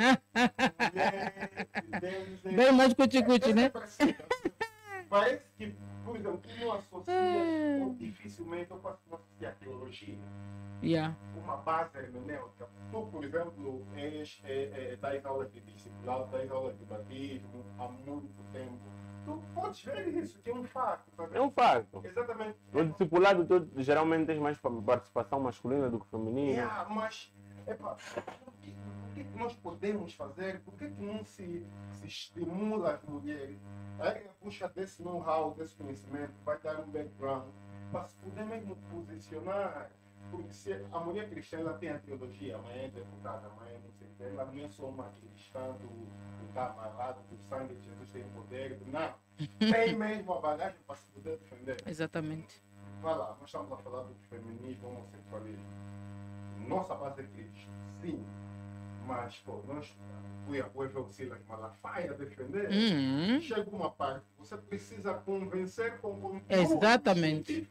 Bem mais cuti-cuti, né? Parece que, por exemplo, tu não associa, ou dificilmente eu posso associar a teologia. Uma base hermenêutica. Tu, por exemplo, das aulas de discipulado, das aulas de batismo há muito tempo. Tu podes ver isso, que é um facto. Tá? É um facto. Exatamente. No discipulado, tu geralmente tens mais participação masculina do que feminina. Mas, o que nós podemos fazer? Por que não se estimula as mulheres? Aí puxa desse know-how, desse conhecimento, vai dar um background, para se poder mesmo posicionar. Porque se a mulher cristã ela tem a teologia, a mãe é deputada, a mãe não sei o que, ela não é só uma cristã do camarada, do sangue de Jesus tem poder, não. Tem mesmo a bagagem para se poder defender. Exatamente. Vai lá, nós estamos a falar do feminismo, homossexualismo. Nossa base é Cristo, sim. Mas, nós fui a Puebla Auxílio Malafaia defender. Chega uma parte, você precisa convencer com conteúdo. Exatamente.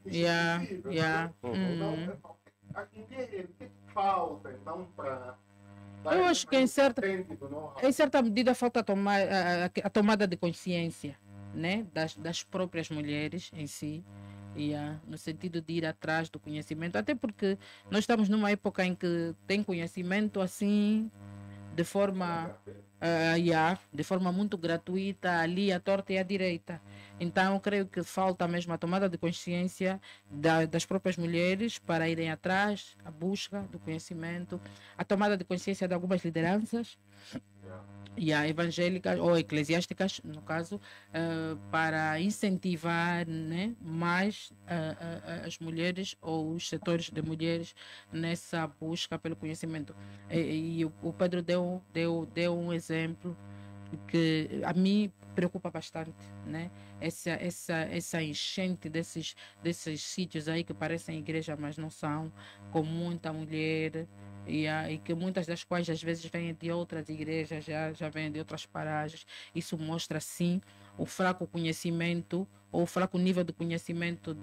Então, a mulher, o que falta, então, para... Eu acho que em certa medida falta a tomada de consciência, né, das próprias mulheres em si, no sentido de ir atrás do conhecimento, até porque nós estamos numa época em que tem conhecimento assim de forma muito gratuita, ali à torta e à direita. Então eu creio que falta mesmo a tomada de consciência das próprias mulheres para irem atrás, a busca do conhecimento, a tomada de consciência de algumas lideranças evangélicas ou eclesiásticas, no caso, para incentivar, né, mais as mulheres ou os setores de mulheres nessa busca pelo conhecimento. E o Pedro deu um exemplo que a mim preocupa bastante, né? Essa enchente desses sítios aí que parecem igreja, mas não são, com muita mulher, e que muitas das quais às vezes vêm de outras igrejas, já vêm de outras paragens. Isso mostra sim o fraco conhecimento ou o fraco nível de conhecimento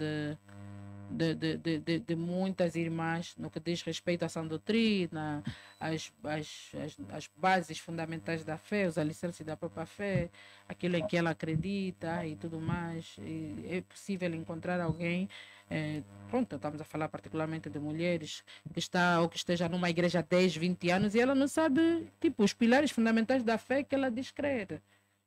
de muitas irmãs no que diz respeito à sã doutrina, as bases fundamentais da fé, os alicerces da própria fé, aquilo em que ela acredita e tudo mais. E é possível encontrar alguém, estamos a falar particularmente de mulheres, que esteja numa igreja há 10, 20 anos e ela não sabe, os pilares fundamentais da fé que ela diz crer.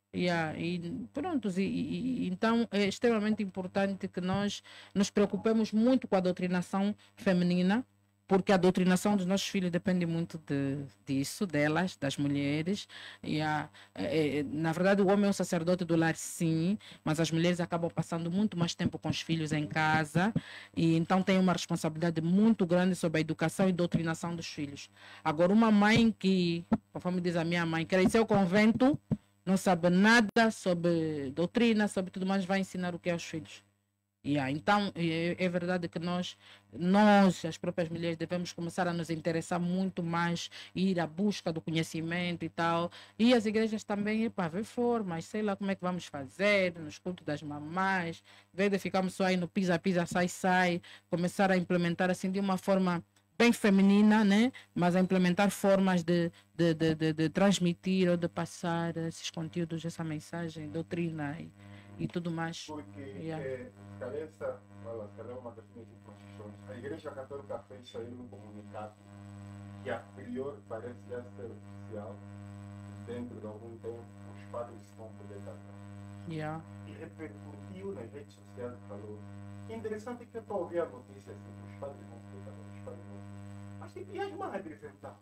Então é extremamente importante que nós nos preocupemos muito com a doutrinação feminina, porque a doutrinação dos nossos filhos depende muito disso, delas, das mulheres. Na verdade, o homem é um sacerdote do lar, sim, mas as mulheres acabam passando muito mais tempo com os filhos em casa e então tem uma responsabilidade muito grande sobre a educação e doutrinação dos filhos. Agora, uma mãe que, conforme diz a minha mãe, cresceu com convento, não sabe nada sobre doutrina, sobre tudo mais, vai ensinar o que é aos filhos. Então, é verdade que nós, as próprias mulheres, devemos começar a nos interessar muito mais, ir à busca do conhecimento e tal. E as igrejas também, para ver formas, sei lá como é que vamos fazer, nos cultos das mamães, em vez de ficarmos só aí no pisa, pisa, sai, sai, começar a implementar assim de uma forma bem feminina, né? Mas a implementar formas de transmitir ou de passar esses conteúdos, essa mensagem, doutrina e tudo mais. Porque careça, é uma das minhas últimas questões. A Igreja Católica fez sair um comunicado que a priori parece já ser oficial. Dentro de algum tempo, os padres vão poder casar. E repercutiu nas redes sociais e falou. Interessante que eu estou ouvindo a notícia assim, que os padres vão poder casar, os padres vão poder. Mas e as madres então?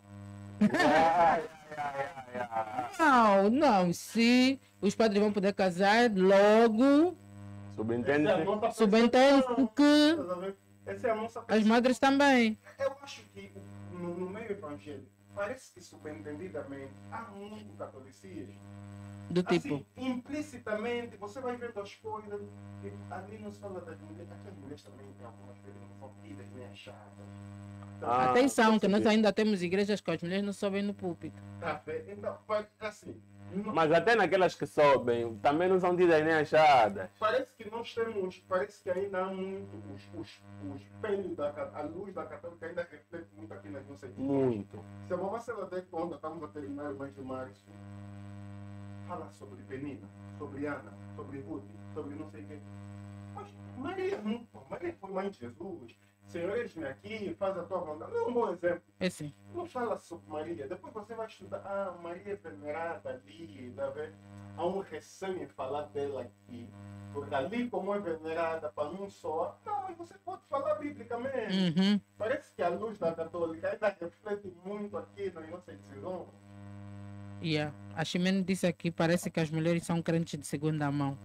Não, se os padres vão poder casar logo, subentende-se que essa é a nossa as madres também. Eu acho que no meio evangélico parece que subentendidamente há muito catolicismo. Do tipo? Assim, implicitamente, você vai vendo as coisas, e ali não se fala das mulheres, aqui as mulheres também têm algumas coisas que não são tidas nem achadas. Atenção, que nós ainda temos igrejas que as mulheres não sobem no púlpito. Tá bem? Então, assim. Mas até naquelas que sobem, também não são tidas nem achadas. Parece que nós temos, parece que ainda há muito, os espelhos, a luz da católica ainda reflete muito aqui nas nossas vidas. Muito. Se a mamãe se ela der conta, estamos a terminar o mês de março, fala sobre Penina, sobre Ana, sobre Ruth, sobre não sei o quê. Mas Maria foi mãe de Jesus. Senhor, eis-me aqui, faz a tua vontade. Não é um bom exemplo. É sim. Não fala sobre Maria. Depois você vai estudar. Maria é venerada ali. Tá vendo? Há um receio em falar dela aqui. Porque ali, como é venerada, para não só. Não, mas você pode falar biblicamente. Uhum. Parece que a luz da católica ainda reflete muito aqui nas nossas decisões. A Ximene disse aqui, parece que as mulheres são crentes de segunda mão.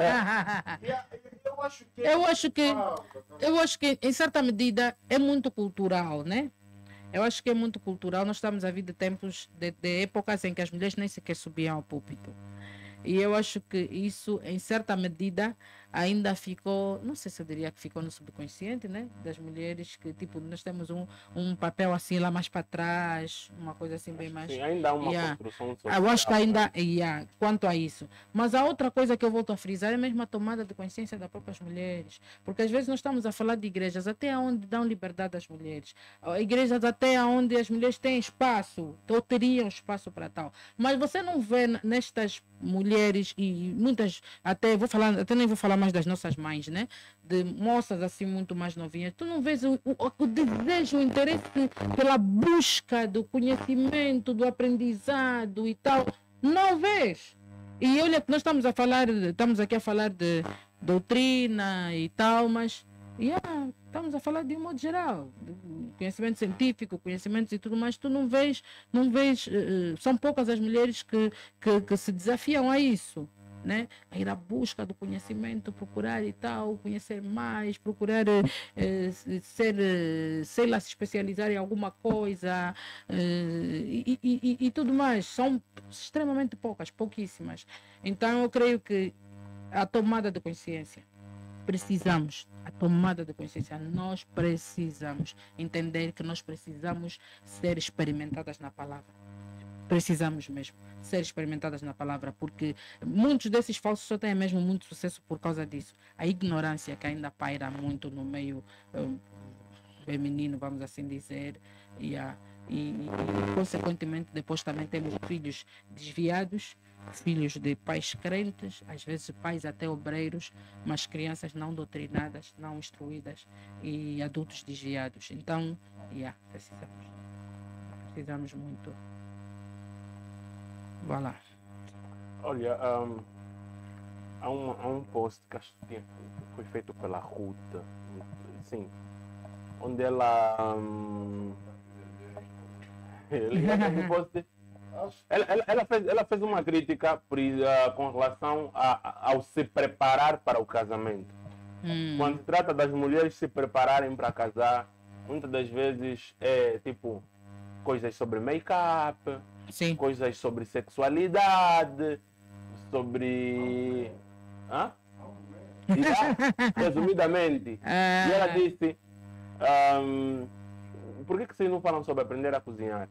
Eu acho que em certa medida é muito cultural, né? Eu acho que é muito cultural. Nós estamos a vir de tempos, de épocas em que as mulheres nem sequer subiam ao púlpito. E eu acho que isso, em certa medida, ainda ficou, não sei se eu diria que ficou no subconsciente, né? Das mulheres que, tipo, nós temos um papel assim lá mais para trás, uma coisa assim bem mais... Sim, ainda há uma construção social. Eu acho que ainda, quanto a isso. Mas a outra coisa que eu volto a frisar é mesmo a tomada de consciência das próprias mulheres. Porque às vezes nós estamos a falar de igrejas até onde dão liberdade às mulheres. Igrejas até onde as mulheres têm espaço, ou teriam espaço para tal. Mas você não vê nestas mulheres e muitas, até nem vou falar mais das nossas mães, né? De moças assim muito mais novinhas, tu não vês o desejo, o interesse pela busca do conhecimento, do aprendizado e tal, não vês. E olha que nós estamos aqui a falar de doutrina e tal, mas estamos a falar de um modo geral, de conhecimento científico, conhecimentos e tudo mais. Tu não vês, são poucas as mulheres que se desafiam a isso, né? A ir à busca do conhecimento, procurar e tal, conhecer mais, procurar sei lá, se especializar em alguma coisa e tudo mais. São extremamente poucas, pouquíssimas. Então eu creio que a tomada de consciência, a tomada de consciência, nós precisamos entender que nós precisamos ser experimentadas na palavra. Precisamos mesmo ser experimentadas na palavra, porque muitos desses falsos só têm mesmo muito sucesso por causa disso. A ignorância que ainda paira muito no meio feminino, vamos assim dizer, e consequentemente depois também temos filhos desviados, filhos de pais crentes, às vezes pais até obreiros, mas crianças não doutrinadas, não instruídas e adultos desviados. Então, precisamos muito. Vá lá. Olha, há um post que acho que foi feito pela Ruth, sim, onde ela. Ela fez uma crítica com relação ao se preparar para o casamento. Quando se trata das mulheres se prepararem para casar, muitas das vezes é tipo coisas sobre make-up, Sim. coisas sobre sexualidade, sobre. Hã? Resumidamente. E ela disse: por que vocês não falam sobre aprender a cozinhar?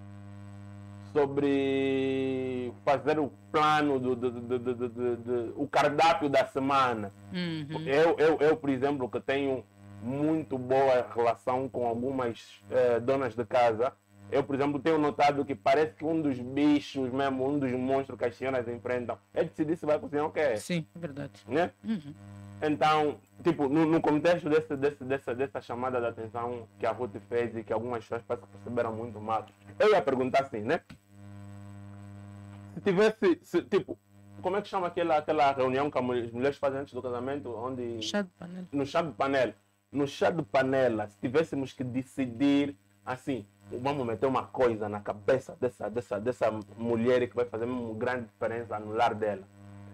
Sobre fazer o plano, o cardápio da semana. Eu, por exemplo, que tenho muito boa relação com algumas donas de casa, eu, por exemplo, tenho notado que parece que um dos bichos mesmo, um dos monstros que as senhoras enfrentam, é decidir se vai cozinhar ou quer. Sim, é verdade. Né? Então, tipo, no contexto dessa chamada de atenção que a Ruth fez e que algumas pessoas parece que perceberam muito mal, eu ia perguntar assim, né? Se tivesse, tipo, como é que chama aquela reunião que as mulheres fazem antes do casamento? Onde... Chá de panela. No chá de panela. No chá de panela, se tivéssemos que decidir assim, vamos meter uma coisa na cabeça dessa mulher que vai fazer uma grande diferença no lar dela.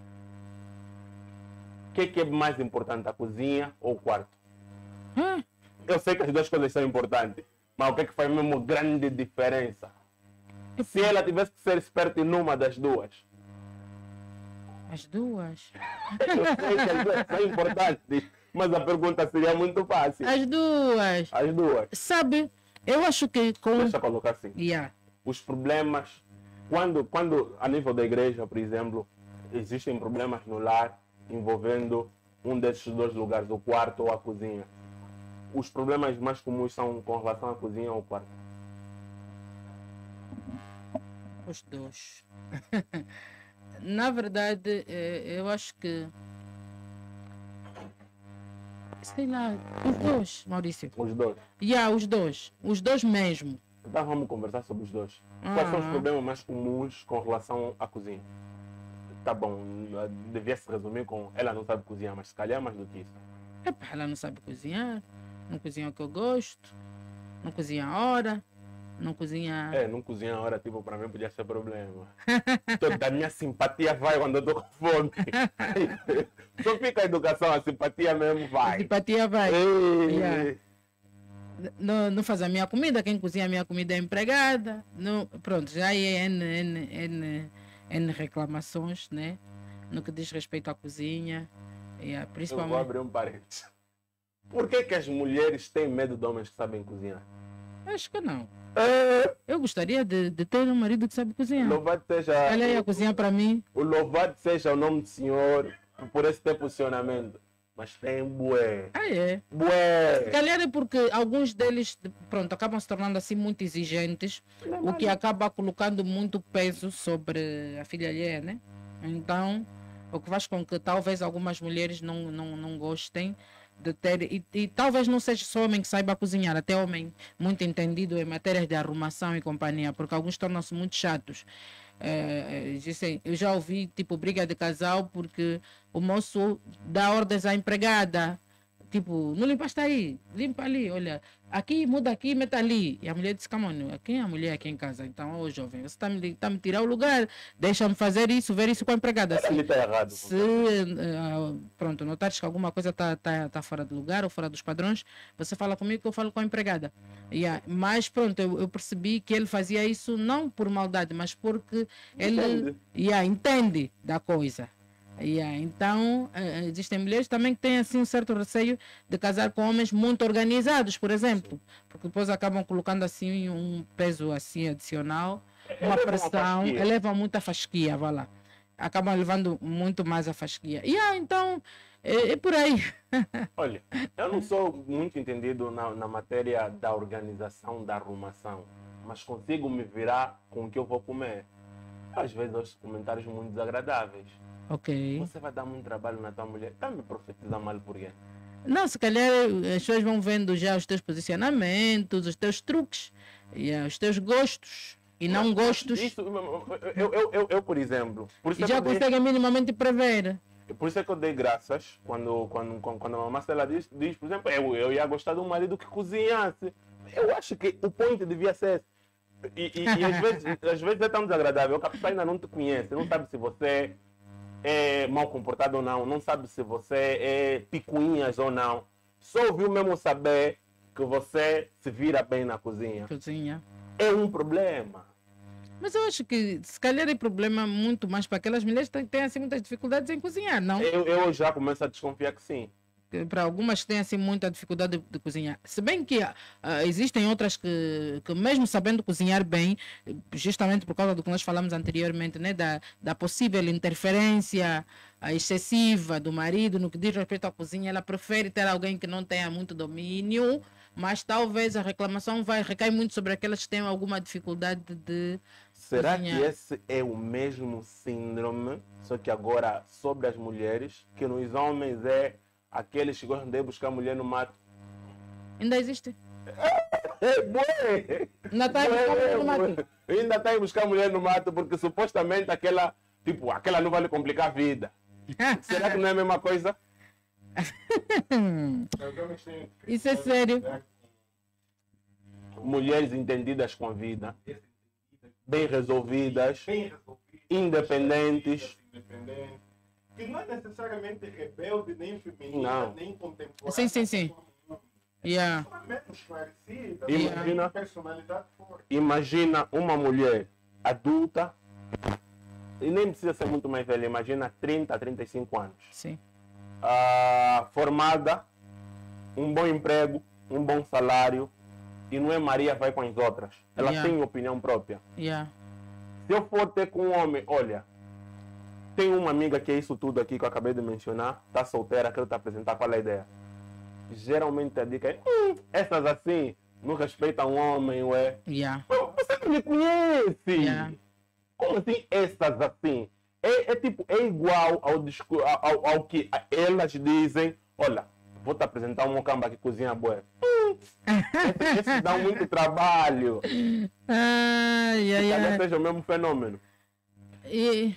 O que é mais importante, a cozinha ou o quarto? Eu sei que as duas coisas são importantes, mas o que é que faz mesmo grande diferença? Se ela tivesse que ser esperta em uma das duas. As duas? Eu sei que as duas são importantes, mas a pergunta seria muito fácil. As duas. As duas. Sabe, eu acho que com... Deixa eu colocar assim. Yeah. Os problemas, quando a nível da igreja, por exemplo, existem problemas no lar envolvendo um desses dois lugares, o quarto ou a cozinha. Os problemas mais comuns são com relação à cozinha ou ao quarto? Os dois. Na verdade, eu acho que... Sei lá, os dois, Maurício. Os dois. Os dois. Os dois mesmo. Então vamos conversar sobre os dois. Quais são os problemas mais comuns com relação à cozinha? Tá bom, devia se resumir com ela não sabe cozinhar, mas se calhar mais do que isso. Epá, ela não sabe cozinhar, não cozinha o que eu gosto, não cozinha a hora, não cozinha... Não cozinha a hora, tipo, para mim podia ser problema. Toda a minha simpatia vai quando eu tô com fome. Só fica a educação, a simpatia mesmo vai. A simpatia vai. Ei. Yeah. Não faz a minha comida, quem cozinha a minha comida é a empregada. Não, pronto, já é N reclamações, né? No que diz respeito à cozinha. Principalmente... Eu vou abrir um parênteses. Por que as mulheres têm medo de homens que sabem cozinhar? Acho que não. Eu gostaria de ter um marido que sabe cozinhar. Louvado seja... Ela ia cozinhar para mim. O louvado seja o nome do Senhor por esse teu posicionamento. Mas tem bué. É. Bué. Se calhar é porque alguns deles, pronto, acabam se tornando assim muito exigentes, o que acaba colocando muito peso sobre a filha alheia, né? Então, o que faz com que talvez algumas mulheres não gostem de ter, e talvez não seja só homem que saiba cozinhar, até homem muito entendido em matérias de arrumação e companhia, porque alguns tornam-se muito chatos. Eu já ouvi tipo briga de casal porque o moço dá ordens à empregada, tipo, não limpaste aí, limpa ali, olha, aqui, muda aqui, meta ali. E a mulher disse, calma, quem é a mulher aqui em casa? Então, ô jovem, você está me tirar o lugar, deixa-me fazer isso, ver isso com a empregada. Ele está errado. Se pronto, notares que alguma coisa está fora do lugar ou fora dos padrões, você fala comigo que eu falo com a empregada. Mas pronto, eu percebi que ele fazia isso não por maldade, mas porque ele entende da coisa. Então, existem mulheres também que têm assim um certo receio de casar com homens muito organizados, por exemplo, porque depois acabam colocando assim um peso assim adicional, uma pressão, elevam muito a fasquia, vai lá. Acabam levando muito mais a fasquia. Então, é por aí. Olha, eu não sou muito entendido na matéria da organização, da arrumação, mas consigo me virar com o que eu vou comer. Às vezes, ouço comentários muito desagradáveis. Ok. Você vai dar muito trabalho na tua mulher. Está me profetizando mal por quê? Não, se calhar as pessoas vão vendo já os teus posicionamentos, os teus truques, os teus gostos e não gostos. Isso, eu por exemplo... Por isso e já conseguem minimamente prever. Por isso é que eu dei graças quando a mamãe Stella diz, por exemplo, eu ia gostar de um marido que cozinhasse. Eu acho que o ponto devia ser esse. E às vezes é tão desagradável que a pessoa ainda não te conhece, não sabe se você é mal comportado ou não, não sabe se você é picuinhas ou não. Só ouviu mesmo saber que você se vira bem na cozinha. Cozinha. É um problema. Mas eu acho que se calhar é problema muito mais para aquelas mulheres que têm assim muitas dificuldades em cozinhar, não? Eu já começo a desconfiar que sim. Para algumas que têm assim muita dificuldade de cozinhar. Se bem que existem outras que mesmo sabendo cozinhar bem, justamente por causa do que nós falamos anteriormente, né, da possível interferência excessiva do marido no que diz respeito à cozinha, ela prefere ter alguém que não tenha muito domínio, mas talvez a reclamação recai muito sobre aquelas que têm alguma dificuldade de Será cozinhar. que esse é o mesmo síndrome, só que agora sobre as mulheres, que nos homens é aqueles que gostam de buscar mulher no mato? Ainda existe? Ainda está a buscar mulher no mato? Ainda está a buscar mulher no mato porque supostamente aquela não vai lhe complicar a vida. Será que não é a mesma coisa? Isso é sério. Mulheres entendidas com a vida, bem resolvidas, independentes. Que não é necessariamente rebelde, nem feminina, Não. nem contemporânea. Sim. Yeah. Só menos esclarecida, Imagina. tem personalidade forte. Imagina uma mulher adulta, e nem precisa ser muito mais velha, imagina 30 a 35 anos. Sim. Formada, um bom emprego, um bom salário, e não é Maria vai com as outras. Ela Yeah. tem opinião própria. Yeah. Se eu for ter com um homem, olha, tem uma amiga que é isso tudo aqui que eu acabei de mencionar, está solteira, quero te apresentar, qual é a ideia? Geralmente a dica é, essas assim, não respeitam um homem, ué. Yeah. Você não me conhece! Yeah. Como assim essas assim? É igual ao que elas dizem, olha, vou te apresentar um mocamba que cozinha boa. Esses dão muito trabalho. Talvez seja o mesmo fenômeno. E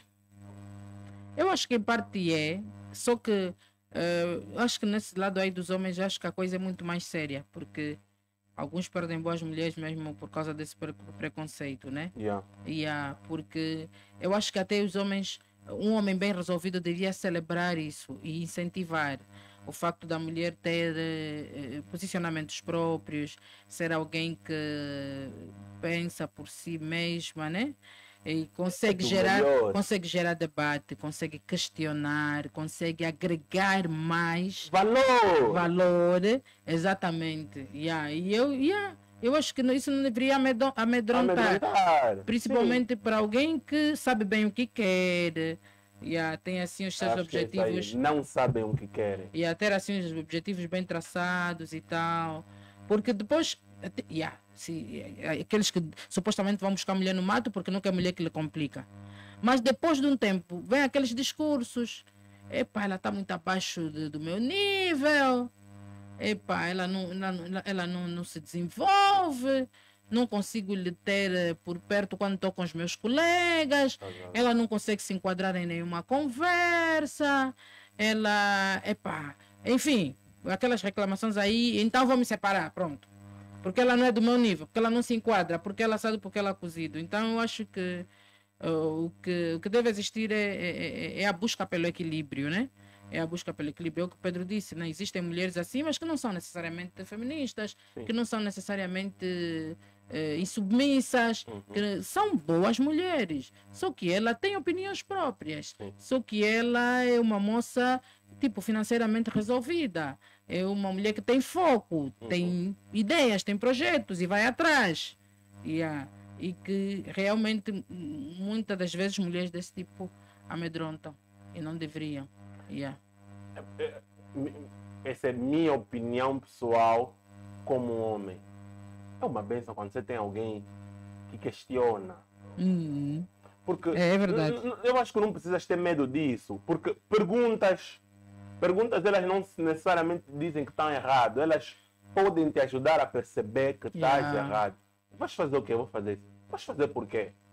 eu acho que em parte é, só que acho que nesse lado aí dos homens acho que a coisa é muito mais séria, porque alguns perdem boas mulheres mesmo por causa desse preconceito, né? Porque eu acho que até os homens, um homem bem resolvido devia celebrar isso e incentivar o facto da mulher ter posicionamentos próprios, ser alguém que pensa por si mesma, né? E consegue gerar debate, consegue questionar, consegue agregar mais valor, exatamente. E eu acho que isso não deveria amedrontar, principalmente para alguém que sabe bem o que quer. Tem assim os seus objetivos. Não sabem o que querem. E ter assim os objetivos bem traçados e tal. Porque depois, aqueles que supostamente vão buscar mulher no mato porque não quer mulher que lhe complica. Mas depois de um tempo, vem aqueles discursos. Ela está muito abaixo do meu nível. Ela não se desenvolve. Não consigo lhe ter por perto quando estou com os meus colegas. Ela não consegue se enquadrar em nenhuma conversa. Enfim, aquelas reclamações aí. Então vou me separar, pronto. Porque ela não é do meu nível, porque ela não se enquadra, porque ela sabe porque ela é cozido. Então eu acho que o que deve existir é a busca pelo equilíbrio, né? É a busca pelo equilíbrio. É o que o Pedro disse, né? Existem mulheres assim, mas que não são necessariamente feministas, que não são necessariamente insubmissas, que são boas mulheres. Só que ela tem opiniões próprias. Só que ela é uma moça, tipo, financeiramente resolvida. É uma mulher que tem foco, tem ideias, tem projetos e vai atrás. E que realmente, muitas das vezes, mulheres desse tipo amedrontam e não deveriam. Essa é minha opinião pessoal como homem. É uma benção quando você tem alguém que questiona. Porque é verdade. Eu acho que não precisas ter medo disso. Porque perguntas elas não necessariamente dizem que estão errado. Elas podem te ajudar a perceber que estás errado. Vais fazer o quê? Eu vou fazer isso. Vais fazer por quê?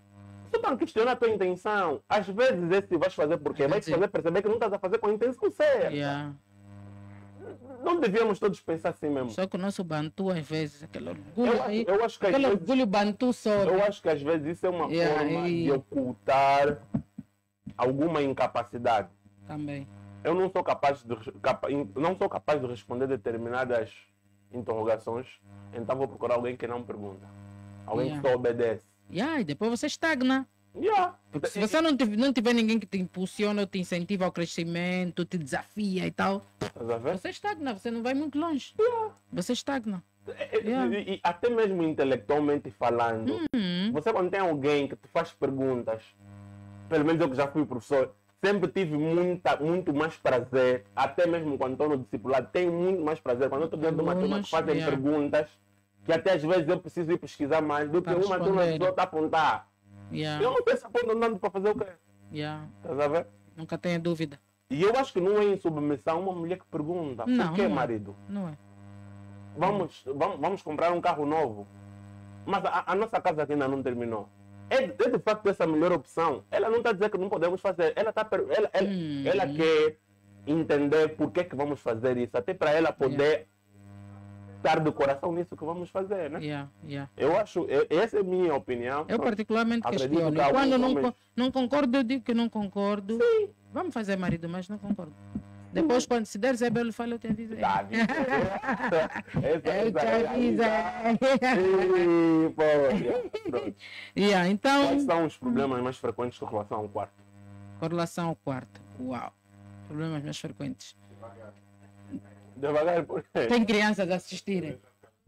Só estão a questionar a tua intenção. Às vezes esse vais fazer porque vai te fazer perceber que não estás a fazer com a intenção certa. Yeah. Não devíamos todos pensar assim mesmo. Só que o nosso bantu, às vezes, aquele orgulho Eu acho que às aquele vezes, orgulho bantu só. eu acho que às vezes isso é uma Yeah, forma e- de ocultar alguma incapacidade. Também. Eu não sou capaz não sou capaz de responder determinadas interrogações, então vou procurar alguém que não pergunta. Alguém Yeah. que só obedece. Yeah, e depois você estagna. Yeah. Porque se você não tiver ninguém que te impulsiona, ou te incentiva ao crescimento, te desafia e tal, Estás a ver? você estagna, você não vai muito longe. Você estagna. Yeah. E até mesmo intelectualmente falando, você quando tem alguém que te faz perguntas, pelo menos eu que já fui professor, sempre tive muito mais prazer, até mesmo quando estou no discipulado, tenho muito mais prazer quando eu estou dentro de uma turma que fazem Yeah. perguntas, que até às vezes eu preciso ir pesquisar mais do que Para uma turma que responder. só está a apontar. Yeah. Eu não penso apontando para fazer o quê? Yeah. Estás a ver? Nunca tenha dúvida. E eu acho que não é em submissão uma mulher que pergunta, Não, por que não é. marido? Não é? Vamos comprar um carro novo. Mas a nossa casa aqui ainda não terminou. É de facto essa a melhor opção. Ela não está a dizer que não podemos fazer. Ela quer entender por que vamos fazer isso. Até para ela poder estar de coração nisso que vamos fazer, né? Yeah, yeah. Eu acho, essa é a minha opinião. Eu particularmente Acredito questiono. que alguns Quando homens- não concordo, eu digo que não concordo. Sim. Vamos fazer marido, mas não concordo. Depois, quando se der Zé Belo fala, eu te aviso. Tá, viu? Eu te aviso. Ih, pô. Pronto. Yeah, então, Quais são os problemas mais frequentes com relação ao quarto? com relação ao quarto. Uau. Problemas mais frequentes. Devagar, por quê? Tem crianças a assistirem.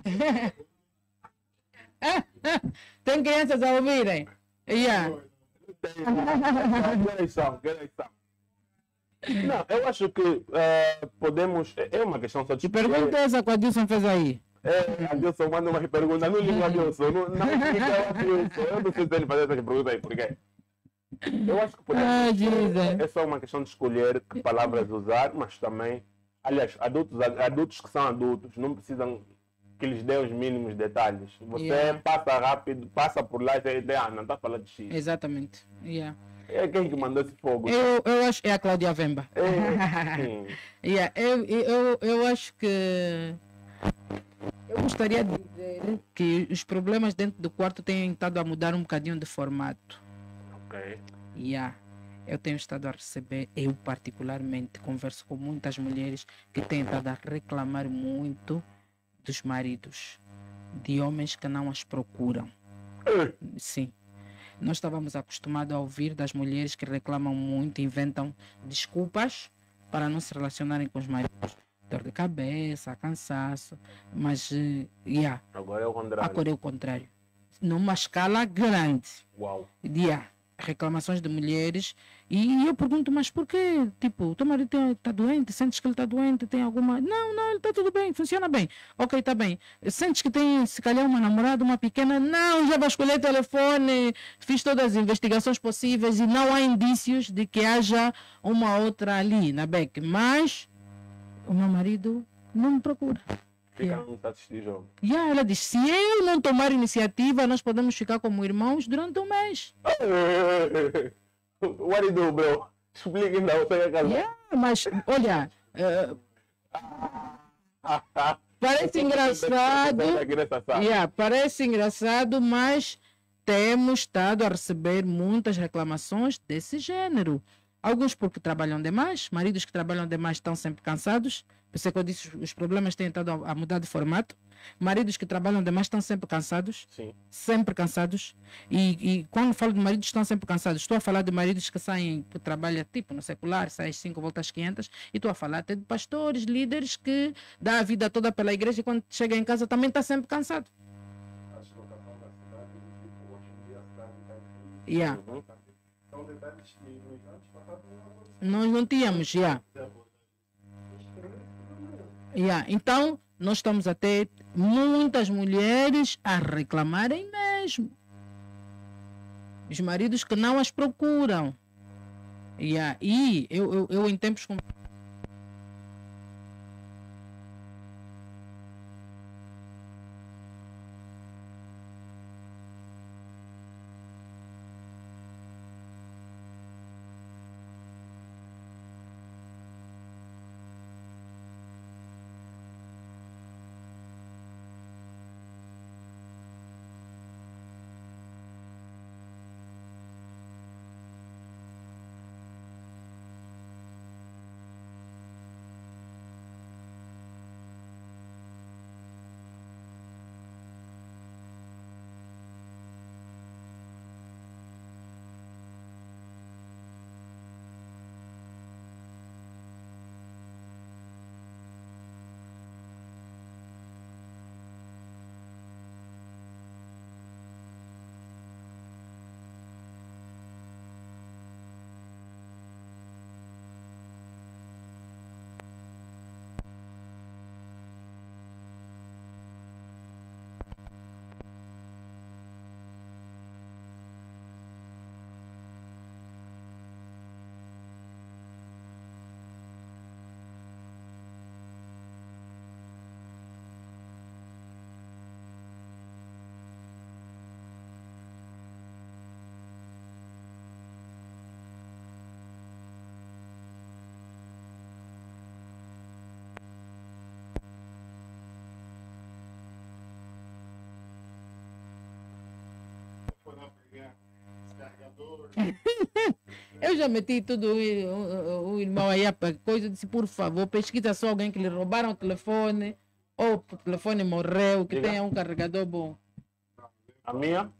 Tem crianças a ouvirem. Yeah. Que eleição. Não, eu acho que podemos. É uma questão só de. Que pergunta é essa que o Adilson fez aí? Adilson manda uma pergunta. Não liga o Adilson. Não liga o Adilson. Eu não sei se ele fazer essa pergunta aí, por quê? Eu acho que podemos. Ah, Jesus. É só uma questão de escolher que palavras usar, mas também. Aliás, adultos que são adultos não precisam que lhes dê os mínimos detalhes. Você Yeah. passa rápido, passa por lá e diz, não está falando de X. Exatamente. Yeah. É quem que mandou esse fogo? Eu acho. É a Cláudia Vemba. Sim. Yeah, eu acho que eu gostaria de dizer que os problemas dentro do quarto têm estado a mudar um bocadinho de formato. Ok. Yeah. Eu tenho estado a receber, eu particularmente converso com muitas mulheres que têm estado a reclamar muito dos maridos, de homens que não as procuram. Sim. Nós estávamos acostumados a ouvir das mulheres que reclamam muito, inventam desculpas para não se relacionarem com os maridos. Dor de cabeça, cansaço, mas Agora é o contrário. agora é o contrário. Numa escala grande. Uau. Reclamações de mulheres e eu pergunto, mas por quê? Tipo, o teu marido está doente? Sentes que ele está doente? Tem alguma... Não, ele está tudo bem, funciona bem. Ok, está bem. Sentes que tem, se calhar, uma namorada, uma pequena? Não, já vai escolher telefone, fiz todas as investigações possíveis e não há indícios de que haja uma outra ali na BEC. Mas o meu marido não me procura. Fica no status de jogo. E ela diz, se eu não tomar iniciativa, nós podemos ficar como irmãos durante um mês. What do you do, bro? Explica ainda, você quer casar. Mas, olha, parece engraçado. Parece engraçado, mas temos estado a receber muitas reclamações desse gênero. Alguns porque trabalham demais, maridos que trabalham demais estão sempre cansados. Por isso é que eu disse, os problemas têm estado a mudar de formato. Maridos que trabalham demais estão sempre cansados. Sim. Sempre cansados. E quando falo de maridos que estão sempre cansados, estou a falar de maridos que saem, que trabalham tipo no secular, saem às 5, voltam às 500. E estou a falar até de pastores, líderes que dão a vida toda pela igreja e quando chega em casa também está sempre cansado. Yeah. São detalhes que nos anos passados Nós não tínhamos, Então, nós estamos a ter muitas mulheres a reclamarem mesmo. Os maridos que não as procuram. E eu em tempos como Eu já meti tudo o irmão aí a coisa, disse, por favor, pesquisa só alguém que lhe roubaram o telefone, ou o telefone morreu, que Diga. tenha um carregador bom. A minha?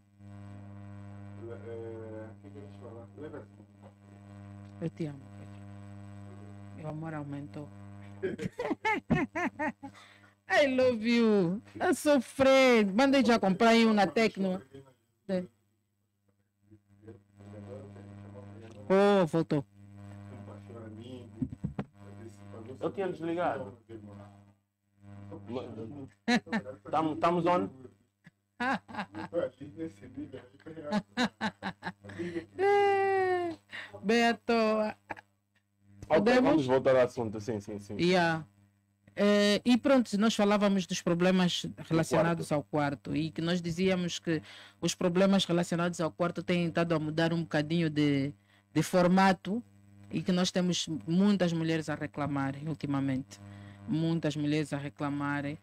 Eu te amo. Meu amor aumentou. I love you. A sofrer. Mandei já comprar aí um na Tecno. Oh, voltou. Eu tinha desligado. Estamos on? Bem à toa. Ok, Podemos? vamos voltar ao assunto. Sim. Yeah. E pronto, nós falávamos dos problemas relacionados ao quarto e que nós dizíamos que os problemas relacionados ao quarto têm estado a mudar um bocadinho de formato e que nós temos muitas mulheres a reclamarem ultimamente. Muitas mulheres a reclamarem.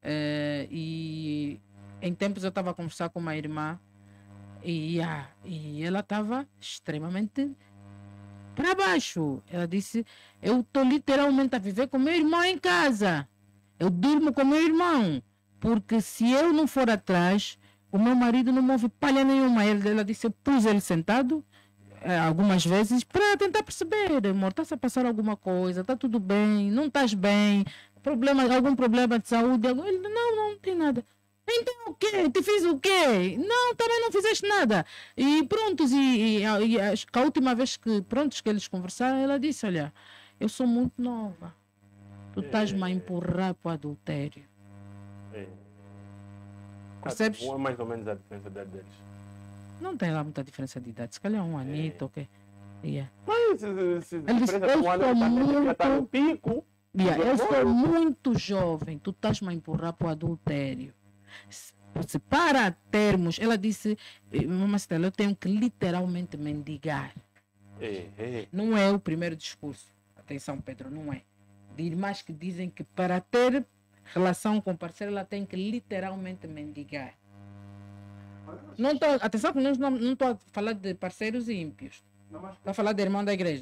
E em tempos eu estava a conversar com uma irmã e ela estava extremamente para baixo. Ela disse, eu estou literalmente a viver com meu irmão em casa. Eu durmo com meu irmão. Porque se eu não for atrás, o meu marido não move palha nenhuma. Ela disse, eu pus ele sentado algumas vezes para tentar perceber, amor, está-se a passar alguma coisa, está tudo bem, não estás bem, algum problema de saúde? Ele, não tem nada. Então o quê? Te fiz o quê? Não, também não fizeste nada. E prontos, acho que a última vez que eles conversaram, ela disse, olha, eu sou muito nova. Tu estás-me a empurrar para o adultério. Percebes? Qual é mais ou menos a diferença da idade deles? Não tem lá muita diferença de idade. Se calhar um anito, ok? Yeah. Mas se Ele disse, diferença eu com ela, sou já está no pico. Yeah, eu sou muito jovem, tu estás-me a empurrar para o adultério. Se para termos, ela disse, mamãe Stella, eu tenho que literalmente mendigar. Não é o primeiro discurso. Atenção, Pedro, não é. De irmãs que dizem que para ter relação com o parceiro, ela tem que literalmente mendigar. Não tô, atenção que não estou a falar de parceiros ímpios. Estou a falar de irmão da igreja.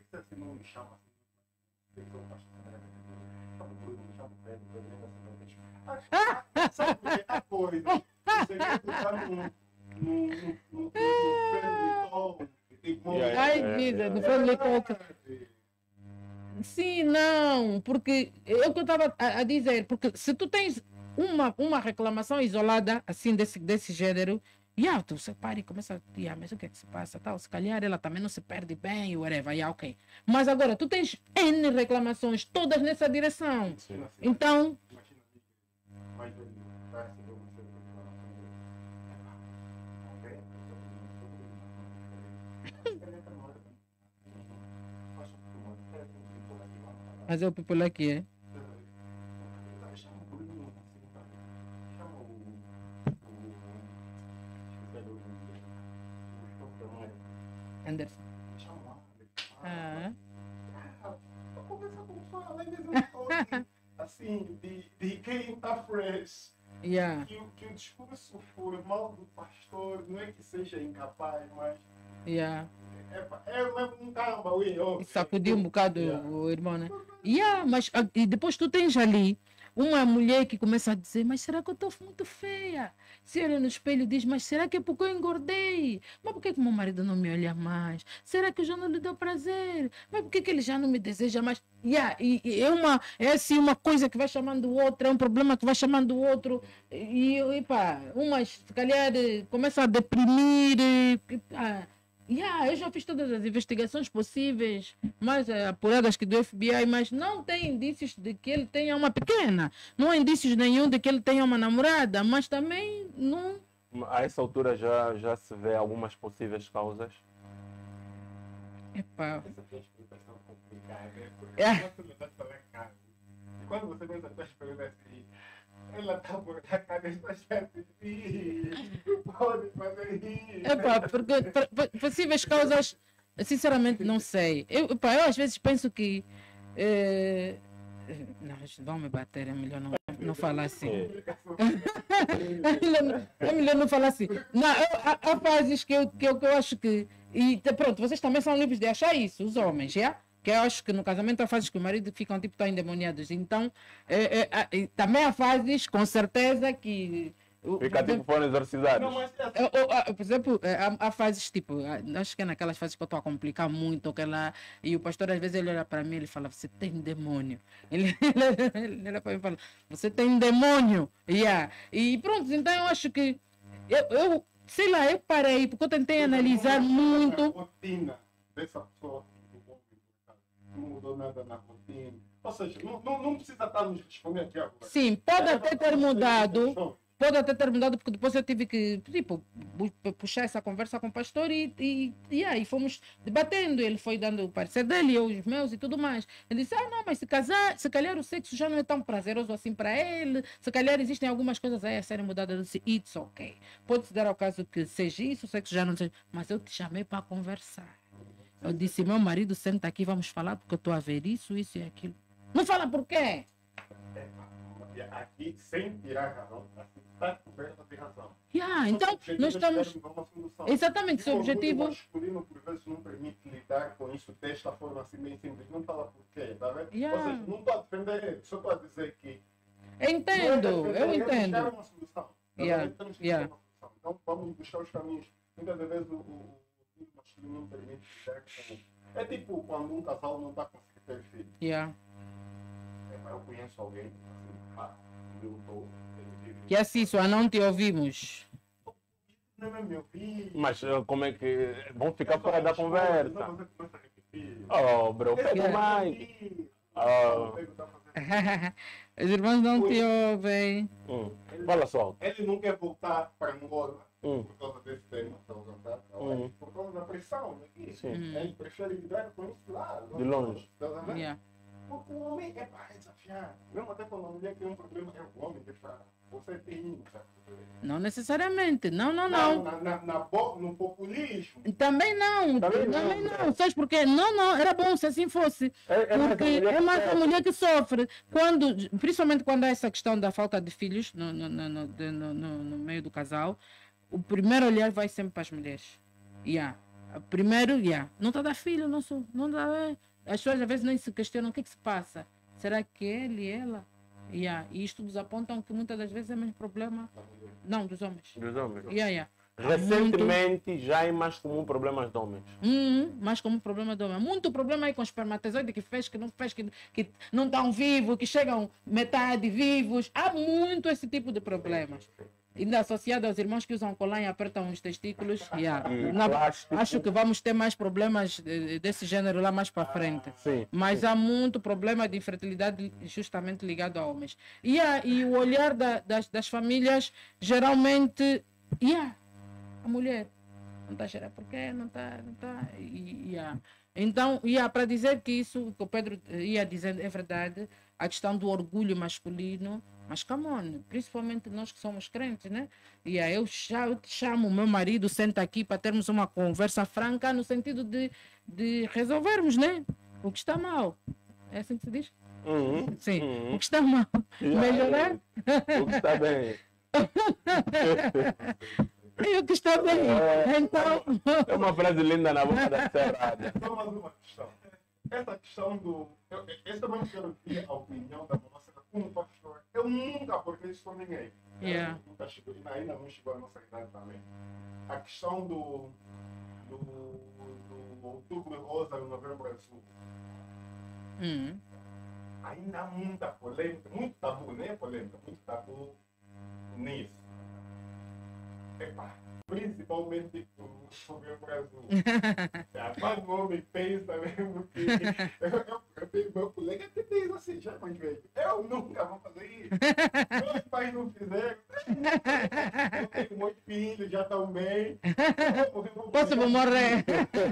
Sabe a coisa? Você quer estar no friendly talk. Ai, vida, no friendly talk. Sim, não, porque é o que eu estava a dizer, porque se tu tens uma reclamação isolada, assim, desse gênero, tu separa e começa a, mas o que é que se passa? Tal, se calhar ela também não se perde bem, whatever, ok. Mas agora, tu tens N reclamações, todas nessa direção. Sim. Então, mas é o people aqui, é? Anderson. Assim, de quem está fresh. Yeah. Que o discurso formal do pastor não é que seja incapaz, mas Yeah. é mesmo um camba, E sacudiu um bocado o irmão, né? Mas e depois tu tens ali uma mulher que começa a dizer, mas será que eu estou muito feia? Se olha no espelho e diz, mas será que é porque eu engordei? Mas por que meu marido não me olha mais? Será que eu já não lhe dou prazer? Mas por que ele já não me deseja mais? É assim uma coisa que vai chamando o outro, é um problema que vai chamando o outro. Umas se calhar começam a deprimir. Eu já fiz todas as investigações possíveis, mais apuradas que do FBI, mas não tem indícios de que ele tenha uma pequena. Não há indícios nenhum de que ele tenha uma namorada, mas também não... A essa altura já se vê algumas possíveis causas? Epá. Essa é a explicação complicada. É. Quando você pensa que está assim, ela está por casa, está cheia de filhos, pode fazer isso. Epá, porque possíveis causas, sinceramente, não sei. Eu às vezes penso que Não, vão me bater, é melhor não falar assim. É melhor não falar assim. Não, há fases que eu acho que. E pronto, vocês também são livres de achar isso, os homens, já? Que eu acho que no casamento há fases que o marido ficam tipo tão endemoniados. Então, também há fases, com certeza, que. Fica tipo foram exorcizados. Não, mas Por exemplo, há fases tipo, acho que é naquelas fases que eu estou a complicar muito, e o pastor às vezes ele olha para mim e ele fala, você tem demônio. Ele olha para mim e fala, você tem demônio. Yeah. E pronto, então eu acho que sei lá, eu parei, porque eu tentei analisar muito. A rotina dessa pessoa não mudou nada na rotina. Ou seja, não precisa estar nos respondendo aqui agora. Sim, pode até ter mudado. Pode até ter mudado, porque depois eu tive que, tipo, puxar essa conversa com o pastor e aí fomos debatendo. Ele foi dando o parecer dele, eu os meus e tudo mais. Ele disse, não, mas se calhar o sexo já não é tão prazeroso assim para ele, se calhar existem algumas coisas aí a serem mudadas. Eu disse, it's ok. Pode-se dar ao caso que seja isso, o sexo já não seja, mas eu te chamei para conversar. Eu disse, meu marido, senta aqui, vamos falar, porque eu estou a ver isso e aquilo. Não fala por quê? Aqui, sem tirar razão, está coberta de razão. Então, nós estamos. Exatamente, seu objetivo. O masculino, por vezes, não permite lidar com isso desta forma assim, bem simples. Não fala por quê, tá vendo? Ou seja, não estou a defender ele, só estou a dizer que. Entendo, eu entendo. Temos uma solução. Temos que buscar uma solução. Então, vamos buscar os caminhos. Muitas vezes, o masculino não permite lidar com. É tipo quando um casal não está conseguindo ter filho. Eu conheço alguém, assim, eu estou. Que assim, só não te ouvimos. Não é meu filho. Mas como é que. Vão ficar fora da conversa. Oh, bro, pega mais. Os irmãos não te ouvem. Fala só. Ele não quer voltar para Angola por causa desse tema, por causa da pressão daqui. Ele prefere lidar com isso lá. De longe. Porque o homem é para desafiar. Mesmo até quando a mulher tem um problema, é o homem que fala. Você tem isso. Não necessariamente. Não. No populismo. Também não. Sabes porquê? Não. Era bom se assim fosse. Porque é mais a mulher que sofre. Principalmente quando há essa questão da falta de filhos no meio do casal, o primeiro olhar vai sempre para as mulheres. Primeiro, não está a dar filho, não dá. As pessoas às vezes nem se questionam o que se passa. Será que ele e ela? E estudos apontam que muitas das vezes é mais problema. Não, dos homens. Dos homens. Recentemente já é mais comum problemas de homens. Mais comum problema de homem. Muito problema aí com espermatozoide que fez, que não fez, que não estão vivos, que chegam metade vivos. Há muito esse tipo de problemas. Ainda associado aos irmãos que usam colar e apertam os testículos. Acho que vamos ter mais problemas desse gênero lá mais para frente. Mas há muito problema de infertilidade justamente ligado a homens. E o olhar das famílias, geralmente, a mulher não está a cheirar porque não está. Então, para dizer que isso que o Pedro ia dizer é verdade, a questão do orgulho masculino, mas come on, principalmente nós que somos crentes, né? Eu te chamo, meu marido, senta aqui para termos uma conversa franca no sentido de resolvermos, né? O que está mal. É assim que se diz? Sim, o que está mal. Melhorar? O que está bem. E o que está bem. Então... É uma frase linda na boca da serrada. Só mais uma questão. Essa questão do... Eu também quero ver a opinião da nossa como pastor. Eu nunca abordei isso com ninguém. Nunca chegou, ainda não chegou a nossa idade também. A questão do Outubro Rosa no Novembro Azul. Ainda há muita polêmica, muito tabu, nem é polêmica, muito tabu nisso. Principalmente o Novembro Azul. Quando o homem pensa mesmo que. Eu tenho meu colega que diz assim, já mais velho. Eu nunca vou fazer isso. Meus pais não fizeram. Eu tenho muitos filhos, já estão bem. Posso morrer?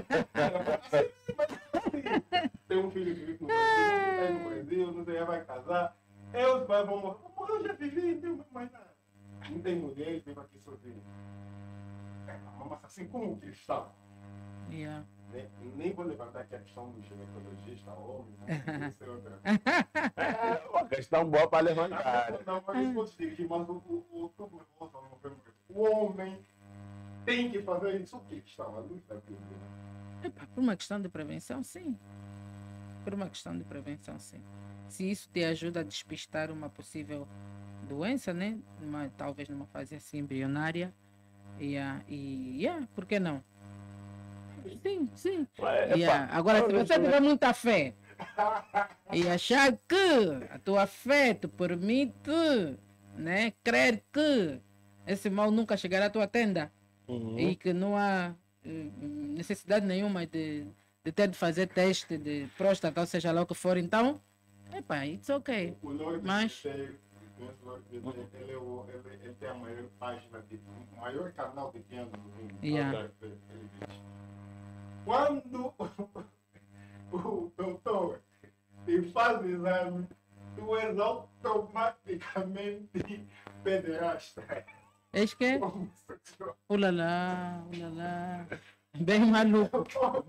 Tem um filho que vive no Brasil, está aí no Brasil, não sei, já vai casar. Os pais vão morrer. Eu já vivi, não tenho mais nada. Não tem mulher, vivo aqui sozinho. Mas assim como um cristão. Nem vou levantar aqui a questão do ginecologista homem, né? Isso é outra. É uma questão boa para levantar. Não, mas eu vou te dizer, mas o homem tem que fazer isso. O que está à luz da Bíblia? Epá, por uma questão de prevenção, sim. Por uma questão de prevenção, sim. Se isso te ajuda a despistar uma possível doença, né? Talvez numa fase assim embrionária. Por que não? Sim, sim. Agora, se você tiver muita fé e achar que a tua fé te permite, né, crer que esse mal nunca chegará à tua tenda e que não há necessidade nenhuma de ter de fazer teste de próstata, ou seja lá o que for, então, it's ok. Mas ele tem a maior página, o maior canal de piano do mundo. Yeah. Quando o doutor te faz o exame, tu és automaticamente pederasta. És que? Ulala. Bem maluco.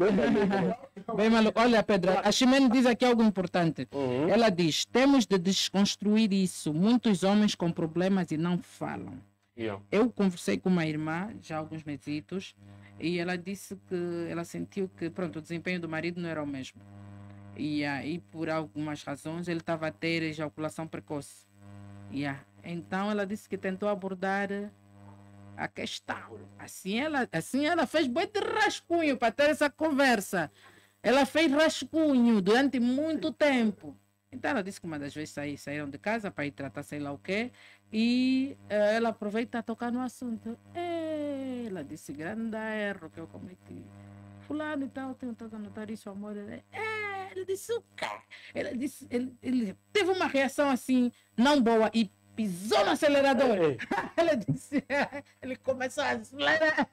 Bem maluco. Olha, Pedro, a Ximene diz aqui algo importante. Ela diz: temos de desconstruir isso. Muitos homens com problemas e não falam. Eu conversei com uma irmã já há alguns mesitos e ela disse que ela sentiu que pronto, o desempenho do marido não era o mesmo. E aí, por algumas razões, ele estava a ter ejaculação precoce. Então, ela disse que tentou abordar a questão. Assim ela fez boi de rascunho para ter essa conversa. Ela fez rascunho durante muito tempo. Então ela disse que uma das vezes saíram de casa para ir tratar sei lá o quê. E ela aproveita a tocar no assunto. Ela disse, grande erro que eu cometi. Fulano e tal, eu tenho tentado anotar isso, amor. Ele disse o quê? Ela disse, ele teve uma reação assim, não boa, e pisou no acelerador. Ela disse, ele começou a acelerar.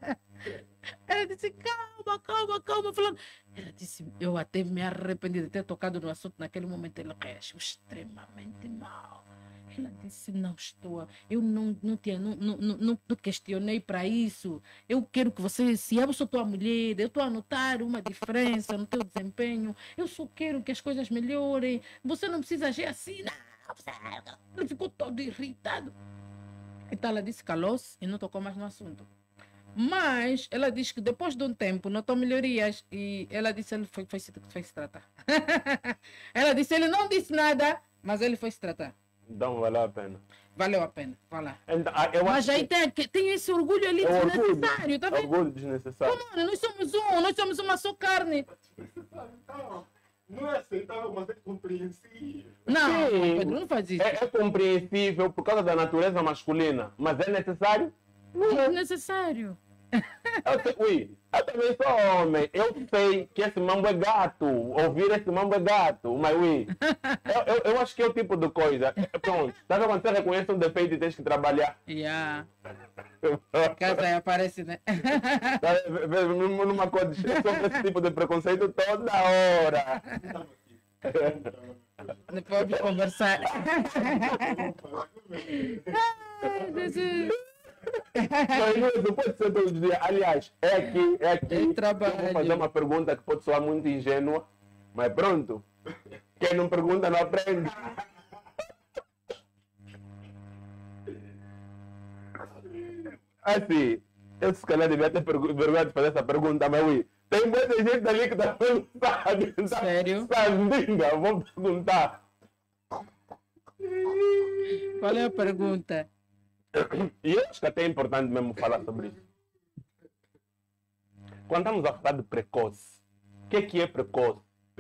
Ela disse, calma, fulano. Ela disse, eu até me arrependi de ter tocado no assunto naquele momento. Ele reagiu extremamente mal. Ela disse, eu não questionei para isso. Eu quero que você, se eu sou tua mulher, eu estou a notar uma diferença no teu desempenho. Eu só quero que as coisas melhorem. Você não precisa agir assim, não. Ele ficou todo irritado. Então ela disse, calou-se e não tocou mais no assunto. Mas ela diz que depois de um tempo notou melhorias e ela disse, ele foi se tratar. Ela disse, ele não disse nada, mas ele foi se tratar. Então valeu a pena. Valeu a pena, vai lá. Então, mas aí tem esse orgulho ali desnecessário, tá vendo? Orgulho desnecessário. Nós somos uma só carne. Não é aceitável, mas é compreensível. Não, Pedro, não faz isso. É compreensível por causa da natureza masculina, mas é necessário? Não é necessário. Eu também sou homem. Eu sei que esse mambo é gato. Ouvir esse mambo é gato. Mas eu acho que é o tipo de coisa. Pronto. Sabe quando você reconhece um defeito e tens que trabalhar? Casa aí aparece, né? Numa coisa, eu sofro esse tipo de preconceito toda hora. Depois vamos conversar. Não pode ser todos os dias. Aliás, é aqui. Eu vou fazer uma pergunta que pode soar muito ingênua, mas pronto. Quem não pergunta não aprende. Assim, eu se calhar devia ter vergonha de fazer essa pergunta, mas tem muita gente ali que está pensando. Sério? Sandinga, vou perguntar. Qual é a pergunta? E eu acho que até é importante mesmo falar sobre isso. Quando estamos a falar de precoce, o que é precoce?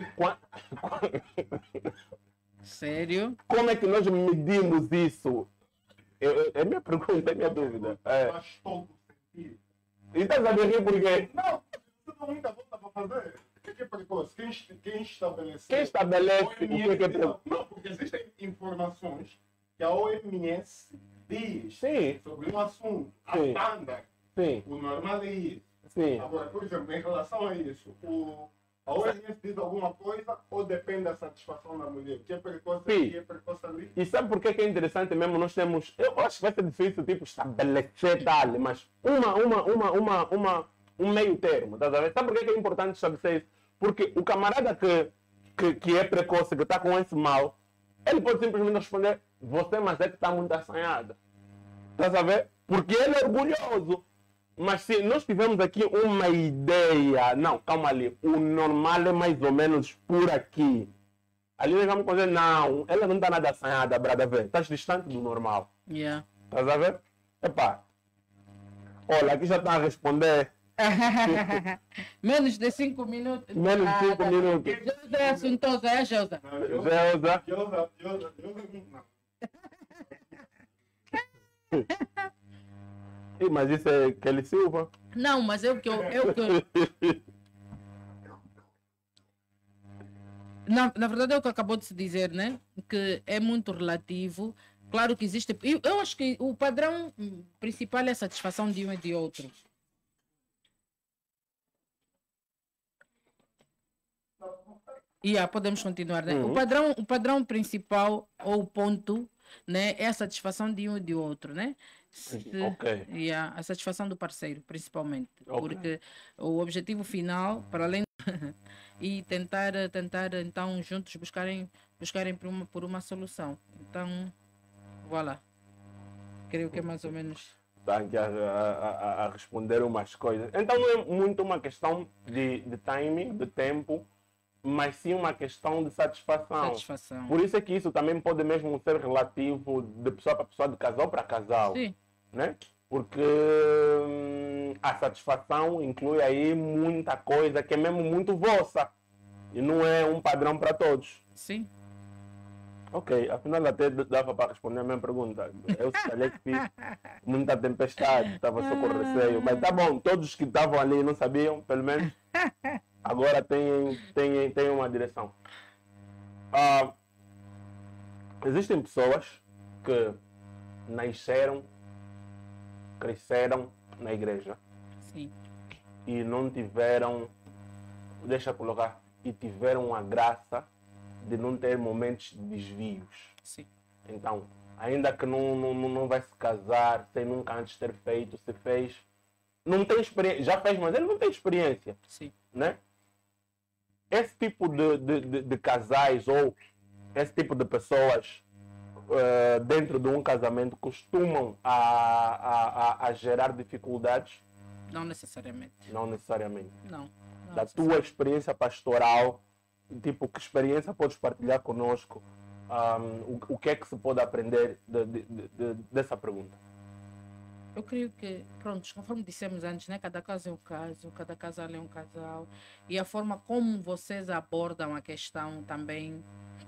Sério? Como é que nós medimos isso? É minha pergunta, é minha dúvida. Faz todo sentido. E estás a rir por quê? Não, você não muita volta para fazer. O que é precoce? Quem estabelece? Quem estabelece o que é precoce? Não, porque existem informações que a OMS diz sobre um assunto, a standard, o normal é isso. Agora, por exemplo, em relação a isso, a OMS diz alguma coisa ou depende da satisfação da mulher? O que é precoce aqui, o que é precoce ali? E sabe por que é interessante mesmo? Nós temos, eu acho que vai ser difícil tipo, estabelecer tal, mas um meio termo, tá a ver? Sabe por que é importante estabelecer isso? Porque o camarada que é precoce, que está com esse mal, ele pode simplesmente responder, você mas é que está muito assanhada. Tá a ver? Porque ele é orgulhoso. Mas se nós tivermos aqui uma ideia, não, calma ali, o normal é mais ou menos por aqui. Ali nós vamos dizer, não, ela não está nada assanhada, brada, ver, estás distante do normal. Yeah. Estás a ver? Epá, olha, aqui já está a responder. Menos de 5 minutos. Menos de 5 minutos. Jeusa é assuntosa, é, Jeusa? Jeusa. Ih, mas isso é Kelly Silva? Não, mas Na verdade é o que acabou de se dizer, né? Que é muito relativo. Claro que existe. Eu acho que o padrão principal é a satisfação de um e de outro. Podemos continuar, né? O padrão principal ou o ponto, né, é a satisfação de um e de outro, né? A satisfação do parceiro, principalmente. Porque o objetivo final, para além e tentar então juntos buscarem por uma solução. Então, voilà. Creio que é mais ou menos. Está aqui a responder umas coisas. Então não é muito uma questão de timing, de tempo, mas sim uma questão de satisfação. Por isso é que isso também pode mesmo ser relativo de pessoa para pessoa, de casal para casal. Sim. Né? Porque a satisfação inclui aí muita coisa que é mesmo muito vossa. E não é um padrão para todos. Sim. Ok, afinal até dava para responder a minha pergunta. Eu falei que fiz muita tempestade, estava só com receio. Mas tá bom, todos que estavam ali não sabiam, pelo menos. Agora tem uma direção. Existem pessoas que nasceram, cresceram na igreja. Sim. E não tiveram, deixa eu colocar, e tiveram a graça de não ter momentos de desvios. Sim. Então, ainda que não vai se casar sem nunca antes ter feito, se fez, não tem experiência, já fez, mas ele não tem experiência. Sim. Né? Esse tipo de casais ou esse tipo de pessoas dentro de um casamento costumam a gerar dificuldades? Não necessariamente. Não necessariamente. Não da tua experiência pastoral, tipo, que experiência podes partilhar conosco? O que é que se pode aprender dessa pergunta? Eu creio que, pronto, conforme dissemos antes, né? Cada caso é um caso, cada casal é um casal. E a forma como vocês abordam a questão também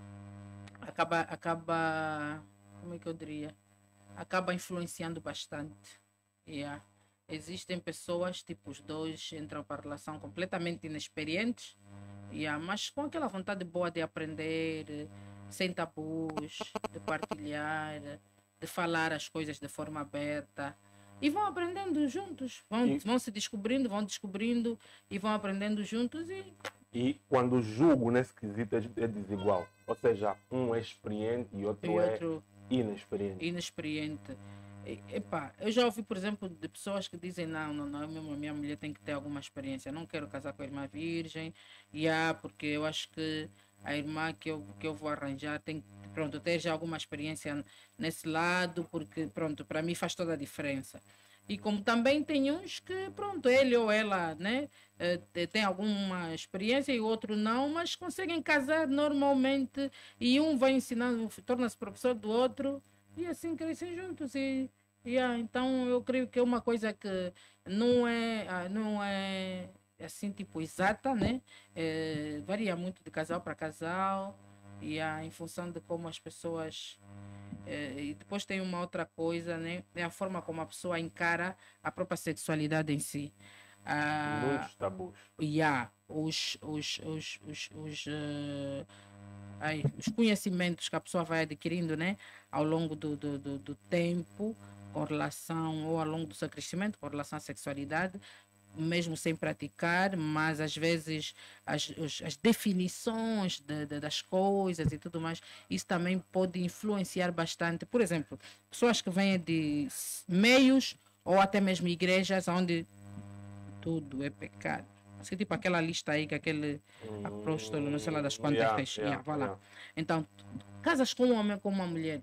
acaba como é que eu diria? Acaba influenciando bastante. Existem pessoas, tipo os dois, entram para a relação completamente inexperientes, mas com aquela vontade boa de aprender, sem tabus, de partilhar, de falar as coisas de forma aberta. E vão aprendendo juntos, vão se descobrindo, vão descobrindo e vão aprendendo juntos. E quando o julgo nesse quesito é desigual, ou seja, um é experiente e outro é inexperiente. Eu já ouvi, por exemplo, de pessoas que dizem não, minha mulher tem que ter alguma experiência, não quero casar com a irmã virgem, porque eu acho que a irmã que eu vou arranjar tem que ter já alguma experiência nesse lado, porque para mim faz toda a diferença. E como também tem uns que, ele ou ela, né, tem alguma experiência e o outro não, mas conseguem casar normalmente e um vai ensinando, torna-se professor do outro e assim crescem juntos. Então eu creio que é uma coisa que não é assim tipo exata, né? Varia muito de casal para casal em função de como as pessoas. E depois tem uma outra coisa, né? É a forma como a pessoa encara a própria sexualidade em si. Muitos tabus. Os conhecimentos que a pessoa vai adquirindo, né? Ao longo do tempo, com relação, ou ao longo do seu crescimento, com relação à sexualidade, mesmo sem praticar, mas às vezes as definições das coisas e tudo mais, isso também pode influenciar bastante. Por exemplo, pessoas que vêm de meios ou até mesmo igrejas onde tudo é pecado. Assim, tipo aquela lista aí que aquele apóstolo, não sei lá das quantas fez. Vai lá. Então, casas com um homem ou com uma mulher.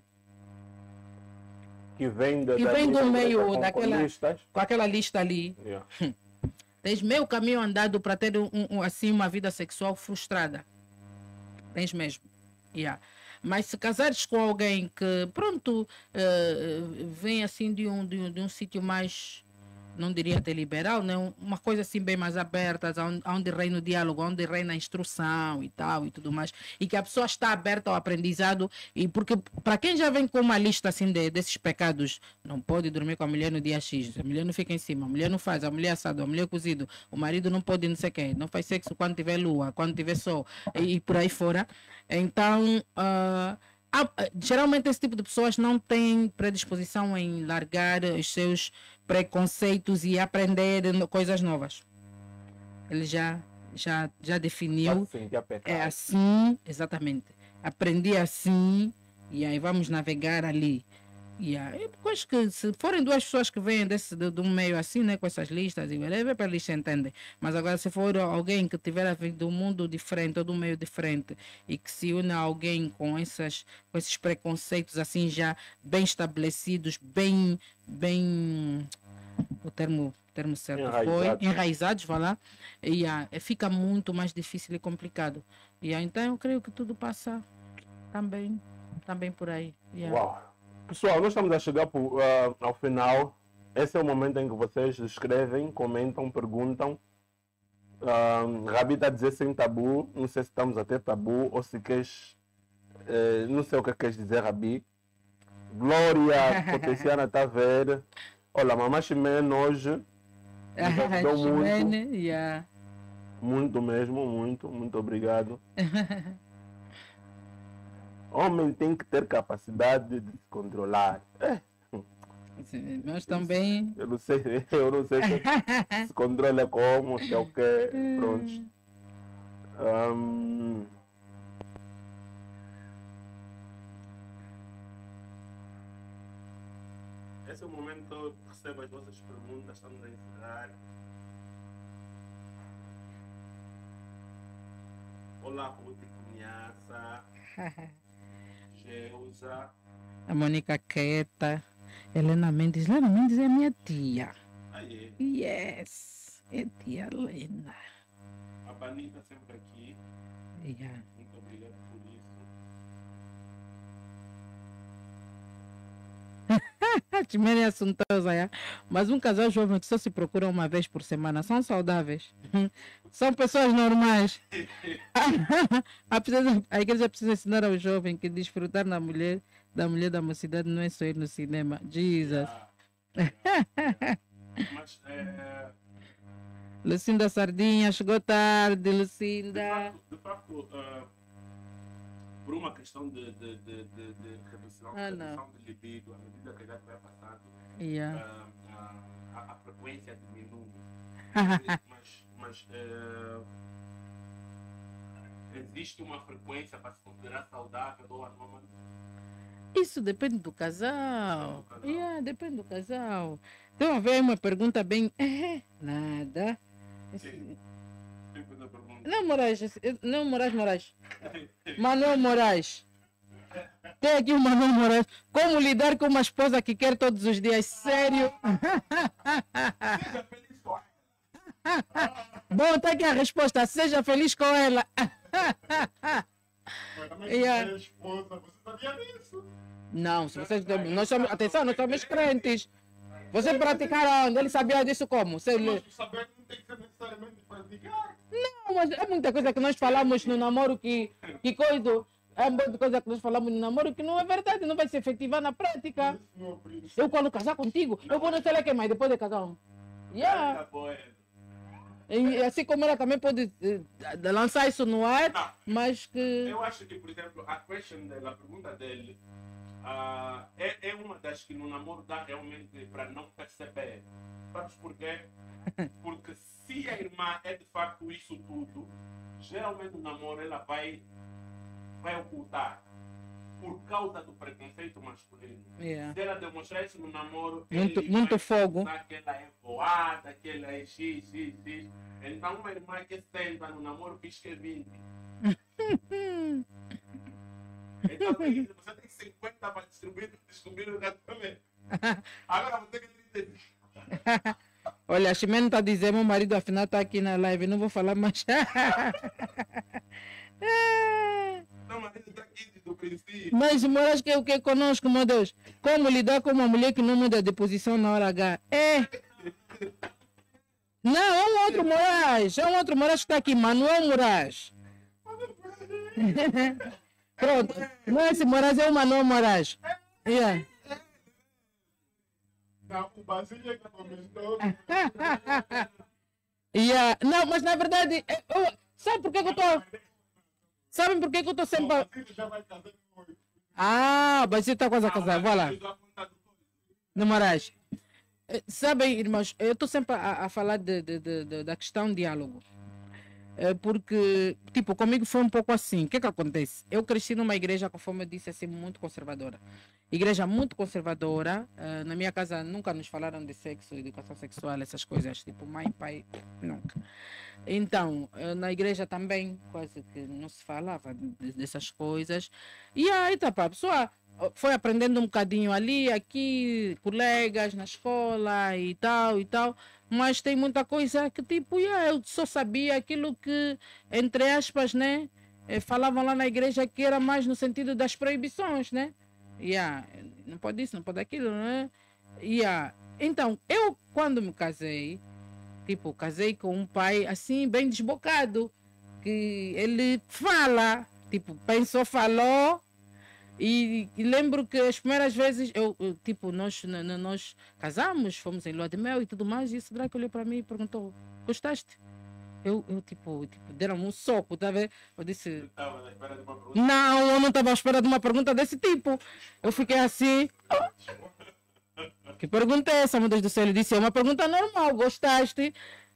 Que vem, Que vem do meio com daquela, listas. com aquela lista ali. Tens meio caminho andado para ter assim, uma vida sexual frustrada. Tens mesmo. Mas se casares com alguém que, pronto, vem assim de um sítio mais, não diria até liberal, né? Uma coisa assim bem mais aberta, onde reina o diálogo, onde reina a instrução e tal e tudo mais, e que a pessoa está aberta ao aprendizado, e porque para quem já vem com uma lista assim desses pecados, não pode dormir com a mulher no dia X, a mulher não fica em cima, a mulher não faz, a mulher assado, a mulher cozido, o marido não pode não sei o quê, não faz sexo quando tiver lua, quando tiver sol, e por aí fora. Então, geralmente esse tipo de pessoas não tem predisposição em largar os seus preconceitos e aprender coisas novas. Ele já definiu. É assim, exatamente. Aprendi assim, e aí vamos navegar ali. Eu acho que se forem duas pessoas que vêm de um meio assim, né, com essas listas, e para eles se entendem. Mas agora, se for alguém que tiver vindo de um mundo diferente ou de um meio diferente e que se une a alguém com esses preconceitos assim já bem estabelecidos, bem o termo certo foi enraizados, vai lá, fica muito mais difícil e complicado. Então eu creio que tudo passa também por aí. Uau. Pessoal, nós estamos a chegar ao final. Esse é o momento em que vocês escrevem, comentam, perguntam. Rabi está a dizer sem tabu. Não sei se estamos a ter tabu ou se queres. Não sei o que queres dizer, Rabi. Glória Potenciana está a ver. Olha, mamãe Ximene hoje. Muito mesmo, muito obrigado. Homem tem que ter capacidade de se controlar. Sim, mas também. Eu não sei se controla como, se é o quê. Pronto. Esse é o momento que recebo as vossas perguntas, estamos a encerrar. Olá, Ruth Cunhaça. Geusa. A Mônica Queta. Helena Mendes. Helena Mendes é minha tia. Aí. Yes. É tia Helena. A Banita sempre aqui. Muito obrigado por isso. Ximene é assuntosa, mas um casal jovem que só se procura uma vez por semana são saudáveis. São pessoas normais. A igreja precisa ensinar ao jovem que desfrutar da mulher da mocidade não é só ir no cinema. Jesus. Mas, Lucinda Sardinha, chegou tarde, Lucinda. De facto, por uma questão de redução de libido, à medida que a idade vai passando, a frequência diminui. mas existe uma frequência para se considerar saudável ou anômala? Isso depende do casal. Depende do casal. Então, haver uma pergunta bem. Nada. Sim. Não, Moraes. Manuel Moraes. Tem aqui o Manuel Moraes. Como lidar com uma esposa que quer todos os dias? Sério? Seja feliz com ela. Bom, tá aqui a resposta. Seja feliz com ela. Mas também é esposa, você sabia disso? Não, se vocês. Atenção, nós somos crentes. Você praticar onde? Ele sabia disso como? Mas saber não tem que ser necessariamente praticar. Não, mas é muita coisa que nós falamos no namoro que coisa. É muita coisa que nós falamos no namoro que não é verdade, não vai se efetivar na prática. Eu quando casar contigo, eu vou não sei lá que mais depois de casar. E assim como ela também pode lançar isso no ar, não, mas que... Eu acho que, por exemplo, a pergunta dele é uma das que no namoro dá realmente para não perceber. Sabes porquê? Porque se a irmã é de facto isso tudo, geralmente no namoro ela vai ocultar. por causa do preconceito masculino. Yeah. Se ela demonstrar isso no namoro, Muito- ele muito vai fogo. pensar que ela é voada, que ela é x. Então uma irmã que senta no namoro pisca 20. Então você tem 50 para distribuir o casamento. Agora você tem 35. Olha, a Ximena está dizendo, meu marido afinal está aqui na live, não vou falar mais. Não, mas ele está aqui do princípio. Mas Moraes que é o que conosco, meu Deus? Como lidar com uma mulher que não muda de posição na hora H? Não, é um outro Moraes. É um outro Moraes que está aqui, Manuel Moraes. Pronto. Não é esse Moraes, é o Manuel Moraes. Yeah. Não, o Basílio é que comentou. Yeah. Não, mas na verdade, sabe por que eu estou... Sabem por que eu estou sempre... O Basílio já vai casar com ele. Ah, mas você está quase a casar, vai lá. No Moraes. Sabem, irmãos, eu estou sempre a falar da questão diálogo. Porque, tipo, comigo foi um pouco assim. O que acontece? Eu cresci numa igreja, conforme eu disse, assim, muito conservadora. Igreja muito conservadora. Na minha casa nunca nos falaram de sexo, educação sexual, essas coisas. Tipo, mãe, pai, nunca. Então, na igreja também quase que não se falava dessas coisas. E aí, tá, pá, a pessoa foi aprendendo um bocadinho ali, aqui, colegas na escola e tal, mas tem muita coisa que, tipo, eu só sabia aquilo que, entre aspas, né, falavam lá na igreja que era mais no sentido das proibições, né? Não pode isso, não pode aquilo, né? Então, eu, quando me casei, tipo, casei com um pai, assim, bem desbocado, que ele fala, tipo, pensou, falou. E lembro que as primeiras vezes, tipo, nós casamos, fomos em lua de mel e tudo mais, e esse Draco olhou para mim e perguntou, gostaste? Eu tipo, deram um soco, tá vendo? Eu disse, não, eu não estava à espera de uma pergunta desse tipo. Eu fiquei assim, que pergunta é essa, meu Deus do céu? Ele disse, é uma pergunta normal, gostaste?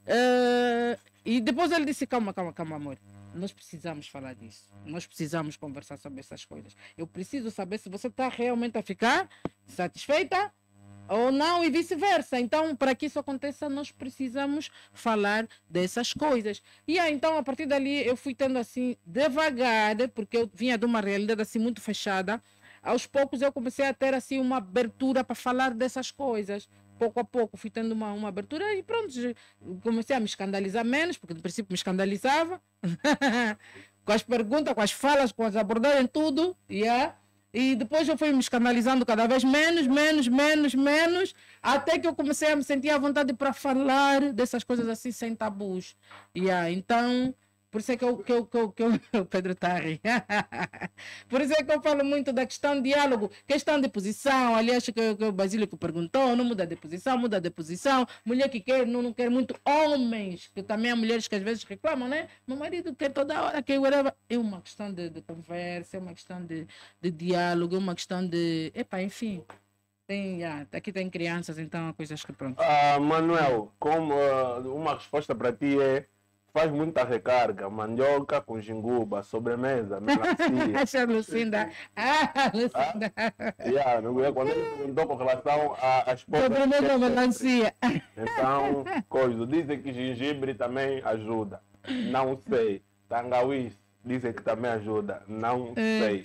E depois ele disse, calma, amor. Nós precisamos falar disso. Nós precisamos conversar sobre essas coisas. Eu preciso saber se você está realmente a ficar satisfeita ou não e vice-versa. Então, para que isso aconteça, nós precisamos falar dessas coisas. Então, a partir dali, eu fui tendo assim, devagar, porque eu vinha de uma realidade assim muito fechada. Aos poucos, eu comecei a ter assim uma abertura para falar dessas coisas. Pouco a pouco fui tendo uma abertura e pronto, comecei a me escandalizar menos, porque no princípio me escandalizava, com as perguntas, com as falas, com as abordagens, tudo, e depois eu fui me escandalizando cada vez menos, até que eu comecei a me sentir à vontade para falar dessas coisas assim, sem tabus. Então, por isso é que o Pedro está a rir. Por isso é que eu falo muito da questão de diálogo, questão de posição. Aliás, que o Basílio que perguntou, não muda de posição, muda de posição. Mulher que quer, não quer muito. Homens, que também há mulheres que às vezes reclamam, né? Meu marido quer toda hora, quer whatever. É uma questão de conversa, é uma questão de diálogo, é uma questão de... enfim. Aqui tem crianças, então há coisas que pronto. Manuel, como uma resposta para ti é: faz muita recarga, mandioca com jinguba, sobremesa, melancia. Acha Lucinda. Lucinda. Quando ele perguntou com relação às Sobremesa, melancia. Então, dizem que gengibre também ajuda. Não sei. Tangawiz, dizem que também ajuda. Não sei.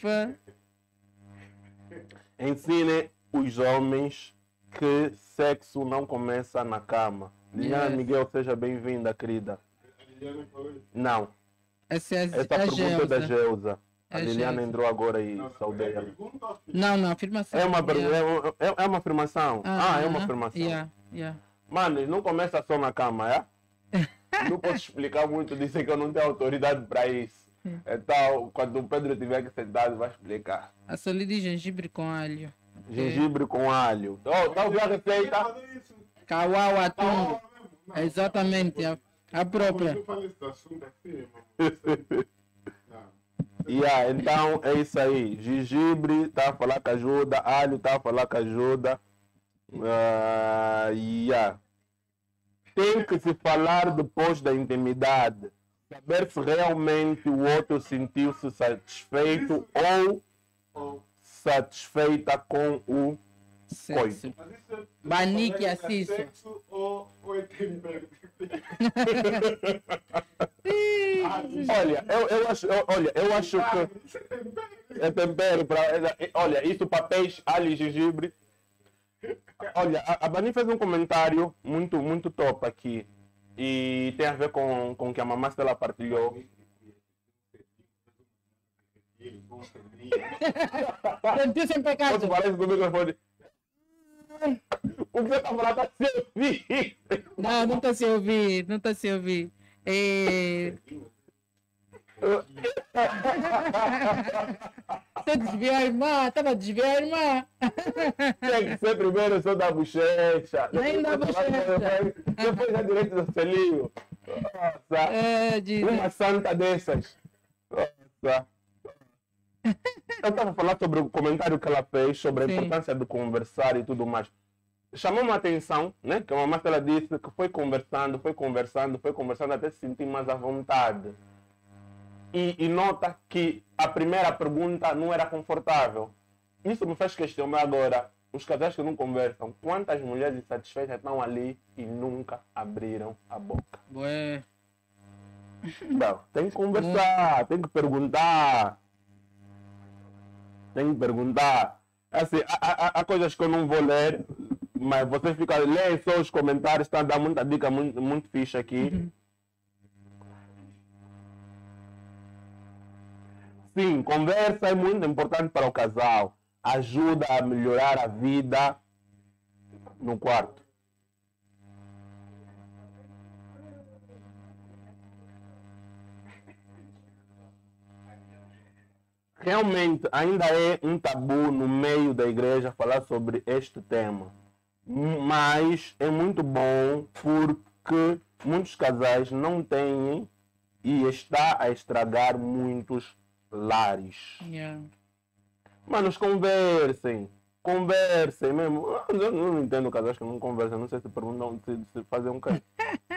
Ensine os homens que sexo não começa na cama. Liliana Miguel, seja bem-vinda, querida. Não. Essa pergunta é da Geusa. A Liliana entrou agora e saudei ela. Não, afirmação. É uma afirmação. É uma afirmação. Mano, não começa só na cama, Não posso explicar muito, disse que eu não tenho autoridade para isso. Então, quando o Pedro estiver aqui sentado, vai explicar. A solida de gengibre com alho. Gengibre com alho. Tá ouvindo a receita? Cauau, atum. Exatamente. A própria. Então é isso aí. Gengibre está a falar que ajuda, alho está a falar que ajuda. Tem que se falar depois da intimidade. Saber se realmente o outro sentiu-se satisfeito ou satisfeita com o Sexo. Mas isso é. Banique é assisto. sexo ou é tempero? Olha, eu acho que é tempero para. Olha, isso para peixe, alho e gengibre. Olha, a Bani fez um comentário muito top aqui. E tem a ver com o que a mamãe dela partilhou. Sentiu sem pecado. Quando parece comigo, eu vou dizer. O que você está falando está se ouvir. Não, não está se ouvir, não está se ouvir. Você desviou a irmã, estava a desviar a irmã. Tem que ser primeiro só da bochecha. Nem da bochecha. Depois da direita do selinho. Nossa. Jesus. Uma santa dessas. Nossa. Eu estava a falar sobre o comentário que ela fez, sobre a Sim. importância de conversar e tudo mais. Chamou-me a atenção, né? Que a mamãe ela disse que foi conversando até se sentir mais à vontade. E nota que a primeira pergunta não era confortável. Isso me faz questionar agora. Os casais que não conversam, quantas mulheres insatisfeitas estão ali e nunca abriram a boca? Ué. Não, tem que conversar, tem que perguntar. Tem que perguntar. Assim, há coisas que eu não vou ler, mas vocês ficam, leem só os comentários, está a dar muita dica muito fixe aqui. Sim, conversa é muito importante para o casal. Ajuda a melhorar a vida no quarto. Realmente ainda é um tabu no meio da igreja falar sobre este tema. Mas é muito bom porque muitos casais não têm e está a estragar muitos lares. Yeah. Manos, conversem. Conversem mesmo. Eu não entendo casais que não conversam. Não sei se perguntam se fazem um quê.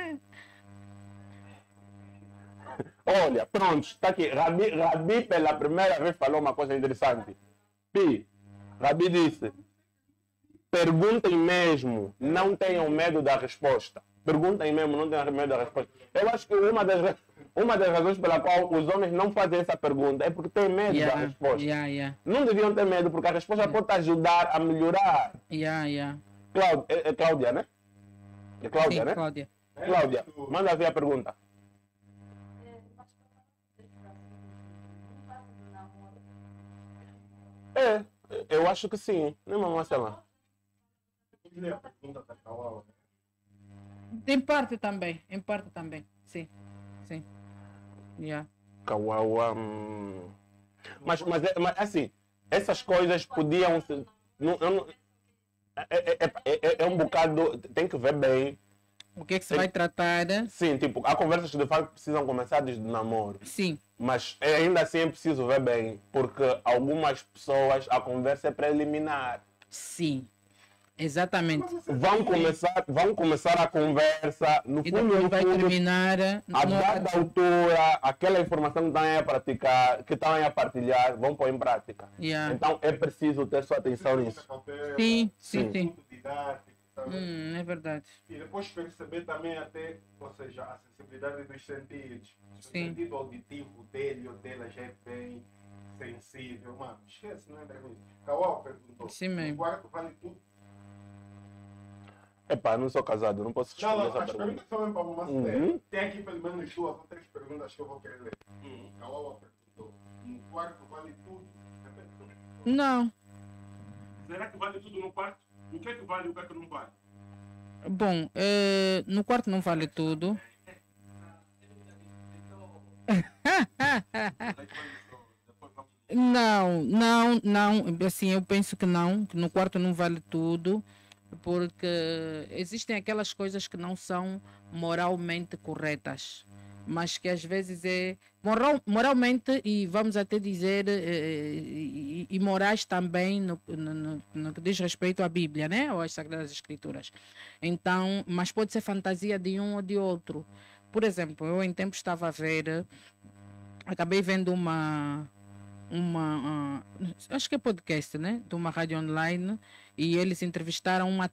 Olha, pronto, está aqui. Rabi pela primeira vez falou uma coisa interessante. Rabi disse: perguntem mesmo, não tenham medo da resposta. Perguntem mesmo, não tenham medo da resposta. Eu acho que uma das razões pela qual os homens não fazem essa pergunta é porque têm medo da resposta. Não deviam ter medo, porque a resposta pode te ajudar a melhorar. É Cláudia, né? É Cláudia, Sim, né? Cláudia. Cláudia, manda ver a pergunta. Eu acho que sim, né, mamãe Marcela? Em parte também, sim, sim. Kawawa. Mas assim, essas coisas podiam ser. É um bocado. Tem que ver bem. O que é que se vai tratar? Sim, tipo, há conversas que de facto precisam começar desde o namoro. Sim. Mas ainda assim é preciso ver bem, porque algumas pessoas a conversa é preliminar. Sim, exatamente. Vão começar a conversa, no E fundo, depois vai terminar. a dada altura, aquela informação que estão a praticar, que estão a partilhar, vão pôr em prática. Então é preciso ter sua atenção nisso. Sim. É verdade. E depois perceber também até, ou seja, a sensibilidade dos sentidos. O sentido auditivo dele ou dela já é bem sensível. Mano, esquece, não é para mim. Cauã perguntou. Sim, mesmo. O quarto vale tudo. Epá, não sou casado, não posso responder essa As pergunta. perguntas são mesmo para uma série. Tem aqui pelo menos 2 ou 3 perguntas que eu vou querer ler. Cauã perguntou. No quarto vale tudo? Não. Será que vale tudo no quarto? O que é que vale e o que é que não vale? Bom, no quarto não vale tudo. Não. Assim, eu penso que não, que no quarto não vale tudo, porque existem aquelas coisas que não são moralmente corretas, mas que às vezes é moralmente, e vamos até dizer, e morais também no que diz respeito à Bíblia, né? Ou às Sagradas Escrituras. Então, mas pode ser fantasia de um ou de outro. Por exemplo, eu em tempo estava a ver, acabei vendo acho que é podcast, né? De uma rádio online, e eles entrevistaram uma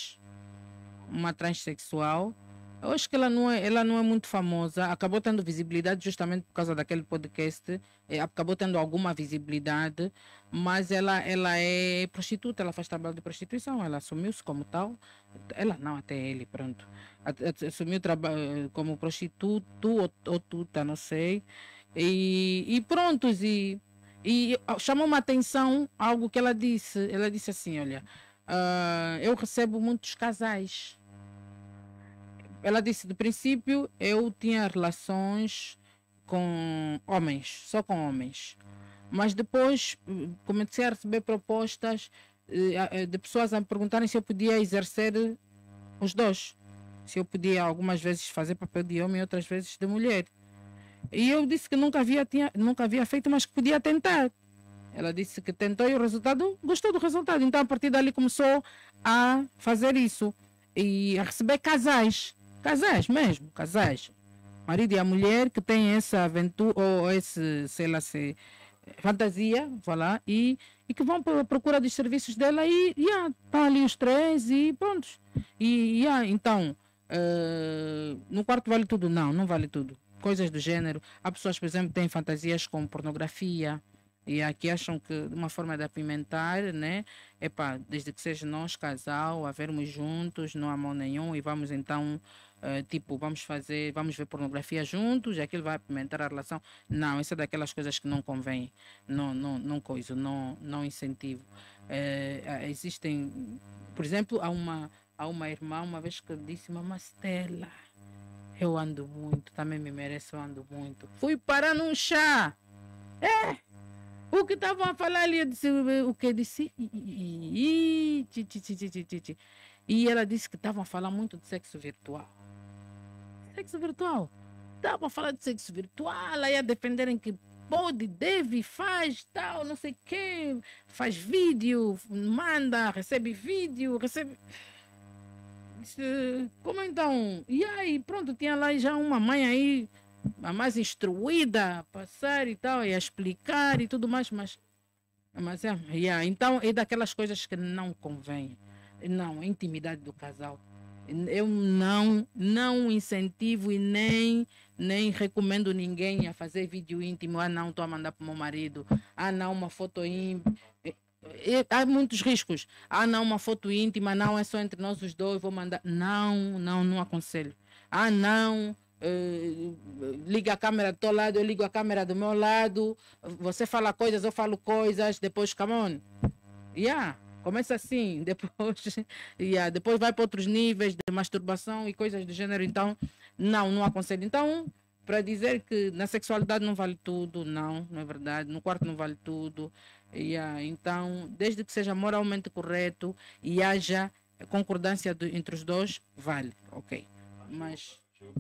transexual. Eu acho que ela não é muito famosa, acabou tendo visibilidade justamente por causa daquele podcast, acabou tendo alguma visibilidade, mas ela é prostituta, ela faz trabalho de prostituição, ela assumiu-se como tal, ela não, até ele, pronto, assumiu trabalho como prostituto ou tuta, não sei, e prontos, e chamou uma atenção algo que ela disse assim, olha, eu recebo muitos casais. Ela disse, de princípio, eu tinha relações com homens, só com homens. Mas depois comecei a receber propostas de pessoas a me perguntarem se eu podia exercer os dois. Se eu podia algumas vezes fazer papel de homem e outras vezes de mulher. E eu disse que nunca havia feito, mas que podia tentar. Ela disse que tentou e o resultado, gostou do resultado. Então, a partir dali, começou a fazer isso. E a receber casais mesmo, marido e a mulher que tem essa aventura ou esse, sei lá, fantasia, voilà, e que vão para a procura dos serviços dela e estão ali os três e pronto. Então, no quarto vale tudo? Não vale tudo. Coisas do gênero. Há pessoas, por exemplo, que têm fantasias com pornografia, e aqui acham que de uma forma de apimentar, né? Desde que seja nós, casal, a vermos juntos, não há mal nenhum, e vamos então, vamos ver pornografia juntos, e aquilo vai apimentar a relação. Não, isso é daquelas coisas que não convém, não incentivo. Existem, por exemplo, há uma irmã, uma vez que disse, Mamãe Stella, eu ando muito, também me mereço, eu ando muito. Fui parar num chá. O que estavam a falar ali, eu disse, o que? Disse, e ela disse que estavam a falar muito de sexo virtual. Estavam a falar de sexo virtual, aí a defenderem que pode, deve, faz, tal, não sei o quê, faz vídeo, manda, recebe vídeo, recebe... Disse, como então? E aí, pronto, tinha lá já uma mãe aí, a mais instruída a passar e tal, e a explicar e tudo mais, mas então é daquelas coisas que não convém. Não, a intimidade do casal. Eu não incentivo e nem recomendo ninguém a fazer vídeo íntimo. Não, estou a mandar para o meu marido. Não, uma foto íntima. Há muitos riscos. Não, uma foto íntima, não, é só entre nós os dois, vou mandar. Não aconselho. Não. Liga a câmera do teu lado, eu ligo a câmera do meu lado, você fala coisas, eu falo coisas, depois, come on. Começa assim, depois vai para outros níveis de masturbação e coisas do gênero, então, não aconselho. Então, para dizer que na sexualidade não vale tudo, não é verdade, no quarto não vale tudo, então, desde que seja moralmente correto e haja concordância entre os dois, vale, ok. Mas...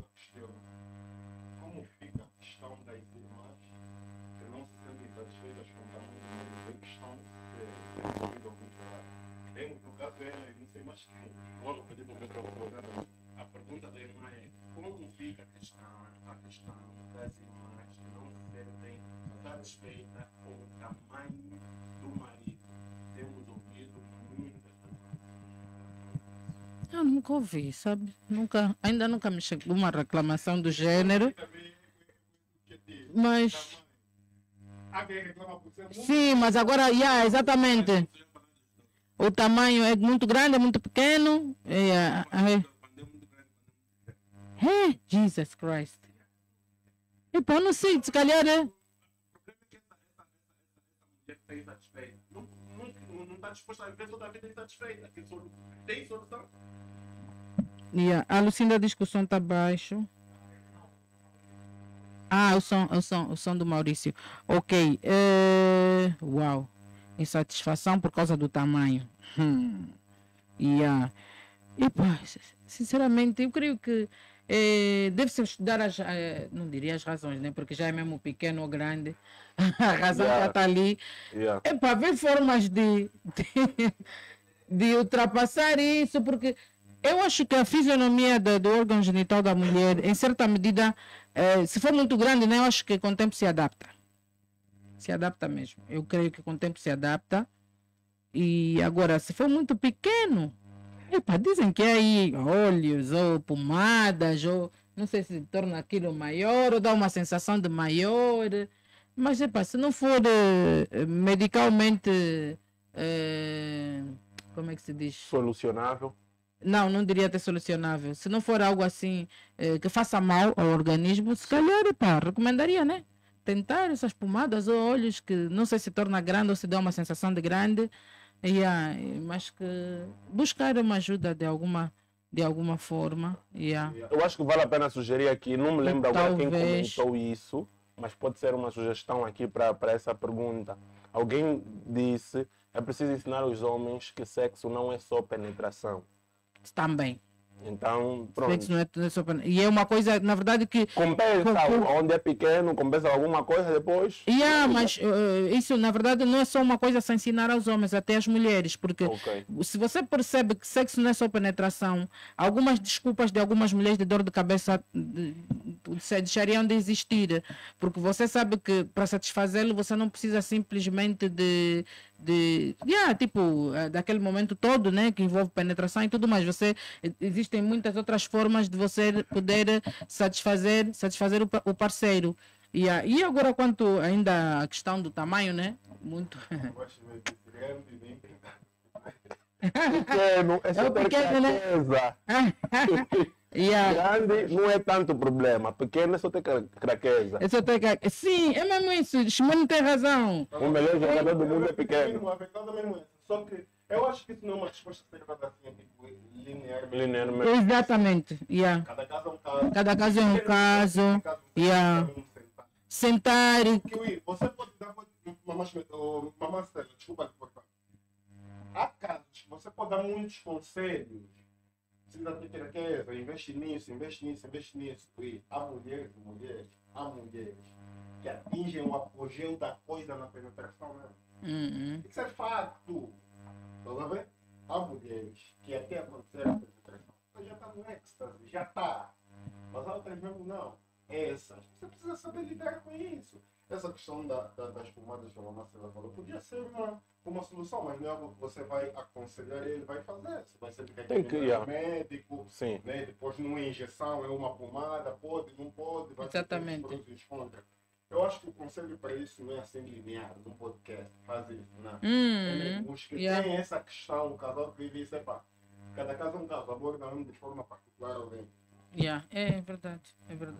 Como fica a questão das irmãs que não se sentem satisfeitas com o tamanho da questão de resolvido algum trabalho? Tem no caso dela, não sei mais quem. Logo pedi para o meu. A pergunta da irmã é como fica a questão das irmãs que não se sentem satisfeitas com o tamanho do marido? Temos ouvido muitas. Eu nunca ouvi, sabe? Ainda nunca me chegou uma reclamação do gênero. Mas... Sim, mas agora, exatamente. O tamanho é muito grande, é muito pequeno. Jesus Christ. Eu não sei, se calhar é... O problema é que essa mulher está insatisfeita. Não está disposta a viver toda a vida insatisfeita. Tem solução? A Lucinda diz que o som está baixo. O som do Maurício. Ok. Uau. Insatisfação por causa do tamanho. Sinceramente, eu creio que deve-se estudar não diria as razões, né? Porque já é mesmo pequeno ou grande. A razão já está ali. É para ver formas de ultrapassar isso, porque eu acho que a fisionomia do órgão genital da mulher, em certa medida, se for muito grande, né, eu acho que com o tempo se adapta. Se adapta mesmo. Eu creio que com o tempo se adapta. E agora, se for muito pequeno, epa, dizem que é aí óleos ou pomadas, ou não sei se torna aquilo maior ou dá uma sensação de maior. Mas epa, se não for medicalmente, eh, como é que se diz? Solucionável. Não, não diria ter solucionável. Se não for algo assim que faça mal ao organismo, se calhar, epá, recomendaria, né? Tentar essas pomadas ou óleos que não sei se torna grande ou se dá uma sensação de grande, yeah, mas que buscar uma ajuda de alguma forma. Yeah. Eu acho que vale a pena sugerir aqui, não me lembro agora quem Talvez. comentou isso, mas pode ser uma sugestão aqui para essa pergunta. Alguém disse, é preciso ensinar os homens que sexo não é só penetração. Também. Então, pronto. Sexo não é só e é uma coisa, na verdade, que. Compensa, onde é pequeno, compensa alguma coisa depois. Yeah, mas isso, na verdade, não é só uma coisa a ensinar aos homens, até às mulheres, porque se você percebe que sexo não é só penetração, algumas desculpas de algumas mulheres de dor de cabeça deixariam de existir, porque você sabe que para satisfazê-lo você não precisa simplesmente tipo, daquele momento todo, né, que envolve penetração e tudo mais. Existem muitas outras formas de você poder satisfazer o parceiro. E agora, quanto ainda a questão do tamanho, né? Muito. Pequeno, é só pequeno, né? Grande não é tanto problema, pequeno é só ter craqueza. Sim, é mesmo isso. Shimon tem razão. O melhor jogador do mundo é pequeno. Só que eu acho que isso não é uma resposta que seja assim, tipo, linearmente. Exatamente. Yeah. Cada caso é um caso. Cada caso é um caso. Yeah. Sentar. Você pode dar mamãe Stella, desculpa te cortar. Há casos que você pode dar muitos conselhos. Precisa ter riqueza, investe nisso. E há mulheres que atingem o apogeu da coisa na penetração, né? Isso é facto. Estás a ver? Há mulheres que até acontecer a penetração, já está no êxtase, já está. Mas há outras mesmo não. Essas, você precisa saber lidar com isso. Essa questão das pomadas que a mamãe falou podia ser uma solução, mas não é algo que você vai aconselhar ele, vai fazer. Você vai sempre ter médico, sim, né? Depois numa injeção é uma pomada, pode, não pode, vai exatamente. Ter os contras. Eu acho que o conselho para isso não é assim linear, no podcast, faz isso, não. Os que têm essa questão, o casal que vive isso, cada caso é um caso, aborda de forma particular alguém. É verdade,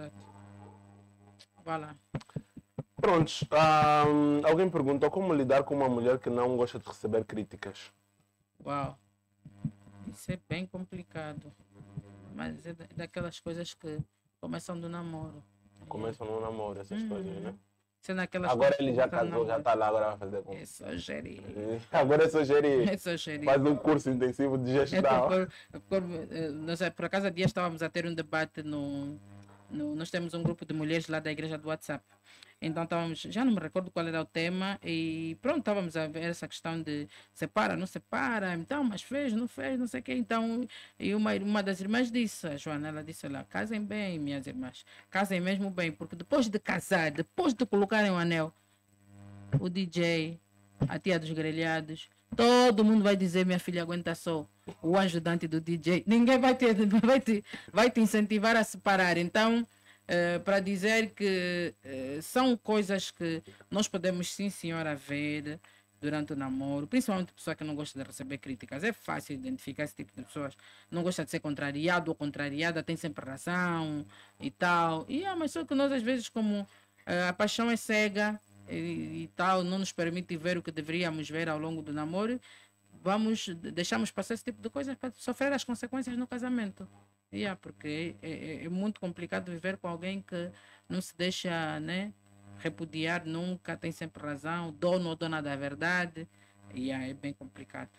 Vai lá. Prontos, alguém perguntou como lidar com uma mulher que não gosta de receber críticas. Uau, isso é bem complicado, mas é daquelas coisas que começam do namoro. Começam no namoro, essas coisas, né? Agora ele já casou, já está lá, agora vai fazer como? É só gerir. Agora é só gerir. Faz um curso intensivo de gestão. Por acaso, há dias estávamos a ter um debate nós temos um grupo de mulheres lá da igreja do WhatsApp. Então estávamos, já não me recordo qual era o tema, e pronto, estávamos a ver essa questão de separa, não separa, então, mas fez, não sei o quê. Então, e uma das irmãs disse, a Joana, ela disse lá, casem bem, minhas irmãs, casem mesmo bem, porque depois de casar, depois de colocarem o anel, o DJ, a tia dos grelhados, todo mundo vai dizer, minha filha, aguenta só, o ajudante do DJ. Ninguém vai te incentivar a separar. Então, para dizer que são coisas que nós podemos, sim, senhora, ver durante o namoro, principalmente pessoa que não gosta de receber críticas. É fácil identificar esse tipo de pessoas. Não gosta de ser contrariado ou contrariada, tem sempre razão e tal. Mas só que nós, às vezes, como a paixão é cega, e tal, não nos permite ver o que deveríamos ver ao longo do namoro, deixamos passar esse tipo de coisas para sofrer as consequências no casamento. Porque é muito complicado viver com alguém que não se deixa, né, repudiar nunca, tem sempre razão, dono ou dona da verdade. É bem complicado.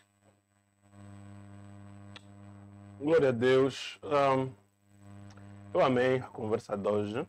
Glória a Deus. Eu amei a conversa de hoje.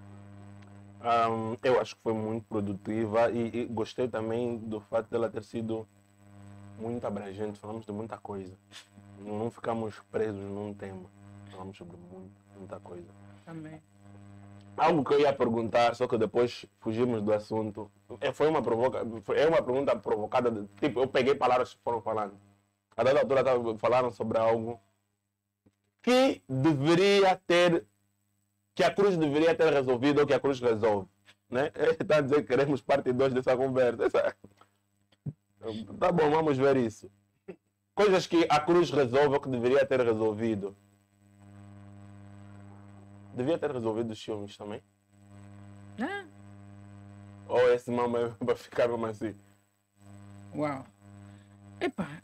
Eu acho que foi muito produtiva e gostei também do fato dela ter sido muito abrangente. Falamos de muita coisa. Não ficamos presos num tema. Falamos sobre muita coisa. Amém. Algo que eu ia perguntar, só que depois fugimos do assunto. É uma pergunta provocada, tipo, eu peguei palavras que foram falando. A dada altura falaram sobre algo que deveria ter, que a Cruz deveria ter resolvido ou que a Cruz resolve. Né? Está a dizer que queremos parte 2 dessa conversa. Tá bom, vamos ver isso. Coisas que a Cruz resolve ou que deveria ter resolvido. Devia ter resolvido os ciúmes também? Ah, Ou esse mama vai ficar mesmo assim? uau. Epá,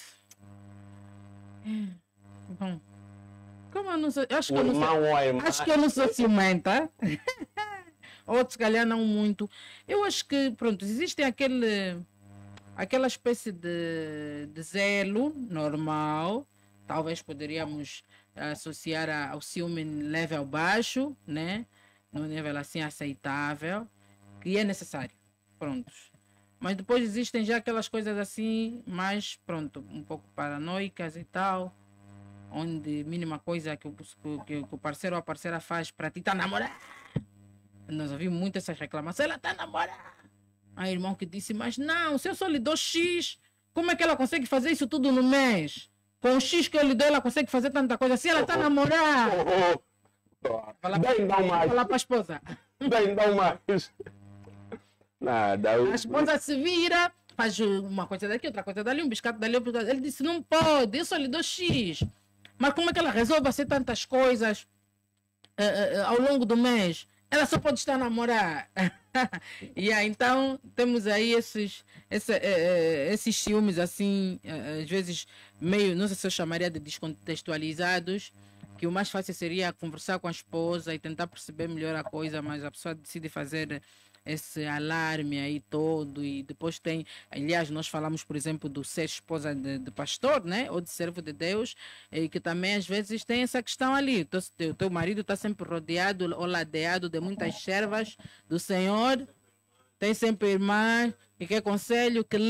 bom, como eu não sou, eu acho O que eu não irmão sou, ou a irmã. acho que eu não sou ciumenta. Outros, se calhar, não muito. Eu acho que, pronto, existe aquela espécie de zelo normal. Talvez poderíamos associar ao ciúme nível baixo, né? No nível assim aceitável, que é necessário. Prontos. Mas depois existem já aquelas coisas assim, mais, pronto, um pouco paranoicas e tal, onde mínima coisa que o parceiro ou a parceira faz para ti tá namorar. Nós ouvimos muito essas reclamações, ela tá namorando. Aí irmão que disse, mas não, se eu só lhe dou X, como é que ela consegue fazer isso tudo no mês? Com o X que eu lhe dou, ela consegue fazer tanta coisa. Se ela tá namorando, fala para a esposa. Bem, não mais. Nada. A esposa se vira, faz uma coisa daqui, outra coisa dali, um biscate dali, outro dali. Ele disse, não pode, eu só lhe dou X. Mas como é que ela resolve fazer tantas coisas ao longo do mês? Ela só pode estar a namorar. Então, temos aí esses ciúmes, assim, às vezes, meio, não sei se eu chamaria de descontextualizados, que o mais fácil seria conversar com a esposa e tentar perceber melhor a coisa, mas a pessoa decide fazer esse alarme aí todo e depois tem, aliás, nós falamos, por exemplo, do ser esposa de pastor, né, ou de servo de Deus, e que também às vezes tem essa questão ali, o teu marido está sempre rodeado ou ladeado de muitas servas do Senhor, tem sempre irmã e quer conselho, que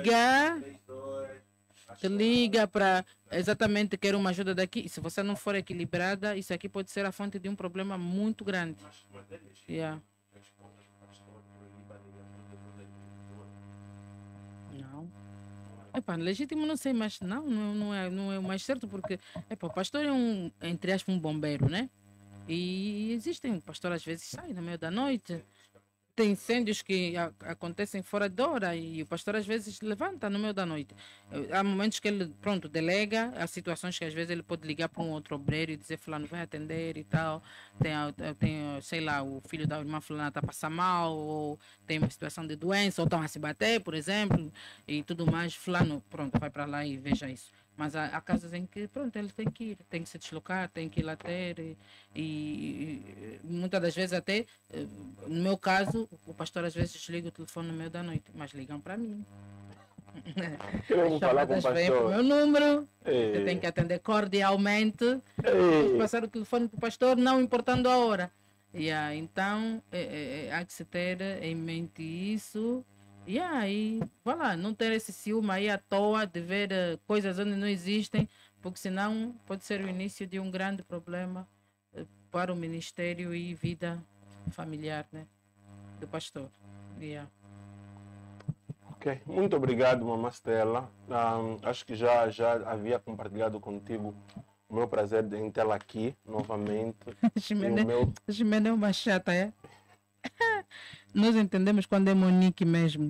liga para exatamente quer uma ajuda daqui, e se você não for equilibrada, isso aqui pode ser a fonte de um problema muito grande. Yeah. Não. Epa, legítimo não sei, mas não é o mais certo, porque epa, o pastor é entre aspas, um bombeiro, né? E existem, o pastor às vezes sai no meio da noite, tem incêndios que acontecem fora de hora e o pastor às vezes levanta no meio da noite. Há momentos que ele, pronto, delega, há situações que às vezes ele pode ligar para um outro obreiro e dizer fulano vai atender e tal, tem sei lá, o filho da irmã fulana está a passar mal, ou tem uma situação de doença, ou estão a se bater, por exemplo, e tudo mais, fulano, pronto, vai para lá e veja isso. Mas há casos em que, pronto, ele tem que ir, tem que se deslocar, tem que ir lá ter. E muitas das vezes até, no meu caso, o pastor às vezes desliga o telefone no meio da noite, mas ligam para mim. Queremos falar com o As chamadas vêm para o pastor. meu número, Ei. você tem que atender cordialmente, Ei. passar o telefone para o pastor, não importando a hora. Então, há que se ter em mente isso. E aí, vai lá, não ter esse ciúme aí à toa de ver coisas onde não existem, porque senão pode ser o início de um grande problema para o ministério e vida familiar, né, do pastor. Ok, muito obrigado, Mamã Stella. Acho que já havia compartilhado contigo o meu prazer em tê-la aqui novamente. Ximena é uma chata, é? Nós entendemos quando é Monique mesmo.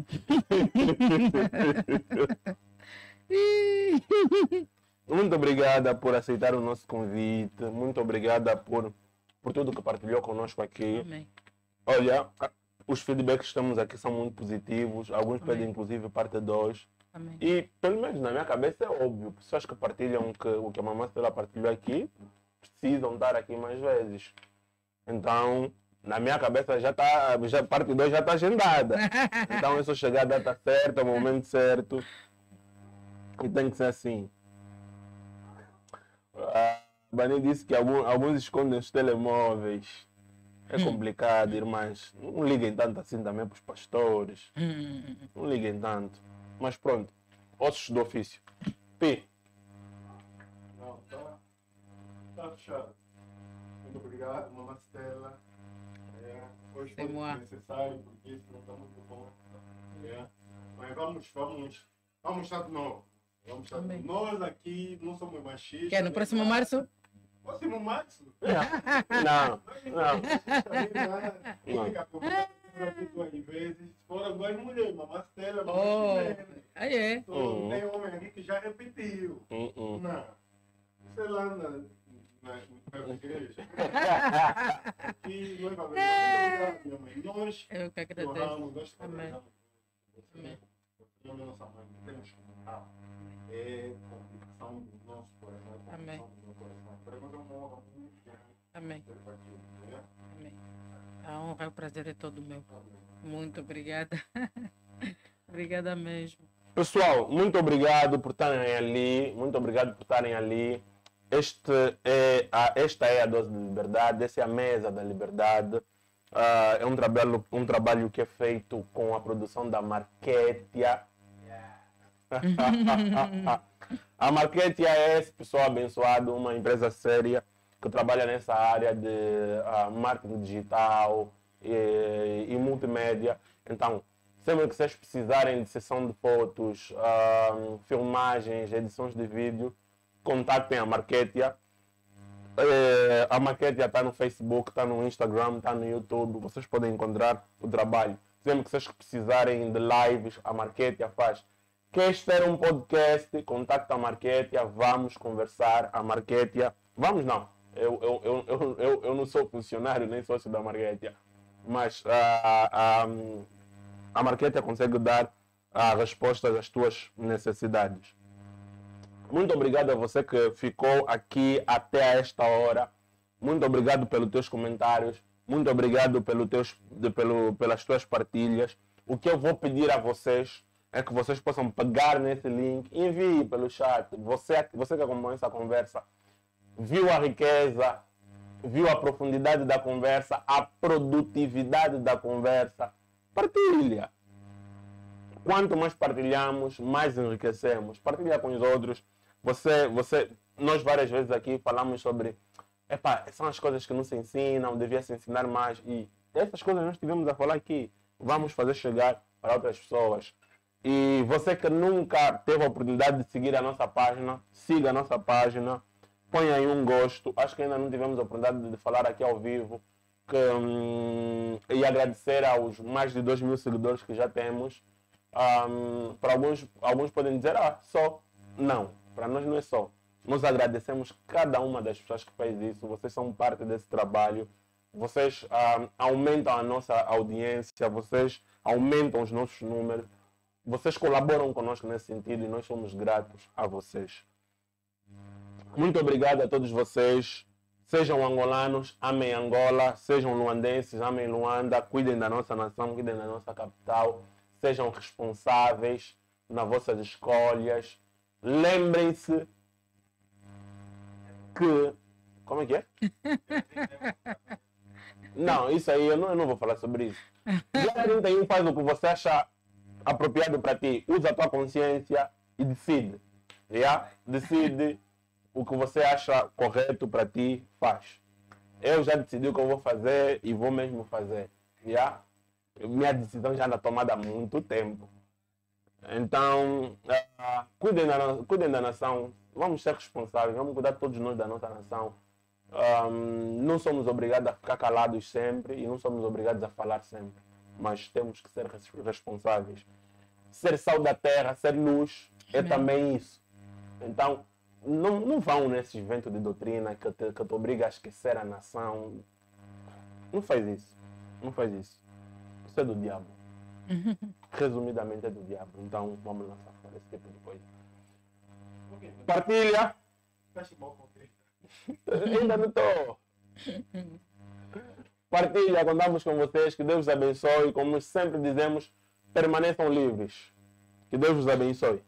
Muito obrigada por aceitar o nosso convite. Muito obrigada por tudo que partilhou conosco aqui. Amém. Olha, os feedbacks que estamos aqui são muito positivos. Alguns Amém. pedem inclusive parte 2. Amém. E pelo menos na minha cabeça é óbvio. Pessoas que partilham o que a Mamã Stella partilhou aqui precisam estar aqui mais vezes. Então, na minha cabeça já parte 2 já está agendada. Então é só chegar a data certa, o momento certo. E tem que ser assim. A Bani disse que alguns escondem os telemóveis. É complicado, irmãs. Não liguem tanto assim também para os pastores. Não liguem tanto. Mas pronto, ossos do ofício. Pi. Não, tá fechado. Muito obrigado, Mamã Stella. Hoje C'est foi moi. necessário, porque isso não está muito bom. Mas vamos estar de novo. Vamos estar de Amém. novo. Nós aqui não somos machistas. Que é no próximo março? Próximo março? Não, não. Fica aqui 2 vezes. Fora duas mulheres, mas Stella, Oh, aí é. tem homem aqui que já repetiu. Não. Sei lá na igreja. Aqui não é para ver. Muito obrigado, minha mãe. Nós Eu que agradeço. honramos, nós Amém. honramos você. Amém. Você é a nossa mãe, temos que honrar. É complicação do nosso coração, é Amém. complicação do meu coração. Para nós é uma honra muito grande Amém. ter partido, né? Amém. A honra e o prazer é todo meu. Muito obrigada. Obrigada mesmo. Pessoal, muito obrigado por estarem ali. Muito obrigado por estarem ali. Esta é a dose de liberdade. Essa é a mesa da liberdade. É um trabalho que é feito com a produção da Marquetia. A Marquetia é esse pessoal abençoado, uma empresa séria que trabalha nessa área de marketing digital e multimédia. Então, sempre que vocês precisarem de sessão de fotos, filmagens, edições de vídeo, contactem a Marquetia. A Marquetia está no Facebook, está no Instagram, está no YouTube. Vocês podem encontrar o trabalho. Sempre que vocês precisarem de lives, a Marquetia faz. Queres ter um podcast? Contacta a Marquetia, vamos conversar. A Marquetia, vamos não. Eu não sou funcionário nem sócio da Marquetia, mas a Marquetia consegue dar a resposta às tuas necessidades. Muito obrigado a você que ficou aqui até esta hora. Muito obrigado pelos teus comentários. Muito obrigado pelas tuas partilhas. O que eu vou pedir a vocês é que vocês possam pegar nesse link, envie pelo chat. Você que acompanha essa conversa, viu a riqueza, viu a profundidade da conversa, a produtividade da conversa, partilha. Quanto mais partilhamos, mais enriquecemos. Partilha com os outros. Nós várias vezes aqui falamos sobre, são as coisas que não se ensinam, devia se ensinar mais. E essas coisas nós tivemos a falar aqui. Vamos fazer chegar para outras pessoas. E você que nunca teve a oportunidade de seguir a nossa página, siga a nossa página, ponha aí um gosto. Acho que ainda não tivemos a oportunidade de falar aqui ao vivo. E agradecer aos mais de 2.000 seguidores que já temos. Para alguns podem dizer, só. Não, para nós não é só. Nós agradecemos cada uma das pessoas que fez isso. Vocês são parte desse trabalho. Vocês aumentam a nossa audiência, vocês aumentam os nossos números. Vocês colaboram conosco nesse sentido e nós somos gratos a vocês. Muito obrigado a todos vocês. Sejam angolanos, amem Angola. Sejam luandenses, amem Luanda. Cuidem da nossa nação, cuidem da nossa capital. Sejam responsáveis nas vossas escolhas. Lembrem-se que... Como é que é? Não, isso aí eu não vou falar sobre isso. Dia 31 faz o que você acha apropriado para ti. Usa a tua consciência e decide. Decide o que você acha correto para ti, faz. Eu já decidi o que eu vou fazer e vou mesmo fazer. Minha decisão já anda tomada há muito tempo. Então, cuidem da nação. Vamos ser responsáveis. Vamos cuidar todos nós da nossa nação. Não somos obrigados a ficar calados sempre e não somos obrigados a falar sempre. Mas temos que ser responsáveis. Ser sal da terra, ser luz, é também isso. Então, não vão nesses ventos de doutrina que te obriga a esquecer a nação. Não faz isso. Não faz isso. Isso é do diabo. Resumidamente é do diabo. Então, vamos lançar fora esse tipo de coisa. Partilha. Ainda não estou. Partilha, contamos com vocês. Que Deus os abençoe. Como sempre dizemos, permaneçam livres. Que Deus os abençoe.